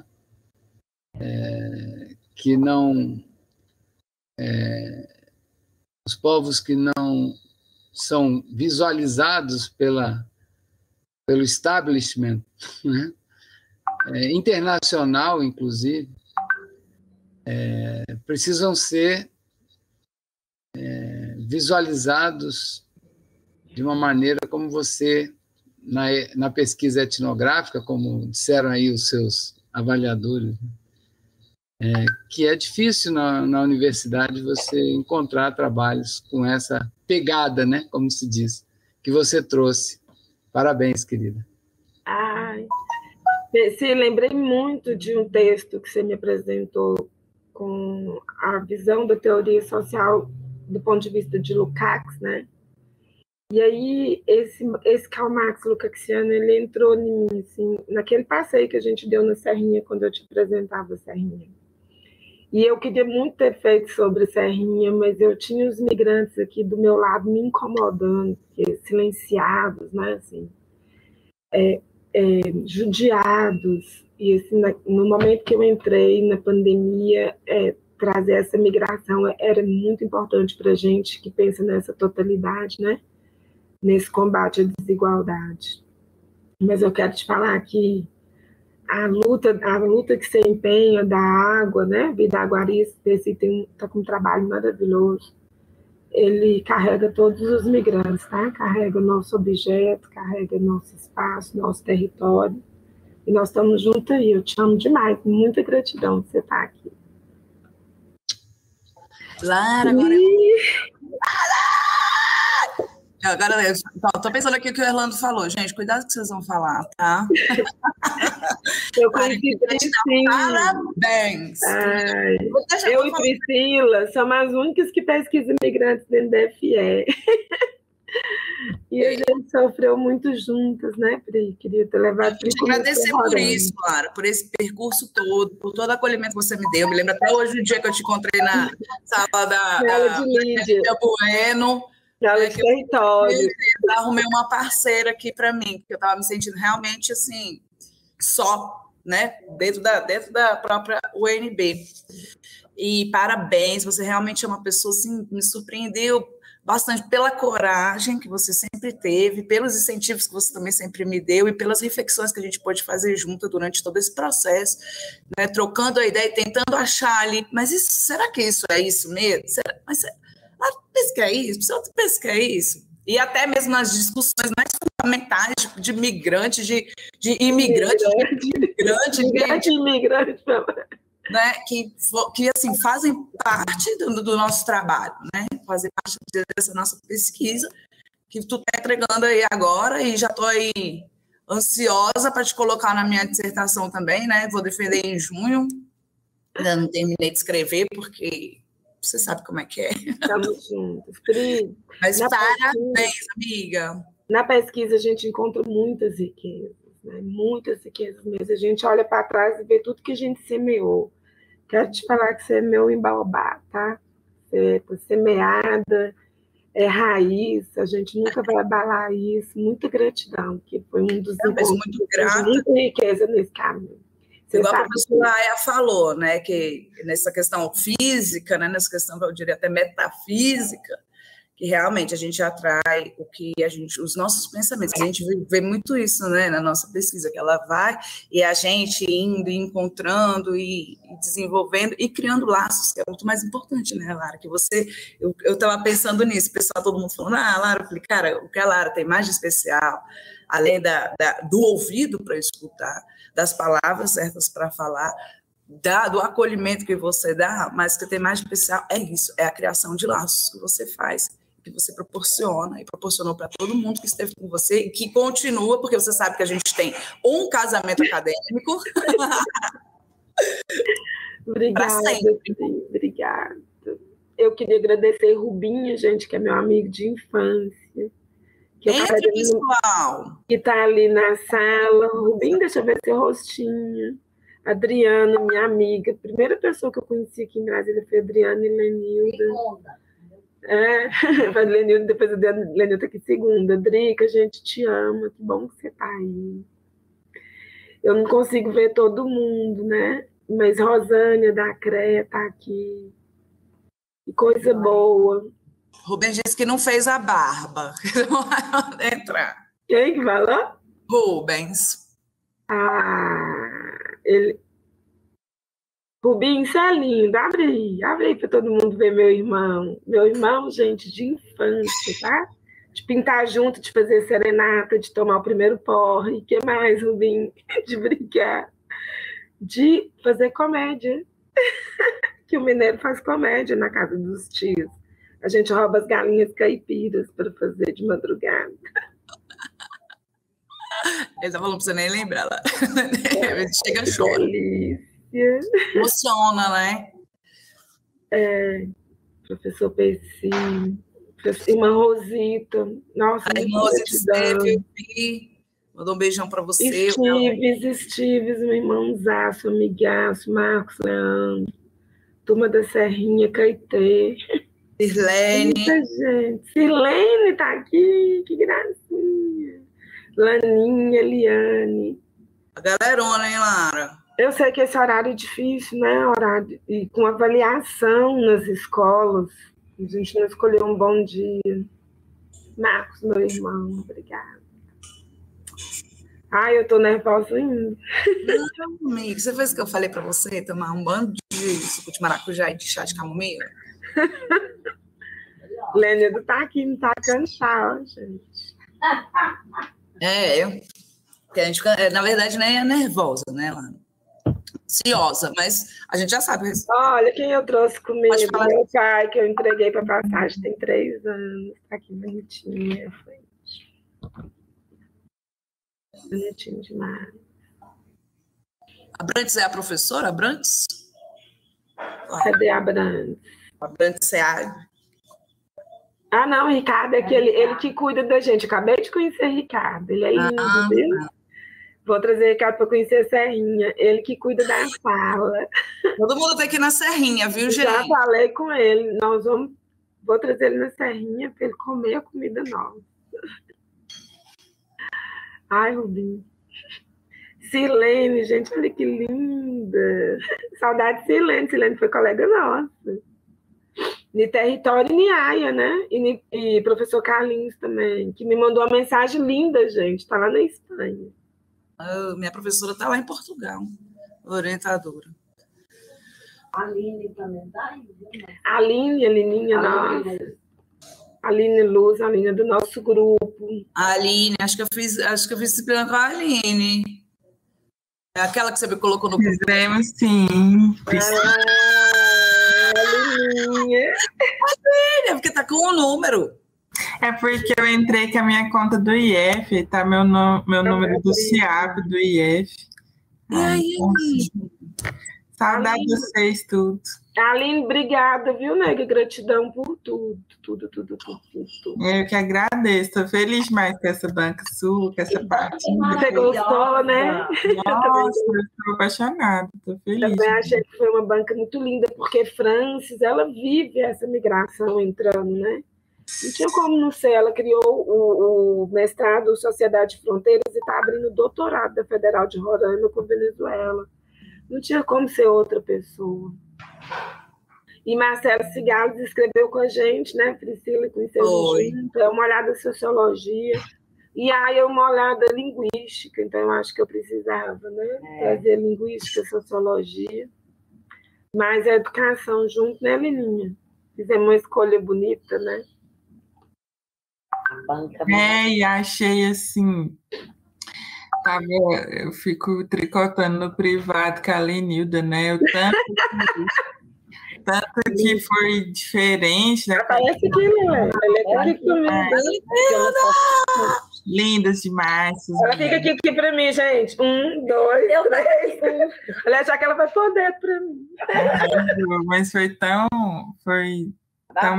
[SPEAKER 7] é, que não é, os povos que não são visualizados pela pelo establishment, né, é, internacional, inclusive, é, precisam ser é, visualizados de uma maneira como você, na, na pesquisa etnográfica, como disseram aí os seus avaliadores, é, que é difícil na, na universidade você encontrar trabalhos com essa pegada, né, como se diz, que você trouxe. Parabéns, querida.
[SPEAKER 2] Ai, sim, lembrei muito de um texto que você me apresentou com a visão da teoria social do ponto de vista de Lukács, né? E aí, esse, esse Karl Marx lukácsiano, ele entrou em mim, assim, naquele passeio que a gente deu na Serrinha, quando eu te apresentava a Serrinha. E eu queria muito ter feito sobre Serrinha, mas eu tinha os migrantes aqui do meu lado me incomodando, porque silenciados, né, assim, é, é, judiados. E assim, na, no momento que eu entrei na pandemia, é, trazer essa migração era muito importante para a gente que pensa nessa totalidade, né, nesse combate à desigualdade. Mas eu quero te falar que a luta, a luta que você empenha da água, né? Vida Aguari, esse tem tá com um trabalho maravilhoso. Ele carrega todos os migrantes, tá? Carrega nosso objeto, carrega nosso espaço, nosso território. E nós estamos juntos aí. Eu te amo demais. Muita gratidão por você estar aqui.
[SPEAKER 8] Lara, agora e... Agora, eu tô pensando aqui o que o Erlando falou. Gente, cuidado com o que vocês vão falar, tá?
[SPEAKER 2] Eu conheci Priscila.
[SPEAKER 8] Parabéns.
[SPEAKER 2] Ai, eu e Priscila somos as únicas que pesquisam imigrantes dentro da F E. E a gente sofreu muito juntas, né, Pri? Queria ter levado Pri.
[SPEAKER 8] Eu te agradecer por isso, Lara, por esse percurso todo, por todo o acolhimento que você me deu. Eu me lembro até hoje o dia que eu te encontrei na sala da,
[SPEAKER 2] da
[SPEAKER 8] de
[SPEAKER 2] Lídia
[SPEAKER 8] Bueno.
[SPEAKER 2] É, de território.
[SPEAKER 8] Eu arrumei uma parceira aqui para mim, porque eu estava me sentindo realmente assim, só, né? Dentro da, dentro da própria U N B. E parabéns, você realmente é uma pessoa assim, me surpreendeu bastante pela coragem que você sempre teve, pelos incentivos que você também sempre me deu e pelas reflexões que a gente pode fazer junto durante todo esse processo, né? Trocando a ideia e tentando achar ali, mas isso, será que isso é isso mesmo? Será, mas ah, pensa que é isso? Você pensa que é isso? E até mesmo nas discussões mais fundamentais de, de migrantes, de, de imigrantes, de imigrantes,
[SPEAKER 2] imigrante, imigrante,
[SPEAKER 8] né, que, que assim, fazem parte do, do nosso trabalho, né? Fazem parte dessa nossa pesquisa, que tu está entregando aí agora, e já estou aí ansiosa para te colocar na minha dissertação também, né? Vou defender em junho. Ainda não terminei de escrever, porque você sabe como é que é.
[SPEAKER 2] Estamos juntos. Pri,
[SPEAKER 8] mas parabéns,
[SPEAKER 2] pesquisa,
[SPEAKER 8] amiga.
[SPEAKER 2] Na pesquisa, a gente encontra muitas riquezas, né? Muitas riquezas mesmo. A gente olha para trás e vê tudo que a gente semeou. Quero te falar que você é meu embaobá, tá? Você é semeada, é raiz, a gente nunca vai abalar isso. Muita gratidão, que foi um dos
[SPEAKER 8] encontros muito grata.
[SPEAKER 2] Muita riqueza nesse caminho. Você
[SPEAKER 8] Igual a professora Aya falou, né, que nessa questão física, né, nessa questão, eu diria até metafísica, que realmente a gente atrai o que a gente, os nossos pensamentos. A gente vê muito isso, né, na nossa pesquisa, que ela vai e a gente indo, encontrando e, e desenvolvendo e criando laços, que é muito mais importante, né, Lara? Que você, eu estava pensando nisso, o pessoal, todo mundo falando, ah, Lara, eu falei, cara, o que a Lara tem mais de especial, além da, da, do ouvido para escutar, das palavras certas para falar, da, do acolhimento que você dá, mas que tem mais de especial é isso, é a criação de laços que você faz, que você proporciona, e proporcionou para todo mundo que esteve com você, e que continua, porque você sabe que a gente tem um casamento acadêmico.
[SPEAKER 2] Obrigada, obrigada. Eu queria agradecer Rubinho, gente, que é meu amigo de infância. Que
[SPEAKER 8] Entre, pessoal.
[SPEAKER 2] Que está ali na sala. Rubinho, deixa eu ver seu rostinho. Adriana, minha amiga. A primeira pessoa que eu conheci aqui em Brasília foi a Adriana e Lenilda. É, a Lenilda, depois a Lenilda aqui segunda. Drica, a gente te ama, que bom que você está aí. Eu não consigo ver todo mundo, né? Mas Rosânia da C R E A está aqui. Que coisa boa.
[SPEAKER 8] Rubens disse que não fez a barba. Não vai entrar.
[SPEAKER 2] Quem que falou?
[SPEAKER 8] Rubens.
[SPEAKER 2] Ah, ele... Rubinho, você é lindo. Abre aí. Abre aí para todo mundo ver meu irmão. Meu irmão, gente, de infância, tá? De pintar junto, de fazer serenata, de tomar o primeiro porre. O que mais, Rubinho? De brincar. De fazer comédia. Que o mineiro faz comédia na casa dos tios. A gente rouba as galinhas caipiras para fazer de madrugada.
[SPEAKER 8] Ele tá falando para você nem lembrar lá. É, chega a chorar.
[SPEAKER 2] Delícia.
[SPEAKER 8] Emociona, né?
[SPEAKER 2] É, professor Percy, irmã Rosita. Nossa,
[SPEAKER 8] a irmã Rosita esteve, eu vi. Mandou um beijão para você.
[SPEAKER 2] Estives, Estives, meu irmãozaço, amigaço, Marcos Leandro. turma da Serrinha, Caetê.
[SPEAKER 8] Sirlene.
[SPEAKER 2] Muita gente. Sirlene tá aqui, que gracinha. Laninha, Eliane.
[SPEAKER 8] A galerona, hein, Lara?
[SPEAKER 2] Eu sei que esse horário é difícil, né? Horário, e com avaliação nas escolas. A gente não escolheu um bom dia. Marcos, meu irmão, obrigada. Ai, eu tô nervosa ainda.
[SPEAKER 8] Não, amigo, você fez o que eu falei pra você? Tomar um bando de suco de maracujá e de chá de camomila?
[SPEAKER 2] Lênido tá aqui, não tá cansado, gente.
[SPEAKER 8] É, eu. Porque a gente, na verdade, nem é nervosa, né, Lana? Ansiosa, mas a gente já sabe.
[SPEAKER 2] Olha quem eu trouxe comigo,
[SPEAKER 8] falar.
[SPEAKER 2] meu pai, que eu entreguei para passagem, tem três anos, tá aqui bonitinho, minha frente. Bonitinho demais.
[SPEAKER 8] A Brantes é a professora, a Brantes?
[SPEAKER 2] Cadê a Brantes?
[SPEAKER 8] A Brantes é a...
[SPEAKER 2] Ah, não, o Ricardo é aquele, ele que cuida da gente. Acabei de conhecer o Ricardo, ele é lindo,
[SPEAKER 8] Ah,
[SPEAKER 2] viu?
[SPEAKER 8] tá.
[SPEAKER 2] Vou trazer o Ricardo para conhecer a Serrinha, ele que cuida da sala.
[SPEAKER 8] Todo mundo tem que ir na Serrinha, viu, gente?
[SPEAKER 2] Já falei com ele, nós vamos, vou trazer ele na Serrinha para ele comer a comida nova. Ai, Rubinho. Silene, gente, olha que linda. Saudade de Silene, Silene foi colega nossa. De território Niaia, né? E, e professor Carlinhos também, que me mandou uma mensagem linda, gente, tá lá na Espanha.
[SPEAKER 8] Ah, minha professora está lá em Portugal, orientadora.
[SPEAKER 5] A Aline também tá aí, viu?
[SPEAKER 2] A Aline, a Lininha, nossa. A Aline Luz, a Aline do nosso grupo.
[SPEAKER 8] A Aline, acho que eu fiz, acho que eu fiz disciplina com a Aline. É aquela que você me colocou no...
[SPEAKER 9] Fizemos, sim.
[SPEAKER 2] Ah, a Lininha.
[SPEAKER 8] É porque tá com o número.
[SPEAKER 9] É porque eu entrei com a minha conta do I F, tá meu, no, meu número do CIAP do I F.
[SPEAKER 8] E aí,
[SPEAKER 9] Saudade de vocês, tudo.
[SPEAKER 2] Aline, obrigada, viu, nega? Gratidão por tudo, tudo, tudo, tudo, tudo, tudo.
[SPEAKER 9] Eu que agradeço, estou feliz mais com essa banca sua, com essa partida.
[SPEAKER 2] Você gostou, né?
[SPEAKER 9] Nossa, eu estou apaixonada, estou feliz.
[SPEAKER 2] Também achei que foi uma banca muito linda, porque Francis, ela vive essa migração entrando, né? Não tinha como não ser. Ela criou o, o mestrado Sociedade de Fronteiras e está abrindo o doutorado da Federal de Roraima com Venezuela. Não tinha como ser outra pessoa. E Marcelo Cigalos escreveu com a gente, né? Priscila conheceu junto, é uma olhada em sociologia. E aí é uma olhada linguística, então eu acho que eu precisava, né? É. Trazer linguística, sociologia. Mas a educação junto, né, Leninha? Fizemos uma escolha bonita, né?
[SPEAKER 9] É, e achei assim. Tava, eu fico tricotando no privado com a Lenilda, né? Eu tanto, tanto que foi diferente. Né?
[SPEAKER 2] Parece que não é. Ela é aqui comigo.
[SPEAKER 9] Lindas demais.
[SPEAKER 2] Ela fica aqui, aqui pra mim, gente. Um, dois, eu três. Olha, já que ela vai poder pra mim.
[SPEAKER 9] Mas foi tão. Foi tão,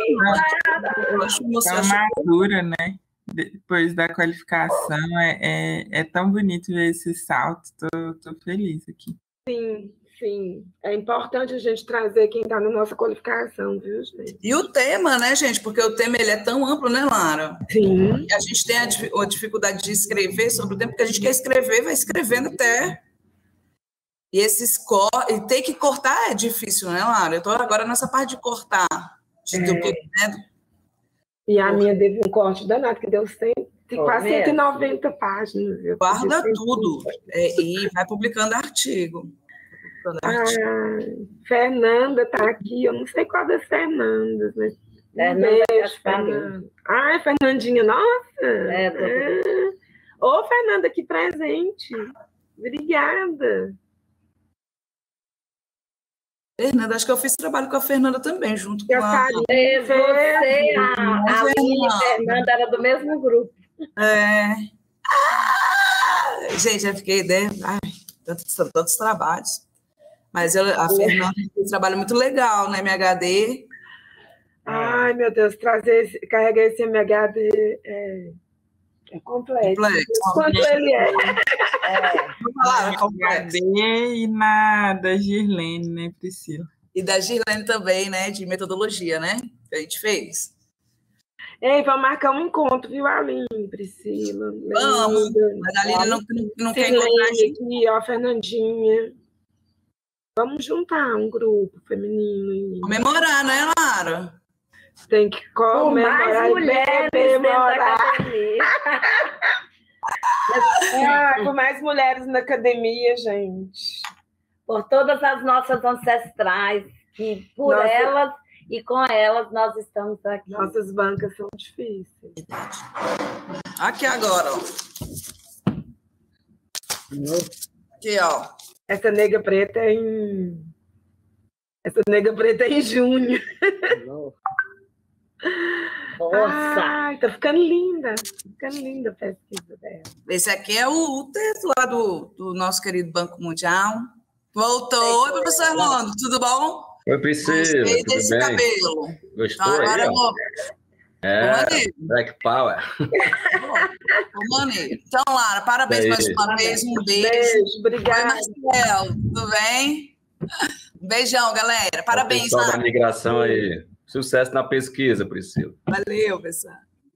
[SPEAKER 9] tão madura, né? Depois da qualificação, é, é, é tão bonito ver esse salto, tô, tô feliz aqui.
[SPEAKER 2] Sim, sim. É importante a gente trazer quem está na nossa qualificação, viu, gente?
[SPEAKER 8] E o tema, né, gente? Porque o tema ele é tão amplo, né, Lara?
[SPEAKER 2] Sim.
[SPEAKER 8] E a gente tem a, a dificuldade de escrever sobre o tema, porque a gente quer escrever, vai escrevendo até. E esses cor... e ter que cortar é difícil, né, Lara? Eu estou agora nessa parte de cortar. De
[SPEAKER 2] é.
[SPEAKER 8] duplo, né?
[SPEAKER 2] E a minha teve um corte danado, que deu cem, quase cento e noventa páginas. Eu
[SPEAKER 8] Guarda tudo é, e vai publicando artigo. Publicando artigo.
[SPEAKER 2] Ah, Fernanda está aqui, eu não sei qual das Fernandas, mas...
[SPEAKER 5] Fernanda,
[SPEAKER 2] um beijo, Fernanda. Ai, Fernandinha, nossa! É, tô... é. Ô, Fernanda, que presente! Obrigada!
[SPEAKER 8] Fernanda, acho que eu fiz trabalho com a Fernanda também, junto com a...
[SPEAKER 5] Você, você a, a minha Fernanda era do mesmo grupo.
[SPEAKER 8] É. Ah, gente, eu fiquei, né? Ai, tantos, tantos trabalhos. Mas eu, a Fernanda fez um trabalho muito legal na M H D.
[SPEAKER 2] Ai, meu Deus, trazer esse, carregar esse M H D é, é complexo. complexo. Quanto ele é.
[SPEAKER 9] É, na complexo. E na da Girlene, né, Priscila?
[SPEAKER 8] E da Girlene também, né? De metodologia, né? Que a gente fez.
[SPEAKER 2] Ei, vamos marcar um encontro, viu, Aline, Priscila?
[SPEAKER 8] Vamos, mas a Aline não, não, não quer encontrar a gente.
[SPEAKER 2] Aqui, ó, Fernandinha. Vamos juntar um grupo feminino.
[SPEAKER 8] Comemorar, né, Lara?
[SPEAKER 2] Tem que comemorar. Com mais mulheres dentro da academia. Ah, com mais mulheres na academia, gente.
[SPEAKER 5] Por todas as nossas ancestrais, que por Nossa. elas e com elas nós estamos aqui.
[SPEAKER 2] Nossas bancas são difíceis.
[SPEAKER 8] Aqui agora, ó. Aqui, ó.
[SPEAKER 2] Essa nega preta é em... Essa nega preta é em junho.
[SPEAKER 5] Nossa!
[SPEAKER 2] Ai, tá ficando linda. Tá ficando linda a pesquisa dela.
[SPEAKER 8] Esse aqui é o texto lá do, do nosso querido Banco Mundial. Voltou. Oi, professor Armando, tudo bom?
[SPEAKER 1] Oi, Priscila.
[SPEAKER 8] Gostei
[SPEAKER 1] tudo
[SPEAKER 8] desse
[SPEAKER 1] bem?
[SPEAKER 8] cabelo.
[SPEAKER 1] Gostou
[SPEAKER 8] então, agora
[SPEAKER 1] aí?
[SPEAKER 8] Eu vou...
[SPEAKER 1] É, Black Power.
[SPEAKER 8] Ô, maneiro. Então, Lara, parabéns mais uma vez. Um beijo.
[SPEAKER 2] Beijo, obrigada.
[SPEAKER 8] Oi, Marcelo, tudo bem? Um beijão, galera. Parabéns,
[SPEAKER 1] Lara.
[SPEAKER 8] Lara.
[SPEAKER 1] Da migração aí. Sucesso na pesquisa, Priscila.
[SPEAKER 8] Valeu, pessoal.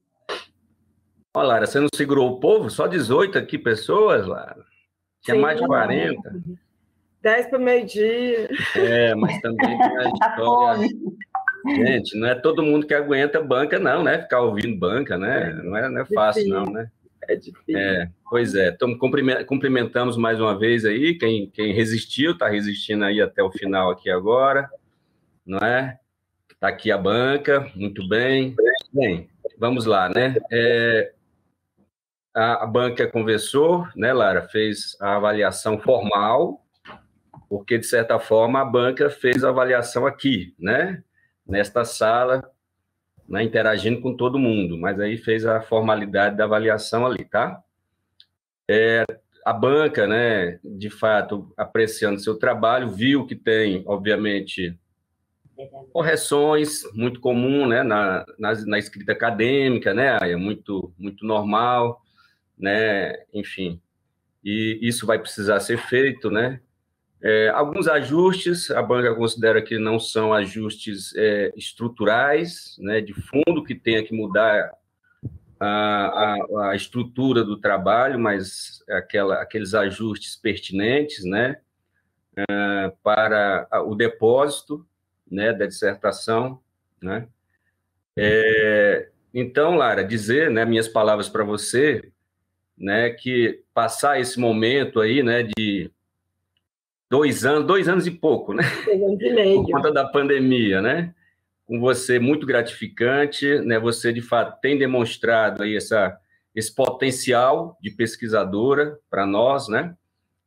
[SPEAKER 1] Olha, Lara, você não segurou o povo? Só dezoito aqui pessoas, Lara. Tinha Sim, mais de quarenta.
[SPEAKER 2] dez para meio-dia.
[SPEAKER 1] É, mas também tem a história... Gente, não é todo mundo que aguenta banca, não, né? Ficar ouvindo banca, né? Não é, não é fácil, não, né?
[SPEAKER 2] É difícil.
[SPEAKER 1] É, pois é. Então, cumprimentamos mais uma vez aí, quem, quem resistiu, está resistindo aí até o final aqui agora, não é? Está aqui a banca, muito bem. Bem, vamos lá, né? É, a, a banca conversou, né, Lara? Fez a avaliação formal, porque, de certa forma, a banca fez a avaliação aqui, né? Nesta sala, né, interagindo com todo mundo, mas aí fez a formalidade da avaliação ali, tá? É, a banca, né, de fato, apreciando seu trabalho, viu que tem, obviamente, correções, muito comum, né, na, na, na escrita acadêmica, né, é muito, muito normal, né, enfim, e isso vai precisar ser feito, né? É, alguns ajustes, a banca considera que não são ajustes é, estruturais, né, de fundo, que tenha que mudar a, a, a estrutura do trabalho, mas aquela, aqueles ajustes pertinentes, né, é, para o depósito, né, da dissertação, né. É, então, Lara, dizer, né, minhas palavras para você, né, que passar esse momento aí, né, de Dois anos, dois anos e pouco, né?
[SPEAKER 2] Dois anos e meio.
[SPEAKER 1] Por conta da pandemia, né? Com você, muito gratificante, né? Você, de fato, tem demonstrado aí essa, esse potencial de pesquisadora para nós, né?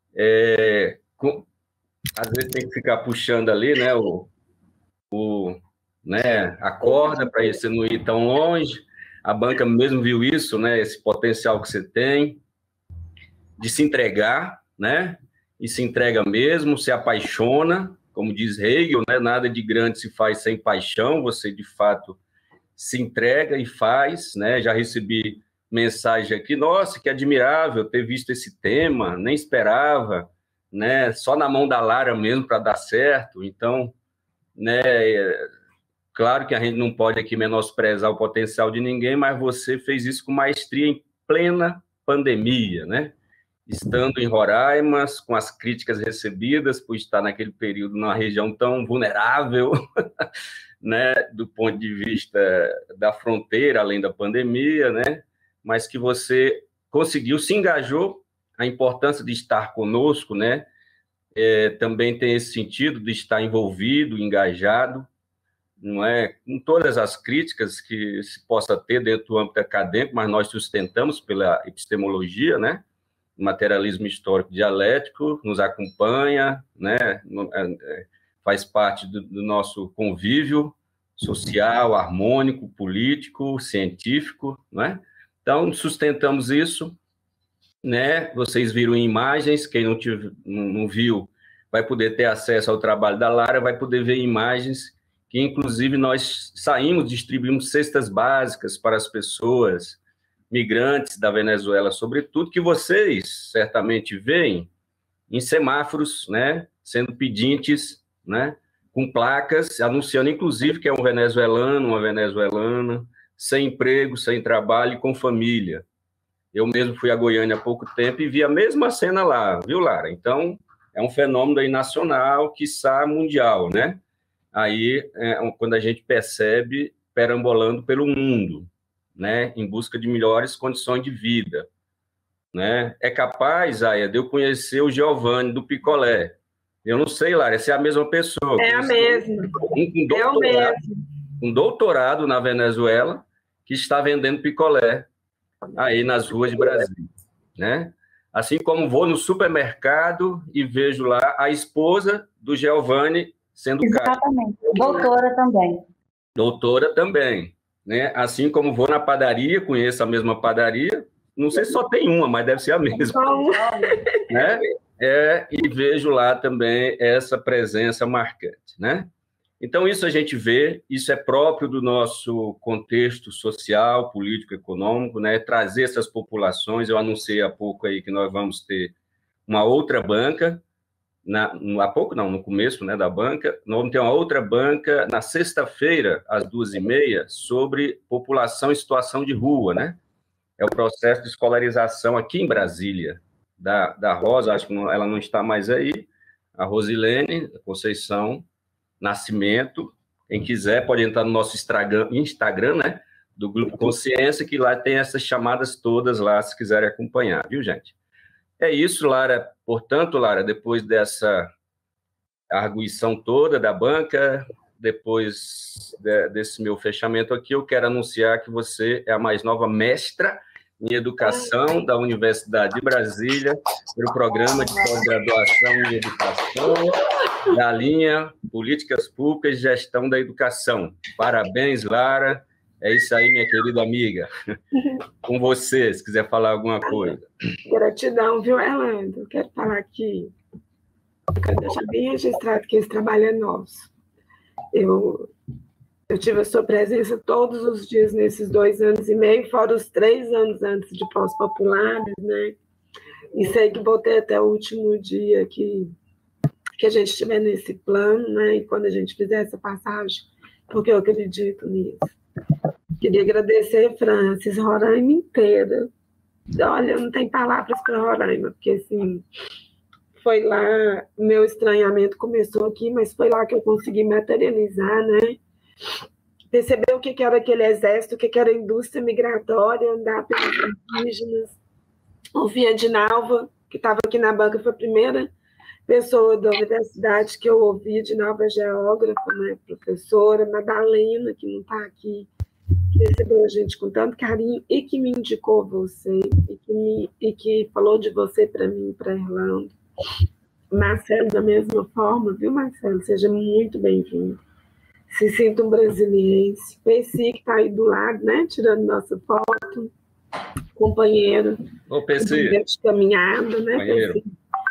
[SPEAKER 1] É, com, às vezes tem que ficar puxando ali, né? O, o, né? A corda para você não ir tão longe. A banca mesmo viu isso, né? Esse potencial que você tem de se entregar, né? E se entrega mesmo, se apaixona, como diz Hegel, né? Nada de grande se faz sem paixão, você de fato se entrega e faz, né? Já recebi mensagem aqui, nossa, que admirável ter visto esse tema, nem esperava, né? Só na mão da Lara mesmo para dar certo. Então, né? Claro que a gente não pode aqui menosprezar o potencial de ninguém, mas você fez isso com maestria em plena pandemia, né? Estando em Roraima, com as críticas recebidas por estar naquele período numa região tão vulnerável, né, do ponto de vista da fronteira, além da pandemia, né, mas que você conseguiu, se engajou, a importância de estar conosco, né, é, também tem esse sentido de estar envolvido, engajado, não é, com todas as críticas que se possa ter dentro do âmbito acadêmico, mas nós sustentamos pela epistemologia, né, materialismo histórico dialético, nos acompanha, né, faz parte do, do nosso convívio social, harmônico, político, científico, né? Então, sustentamos isso, né? Vocês viram em imagens, quem não, tive, não viu vai poder ter acesso ao trabalho da Lara, vai poder ver imagens que, inclusive, nós saímos, distribuímos cestas básicas para as pessoas, migrantes da Venezuela, sobretudo, que vocês certamente veem em semáforos, né, sendo pedintes, né, com placas, anunciando, inclusive, que é um venezuelano, uma venezuelana, sem emprego, sem trabalho e com família. Eu mesmo fui a Goiânia há pouco tempo e vi a mesma cena lá, viu, Lara? Então, é um fenômeno aí nacional, quiçá mundial, né? Aí, é, quando a gente percebe, perambulando pelo mundo, né? Em busca de melhores condições de vida, né? É capaz, Aya, de eu conhecer o Giovanni do Picolé. Eu não sei, Lara, se é a mesma pessoa.
[SPEAKER 2] É a mesma.
[SPEAKER 1] Um, um doutorado, é o mesmo. Um doutorado na Venezuela que está vendendo picolé aí nas ruas de Brasília, né? Assim como vou no supermercado e vejo lá a esposa do Giovanni sendo
[SPEAKER 5] Exatamente. Caixa. Doutora também.
[SPEAKER 1] Doutora também, né? Assim como vou na padaria, conheço a mesma padaria, não sei se só tem uma, mas deve ser a mesma, né? É, e vejo lá também essa presença marcante, né? Então, isso a gente vê, isso é próprio do nosso contexto social, político, econômico, né? Trazer essas populações. Eu anunciei há pouco aí que nós vamos ter uma outra banca, na, há pouco não, no começo, né, da banca, nós vamos ter uma outra banca na sexta-feira, às duas e meia, sobre população em situação de rua, né? É o processo de escolarização aqui em Brasília, da, da Rosa, acho que não, ela não está mais aí, a Rosilene Conceição Nascimento. Quem quiser pode entrar no nosso Instagram, Instagram, né, do Grupo Consciência, que lá tem essas chamadas todas lá, se quiserem acompanhar, viu, gente? É isso, Lara. Portanto, Lara, depois dessa arguição toda da banca, depois de, desse meu fechamento aqui, eu quero anunciar que você é a mais nova mestra em Educação da Universidade de Brasília, pelo Programa de Pós-Graduação em Educação, da linha Políticas Públicas e Gestão da Educação. Parabéns, Lara. É isso aí, minha querida amiga. Com você, se quiser falar alguma coisa.
[SPEAKER 2] Gratidão, viu, Erlando? Quero falar aqui, quero deixar bem registrado que esse trabalho é nosso. Eu... Eu tive a sua presença todos os dias nesses dois anos e meio, fora os três anos antes de pós-populares, né? E sei que vou ter até o último dia que, que a gente estiver nesse plano, né? E quando a gente fizer essa passagem, porque eu acredito nisso. Queria agradecer, Francis, Roraima inteira. Olha, não tem palavras para Roraima, porque, assim, foi lá, meu estranhamento começou aqui, mas foi lá que eu consegui materializar, né? Perceber o que era aquele exército, o que era a indústria migratória, andar pelos indígenas. Ouvir a Dinalva, que estava aqui na banca, foi a primeira pessoa da universidade que eu ouvi, Dinalva é geógrafa, né, professora, Madalena, que não está aqui, que recebeu a gente com tanto carinho e que me indicou você, e que, me, e que falou de você para mim, para Erlando. Marcelo, da mesma forma, viu, Marcelo? Seja muito bem-vindo. Se sinta um brasiliense. Pessi, que está aí do lado, né? Tirando nossa foto. Companheiro.
[SPEAKER 1] Ô, Pessi.
[SPEAKER 2] De caminhada, né, Pessi?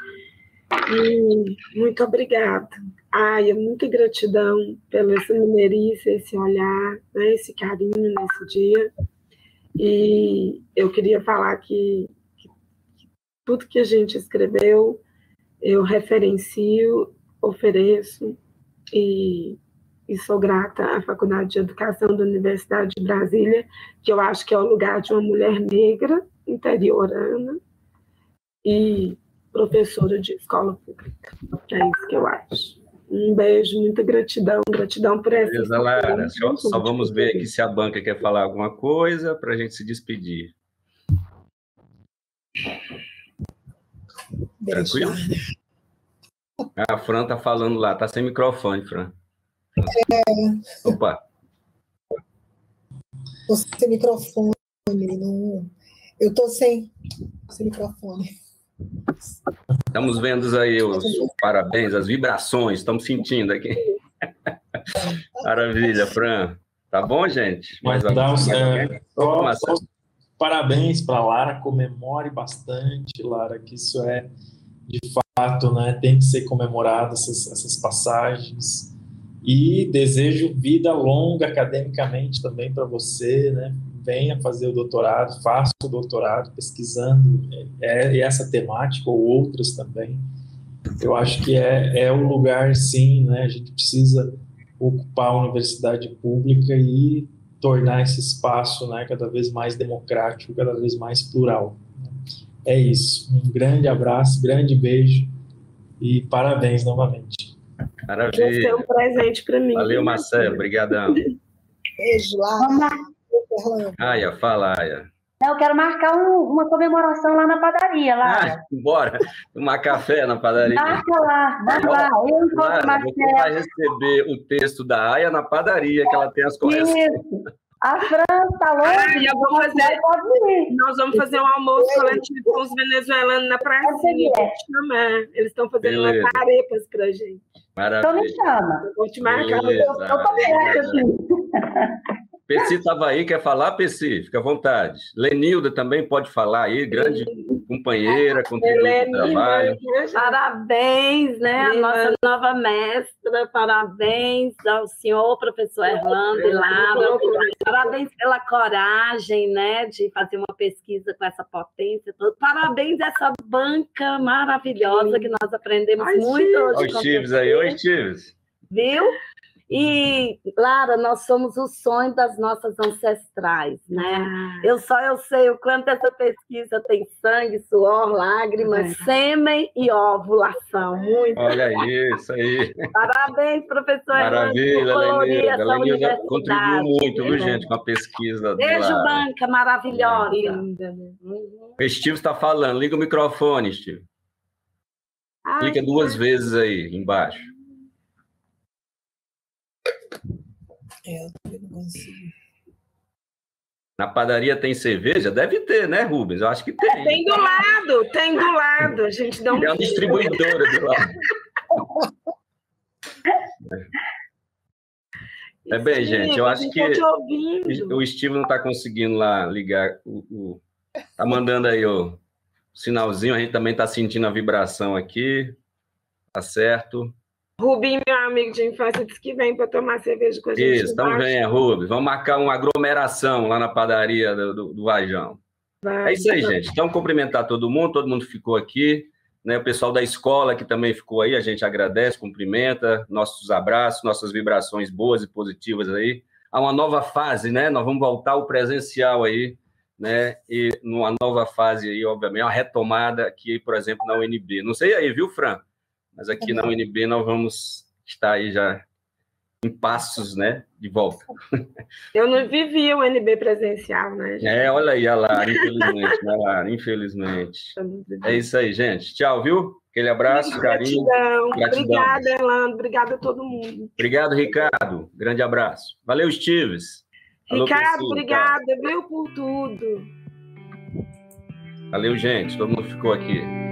[SPEAKER 2] E muito obrigada. Ai, muita gratidão pela essa mineirice, esse olhar, né, esse carinho nesse dia. E eu queria falar que, que, que tudo que a gente escreveu, eu referencio, ofereço e... e sou grata à Faculdade de Educação da Universidade de Brasília, que eu acho que é o lugar de uma mulher negra, interiorana, e professora de escola pública. É isso que eu acho. Um beijo, muita gratidão, gratidão por essa...
[SPEAKER 1] Beleza, Lara, só, só vamos ver aqui se a banca quer falar alguma coisa para a gente se despedir. Tranquilo? A Fran está falando lá, está sem microfone, Fran.
[SPEAKER 3] É...
[SPEAKER 1] Opa.
[SPEAKER 3] Tô sem microfone. Não... Eu estou sem, sem microfone.
[SPEAKER 1] Estamos vendo aí os, os parabéns, as vibrações, estamos sentindo aqui. Maravilha, Fran. Tá bom, gente?
[SPEAKER 4] Mas dá os, é, só, só os parabéns para a Lara, comemore bastante, Lara, que isso é, de fato, né, tem que ser comemorado, essas, essas passagens. E desejo vida longa academicamente também para você, né? Venha fazer o doutorado, faça o doutorado pesquisando é, essa temática ou outras também. eu acho que é, é um lugar, sim, né? A gente precisa ocupar a universidade pública e tornar esse espaço, né, cada vez mais democrático, cada vez mais plural. É isso. Um grande abraço, grande beijo e parabéns novamente.
[SPEAKER 1] Maravilha.
[SPEAKER 2] Esse é um presente para mim.
[SPEAKER 1] Valeu, Marcelo. Obrigadão.
[SPEAKER 3] Beijo lá.
[SPEAKER 1] Aya, fala, Aya.
[SPEAKER 5] Eu quero marcar um, uma comemoração lá na padaria, lá.
[SPEAKER 1] Ah, bora tomar café na padaria.
[SPEAKER 5] Marca lá, marca lá. Eu encontro o Marcelo.
[SPEAKER 1] Você vai receber o texto da Aya na padaria, que ela tem as correções.
[SPEAKER 5] Isso. A Fran tá longe.
[SPEAKER 2] Ah, eu vou fazer, nós vamos fazer um almoço coletivo com os venezuelanos na pracinha. Vou te chamar. Eles estão fazendo
[SPEAKER 1] Beleza.
[SPEAKER 2] umas arepas pra gente.
[SPEAKER 1] Maravilha.
[SPEAKER 5] Então me chama.
[SPEAKER 2] Vou te marcar.
[SPEAKER 1] Beleza.
[SPEAKER 5] Eu tô perto aqui.
[SPEAKER 1] Pessi estava aí, quer falar, Pessi? Fica à vontade. Lenilda também pode falar aí, grande companheira, contribuinte do trabalho.
[SPEAKER 10] Parabéns, né, a nossa nova mestra, parabéns ao senhor, professor Erlando e Lara, parabéns pela coragem, né, de fazer uma pesquisa com essa potência toda, parabéns a essa banca maravilhosa que nós aprendemos
[SPEAKER 2] Ai,
[SPEAKER 10] muito
[SPEAKER 2] Steve.
[SPEAKER 10] hoje.
[SPEAKER 1] Oi, Stives aí, oi, Stives.
[SPEAKER 10] Viu? E, Lara, nós somos o sonho das nossas ancestrais, né?
[SPEAKER 2] Ah.
[SPEAKER 10] Eu só eu sei o quanto essa pesquisa tem sangue, suor, lágrimas,
[SPEAKER 2] É.
[SPEAKER 10] sêmen e ovulação. Muito.
[SPEAKER 1] Olha isso aí.
[SPEAKER 10] Parabéns, professor
[SPEAKER 1] Maravilha,
[SPEAKER 10] Erlando, por colorir
[SPEAKER 1] Lenilda.
[SPEAKER 10] essa
[SPEAKER 1] Lenilda
[SPEAKER 10] universidade.
[SPEAKER 1] contribuiu muito, viu, gente, com a pesquisa.
[SPEAKER 10] Beijo,
[SPEAKER 1] lá.
[SPEAKER 10] banca maravilhosa.
[SPEAKER 2] Linda, né?
[SPEAKER 10] Uhum.
[SPEAKER 1] O Steve está falando, liga o microfone, Steve.
[SPEAKER 2] Ai,
[SPEAKER 1] Clica duas vezes aí, embaixo.
[SPEAKER 3] É, eu não consigo.
[SPEAKER 1] Na padaria tem cerveja? Deve ter, né, Rubens? Eu acho que tem.
[SPEAKER 2] Tem do lado, tem do lado. A gente dá um.
[SPEAKER 1] É uma distribuidora do lado. É bem, gente, eu acho que o Steve não está conseguindo lá ligar. O, o... Tá mandando aí o sinalzinho, a gente também está sentindo a vibração aqui. Tá certo.
[SPEAKER 2] Rubinho, meu amigo de infância, disse que vem para tomar cerveja com a gente.
[SPEAKER 1] Isso, então venha, Rubens. Vamos marcar uma aglomeração lá na padaria do, do, do Vajão.
[SPEAKER 2] Vai,
[SPEAKER 1] É isso aí,
[SPEAKER 2] vai.
[SPEAKER 1] gente. Então, cumprimentar todo mundo, todo mundo ficou aqui, né? O pessoal da escola que também ficou aí, a gente agradece, cumprimenta, nossos abraços, nossas vibrações boas e positivas aí. Há uma nova fase, né? Nós vamos voltar ao presencial aí, né? E numa nova fase aí, obviamente, uma retomada aqui, por exemplo, na U N B. Não sei aí, viu, Fran? Mas aqui na U N B nós vamos estar aí já em passos, né, de volta.
[SPEAKER 2] Eu não vivi o U N B presencial, né, gente?
[SPEAKER 1] É, olha aí, a Lara, infelizmente, né, Lara, infelizmente. É isso aí, gente. Tchau, viu? Aquele abraço, carinho.
[SPEAKER 2] Gratidão.
[SPEAKER 1] Gratidão.
[SPEAKER 2] Obrigada, Erlando. Obrigada a todo mundo.
[SPEAKER 1] Obrigado, Ricardo. Grande abraço. Valeu, Stives. Alô,
[SPEAKER 2] Ricardo,
[SPEAKER 1] Priscila.
[SPEAKER 2] obrigada, viu, por tudo.
[SPEAKER 1] Valeu, gente. Todo mundo ficou aqui.